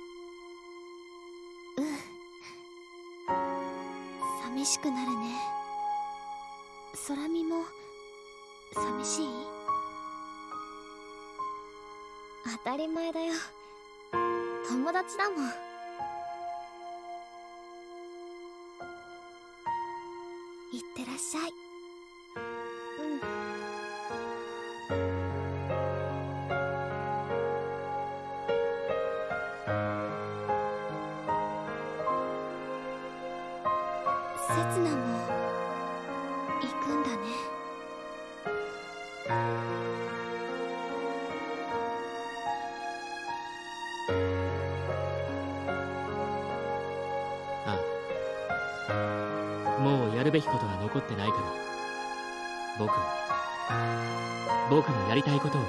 寂しくなるね。空見も寂しい？当たり前だよ、友達だもん。いってらっしゃい。せつなも行くんだね。 ああ、もうやるべきことは残ってないから、僕のやりたいことをやる。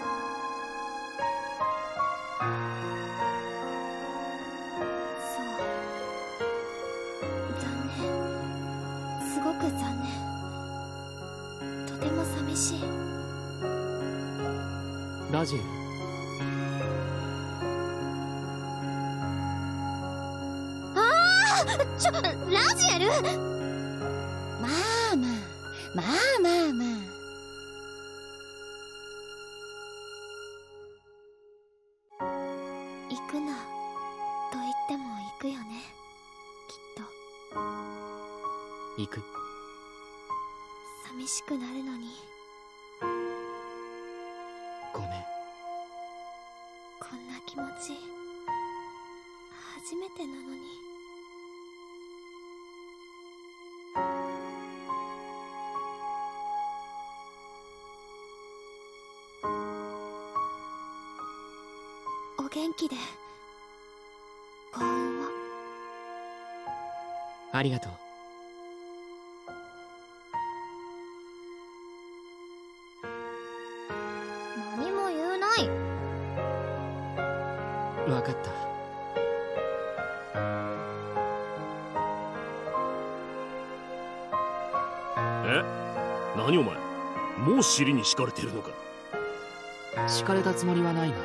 すごく残念。とても寂しい。 ラジエル、 ラジエル、まあまあまあまあまあ、 行くなと言っても行くよね、きっと。 行く。 寂しくなるのにごめん。 こんな気持ち初めてなのに。お元気で。幸運を。 ありがとう。 何も言うない。 分かった。 何お前、もう尻に敷かれてるのか。 敷かれたつもりはないが。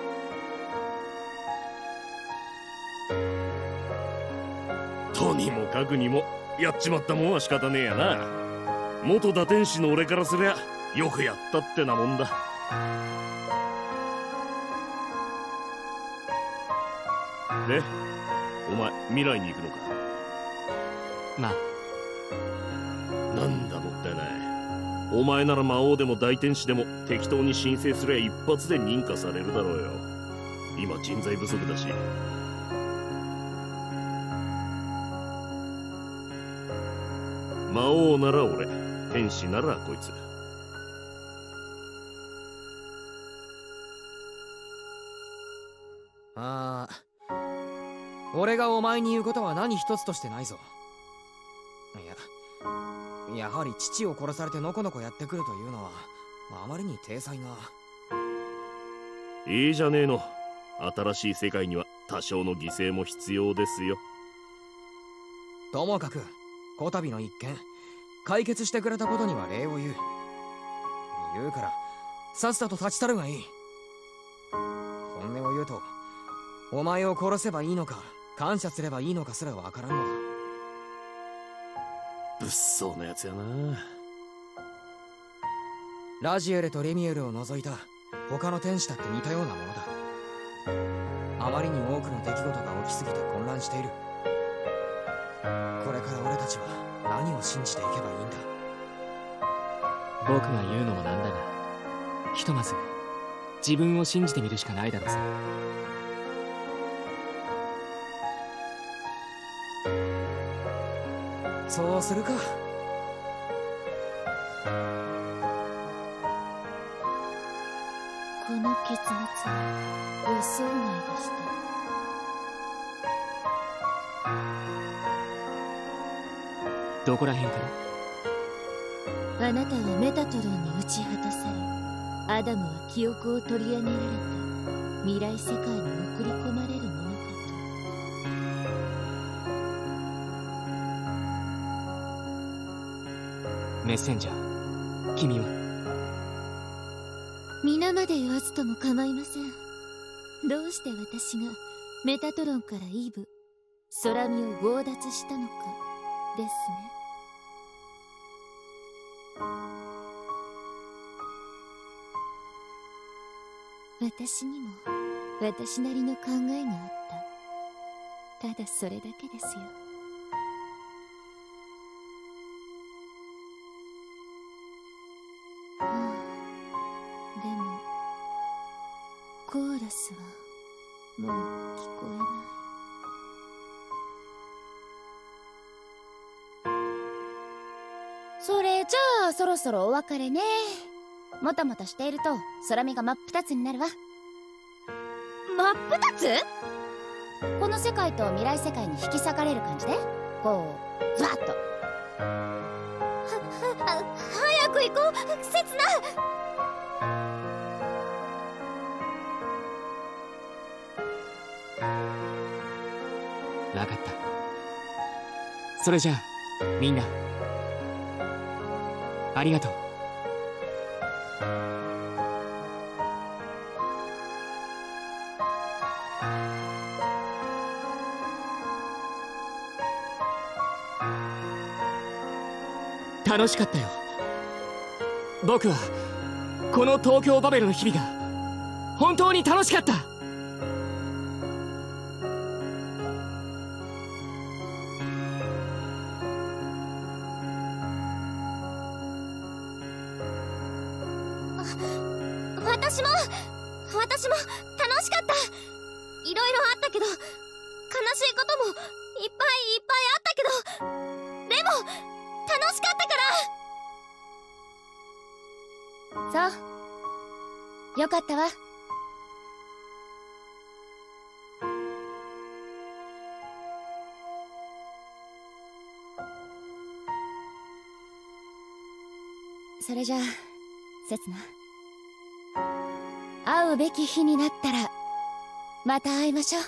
とにもかくにもやっちまったもんは仕方ねえやな。元打天使の俺からすりゃよくやったってなもんだ。で、お前未来に行くのか。 まあ、 なんだもったいない。お前なら魔王でも大天使でも適当に申請すりゃ一発で認可されるだろうよ。今人材不足だし。魔王なら俺、天使ならこいつ。 ああ、俺がお前に言うことは何一つとしてないぞ。いや、やはり父を殺されてのこのこやってくるというのはあまりに体裁が。 いいじゃねえの。新しい世界には多少の犠牲も必要ですよ。 ともかくこたびの一件解決してくれたことには礼を言うからさっさと立ち去るがいい。本音を言うと、お前を殺せばいいのか感謝すればいいのかすらわからんのだ。 物騒なやつやな。 ラジエルとレミエルを除いた他の天使だって似たようなものだ。あまりに多くの出来事が起きすぎて混乱している。これから俺たちは何を信じていけばいいんだ。 僕が言うのもなんだが、ひとまず自分を信じてみるしかないだろうさ。 そうするか。 この結末、予想外でした。 どこら辺から？ あなたはメタトロンに打ち果たされ、アダムは記憶を取り上げられた未来世界に送り込まれるものかと。メッセンジャー、君は？ 皆まで言わずとも構いません。どうして私がメタトロンからイブ、空見を強奪したのかですね。私にも私なりの考えがあった。ただそれだけですよ。でもコーラスはもう聞こえない。それじゃあそろそろお別れね。もたもたしていると空見が真っ二つになるわ。真っ二つ？この世界と未来世界に引き裂かれる感じで、こうズワッと。早く行こう、刹那。 わかった。それじゃあみんなありがとう。楽しかったよ。僕はこの東京バベルの日々が本当に楽しかった。 私も楽しかった。いろいろあったけど、悲しいこともいっぱいいっぱいあったけど、でも楽しかったから。そうよかったわ。それじゃあ刹那、会うべき日になったらまた会いましょう。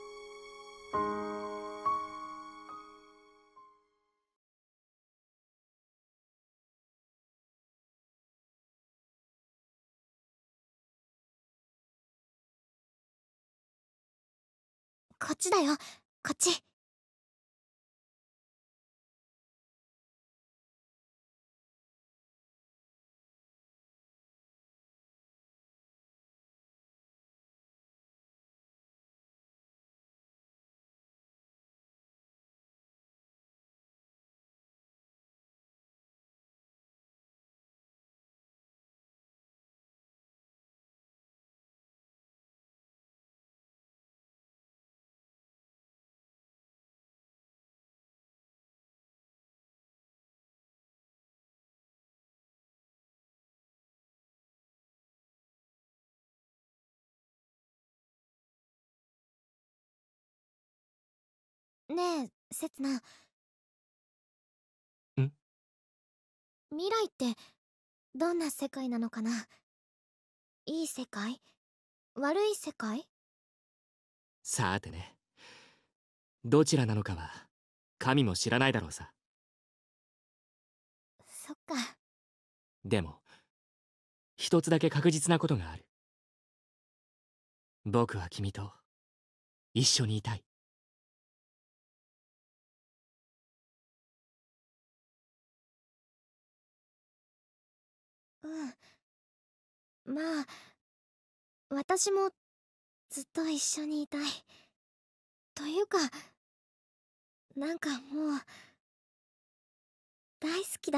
こっちだよ、こっち。ねえ、刹那。未来ってどんな世界なのかな？いい世界？悪い世界？ さてね、どちらなのかは神も知らないだろうさ。 そっか。 でも一つだけ確実なことがある。僕は君と一緒にいたい。 うん、 まあ私もずっと一緒にいたい。というかなんかもう大好きだ。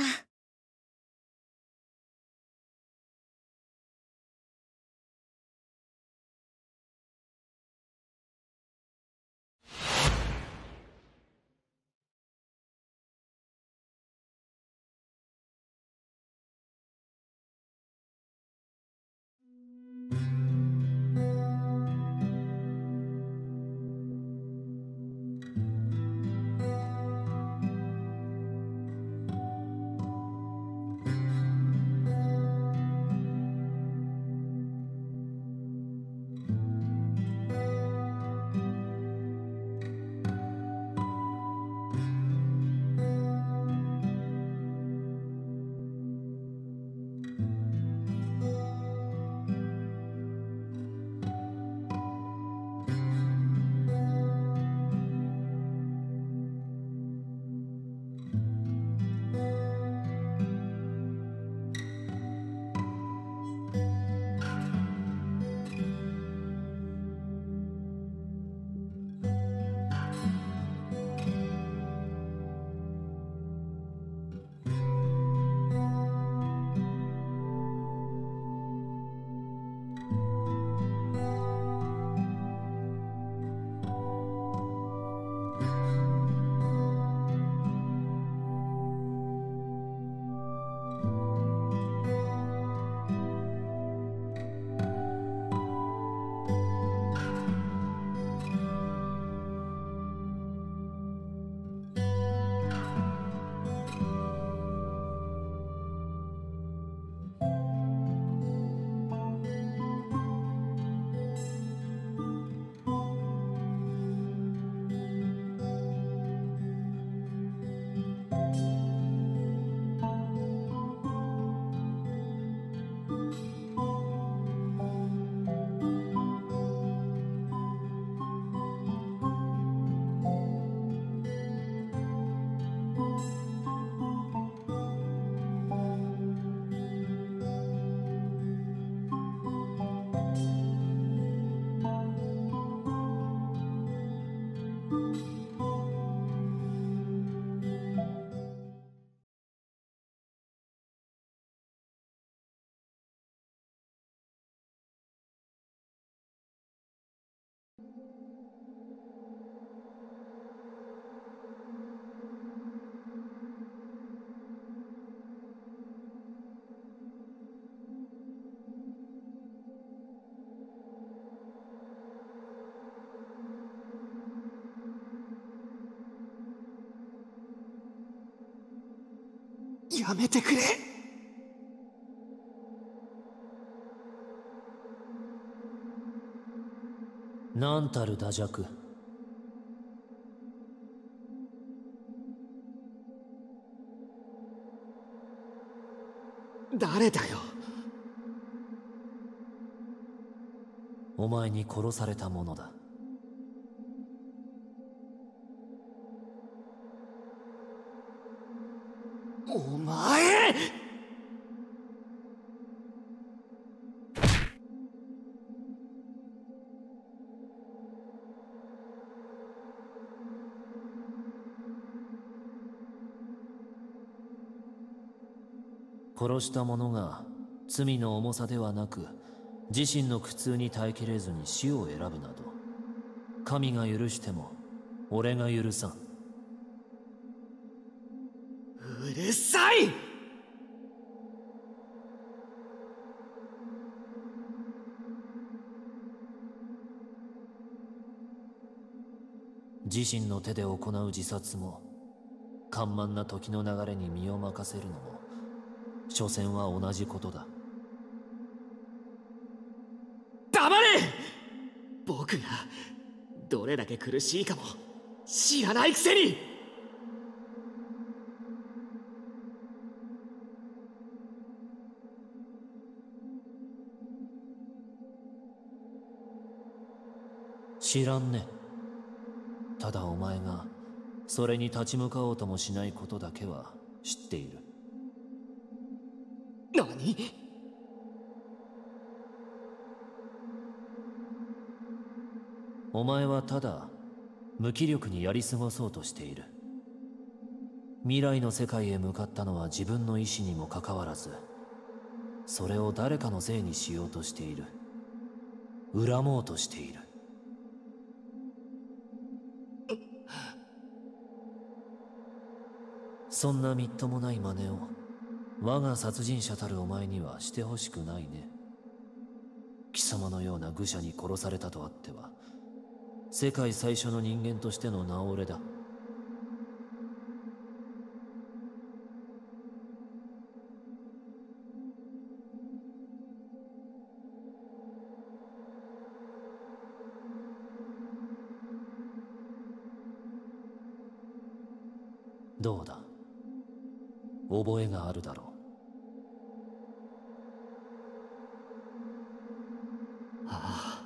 やめてくれ。 なんたる打弱。 誰だよ。 お前に殺されたものだ。 お前！ 殺した者が罪の重さではなく自身の苦痛に耐えきれずに死を選ぶなど、神が許しても俺が許さん。 うるさい！ 自身の手で行う自殺も緩慢な時の流れに身を任せるのも所詮は同じことだ。 黙れ！僕がどれだけ苦しいかも知らないくせに！ 知らんね。ただお前がそれに立ち向かおうともしないことだけは知っている。 何？ お前はただ無気力にやり過ごそうとしている。未来の世界へ向かったのは自分の意志にもかかわらず、それを誰かのせいにしようとしている。恨もうとしている。そんなみっともない真似を我が殺人者たるお前にはしてほしくないね。貴様のような愚者に殺されたとあっては、世界最初の人間としての名折れだ。どうだ、覚えがあるだろう。ああ、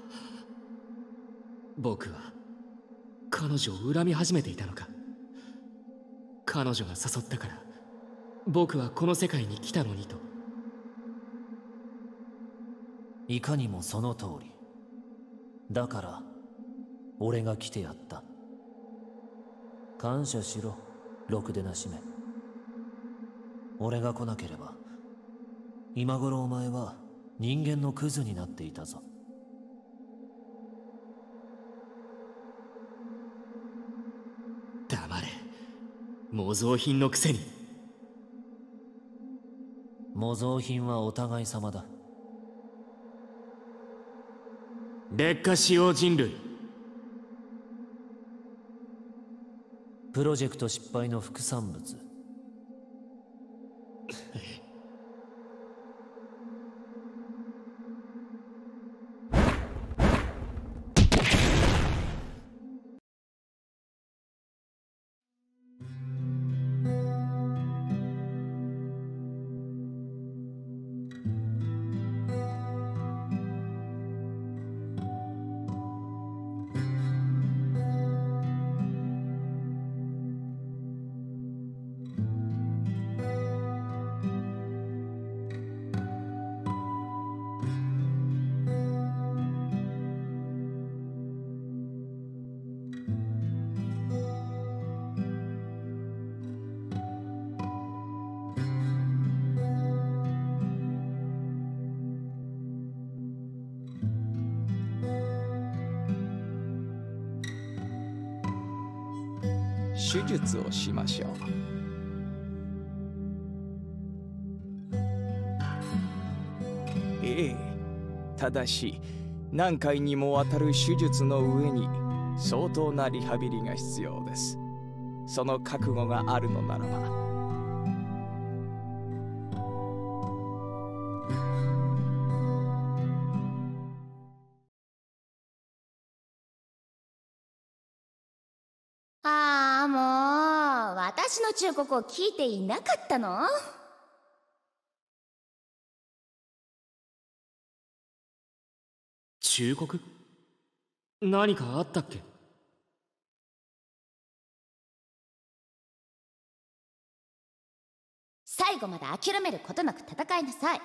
僕は彼女を恨み始めていたのか。彼女が誘ったから僕はこの世界に来たのにと。 いかにもその通り。だから俺が来てやった。感謝しろ、ろくでなしめ。俺が来なければ今頃お前は人間のクズになっていたぞ。 黙れ、模造品のくせに。 模造品はお互い様だ。 劣化使用人類。 プロジェクト失敗の副産物。 手術をしましょう。ええ、ただし何回にもわたる手術の上に相当なリハビリが必要です。その覚悟があるのならば。 ああ、もう私の忠告を聞いていなかったの？ 忠告？何かあったっけ？ 最後まで諦めることなく戦いなさい。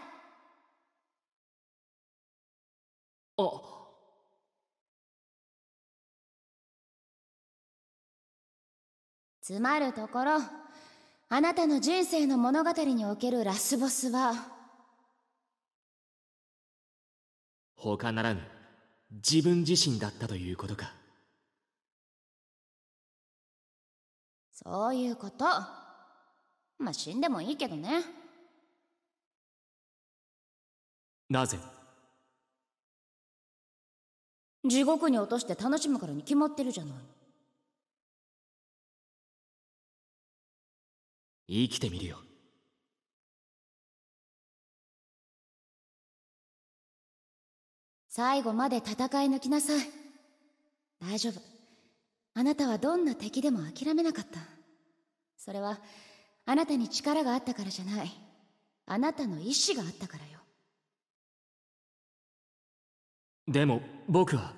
あ、 つまるところ、あなたの人生の物語におけるラスボスは他ならぬ自分自身だったということか。 そういうこと。まあ死んでもいいけどね。 なぜ？ 地獄に落として楽しむからに決まってるじゃない。 生きてみるよ。 最後まで戦い抜きなさい。大丈夫。あなたはどんな敵でも諦めなかった。それはあなたに力があったからじゃない。あなたの意志があったからよ。 でも僕は。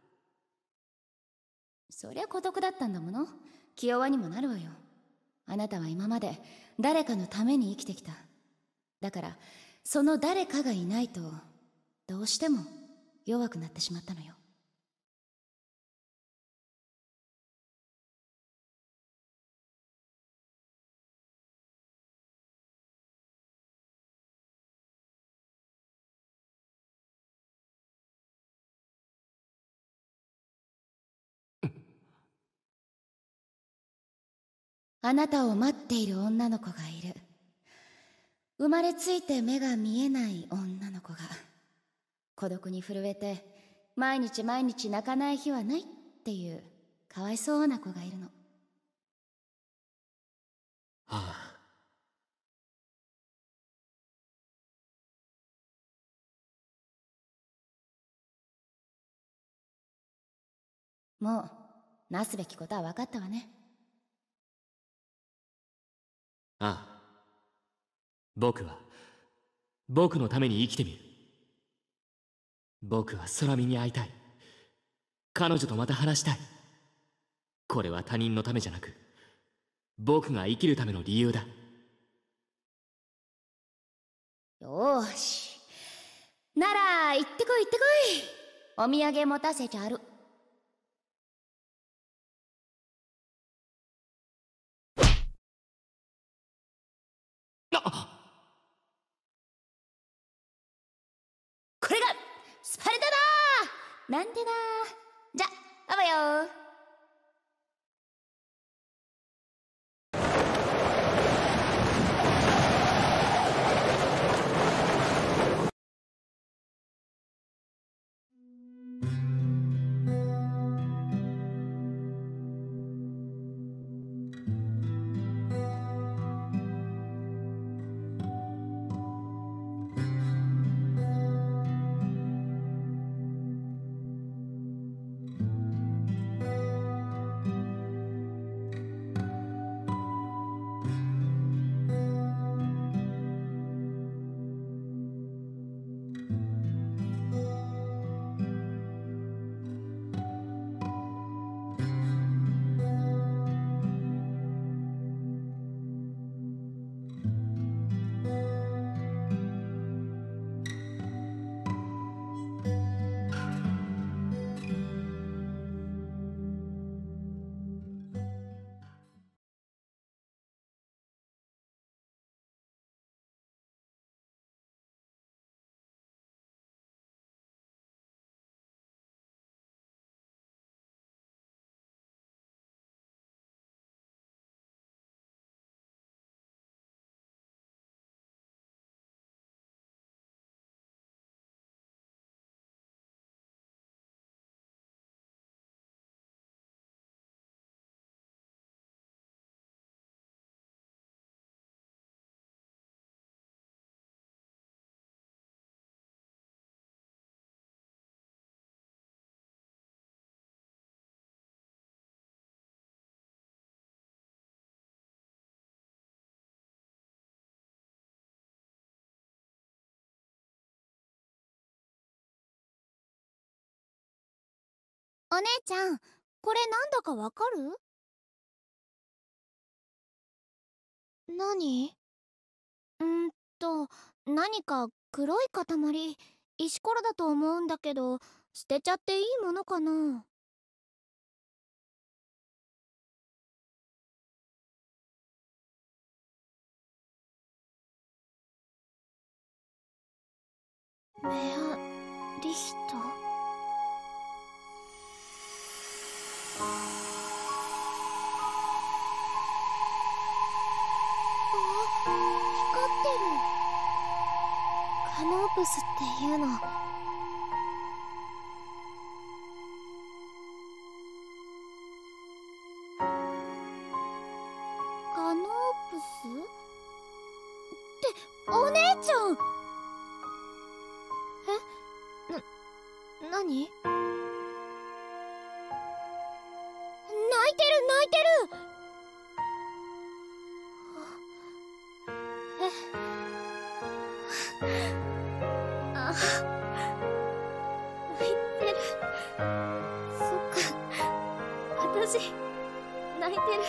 そりゃ孤独だったんだもの。気弱にもなるわよ。あなたは今まで誰かのために生きてきた。だからその誰かがいないとどうしても弱くなってしまったのよ。 あなたを待っている女の子がいる。生まれついて目が見えない女の子が、孤独に震えて毎日毎日泣かない日はないっていうかわいそうな子がいるの。 ああ。 もうなすべきことは分かったわね。 ああ。僕のために生きてみる。僕は空見に会いたい。彼女とまた話したい。これは他人のためじゃなく、僕が生きるための理由だ。 よーし。なら行ってこい行ってこい。お土産持たせちゃる。これがスパルタだなんてな。じゃあばよ。 お姉ちゃん、これなんだかわかる？何？何か黒い塊、石ころだと思うんだけど、捨てちゃっていいものかな？メアリヒト。光ってる。カノープスっていうの。カノープスってお姉ちゃん。何？泣いてる泣いてる。あ、泣いてる。そっか、私泣いてる。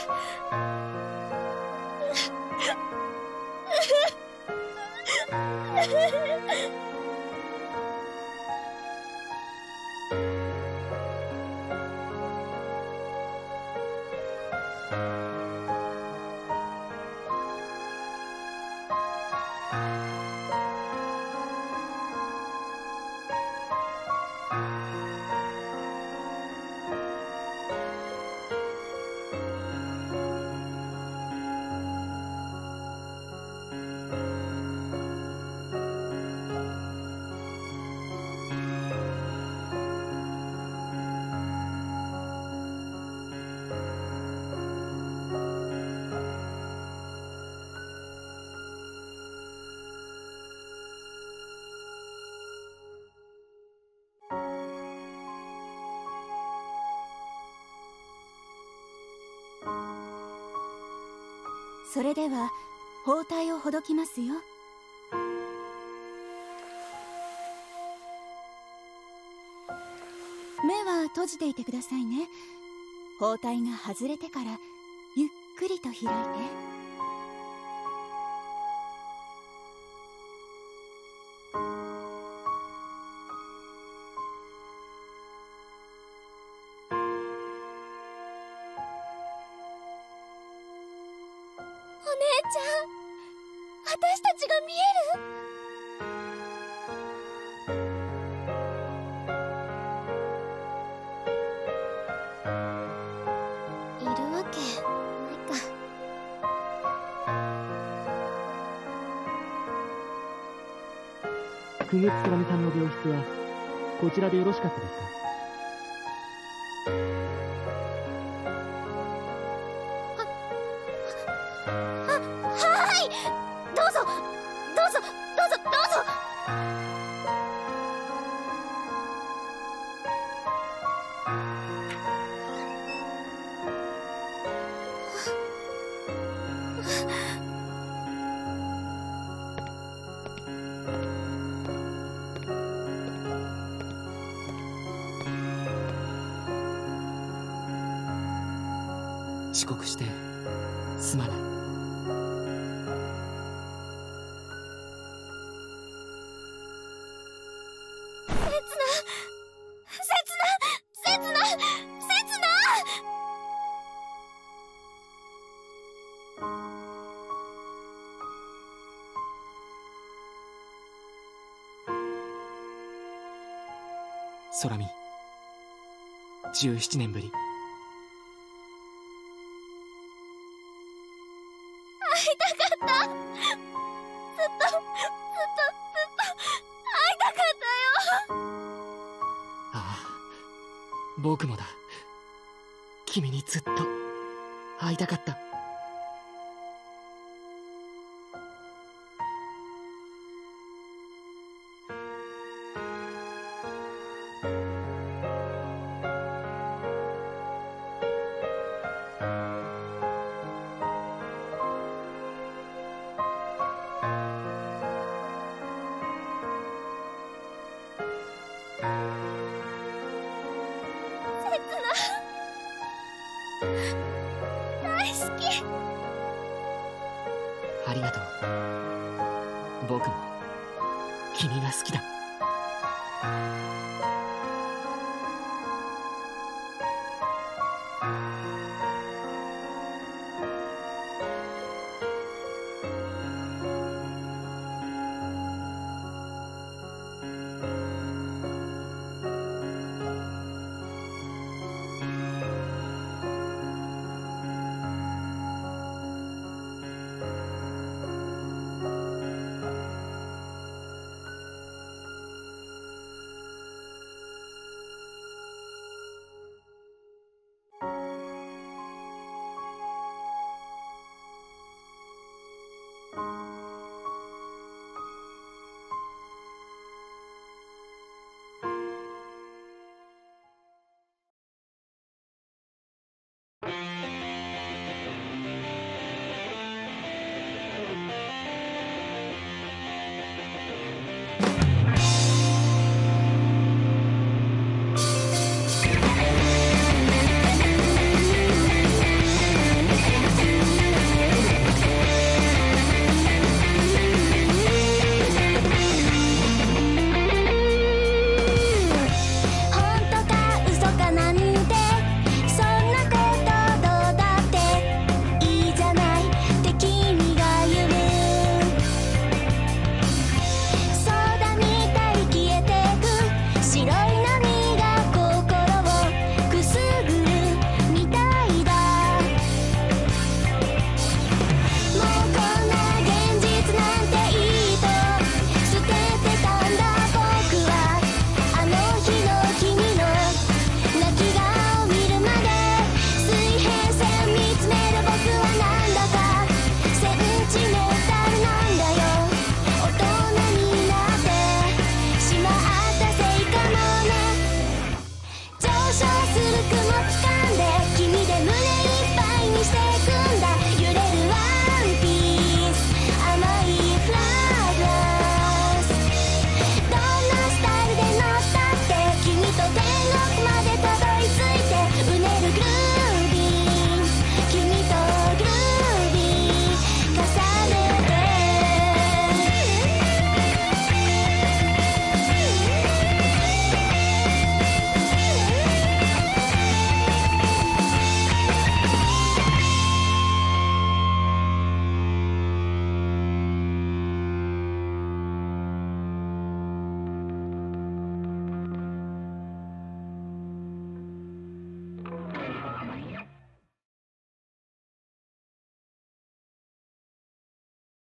それでは包帯をほどきますよ。目は閉じていてくださいね。包帯が外れてからゆっくりと開いて。 お姉ちゃん、私たちが見える？ いるわけないか。 久月つばみさんの病室はこちらでよろしかったですか？ はい、どうぞどうぞどうぞどうぞ。 遅刻してすまない。空見、17年ぶり。 会いたかった。ずっと会いたかったよ。 ああ、僕もだ。君にずっと会いたかった。 大好き。 ありがとう。僕も君が好きだ。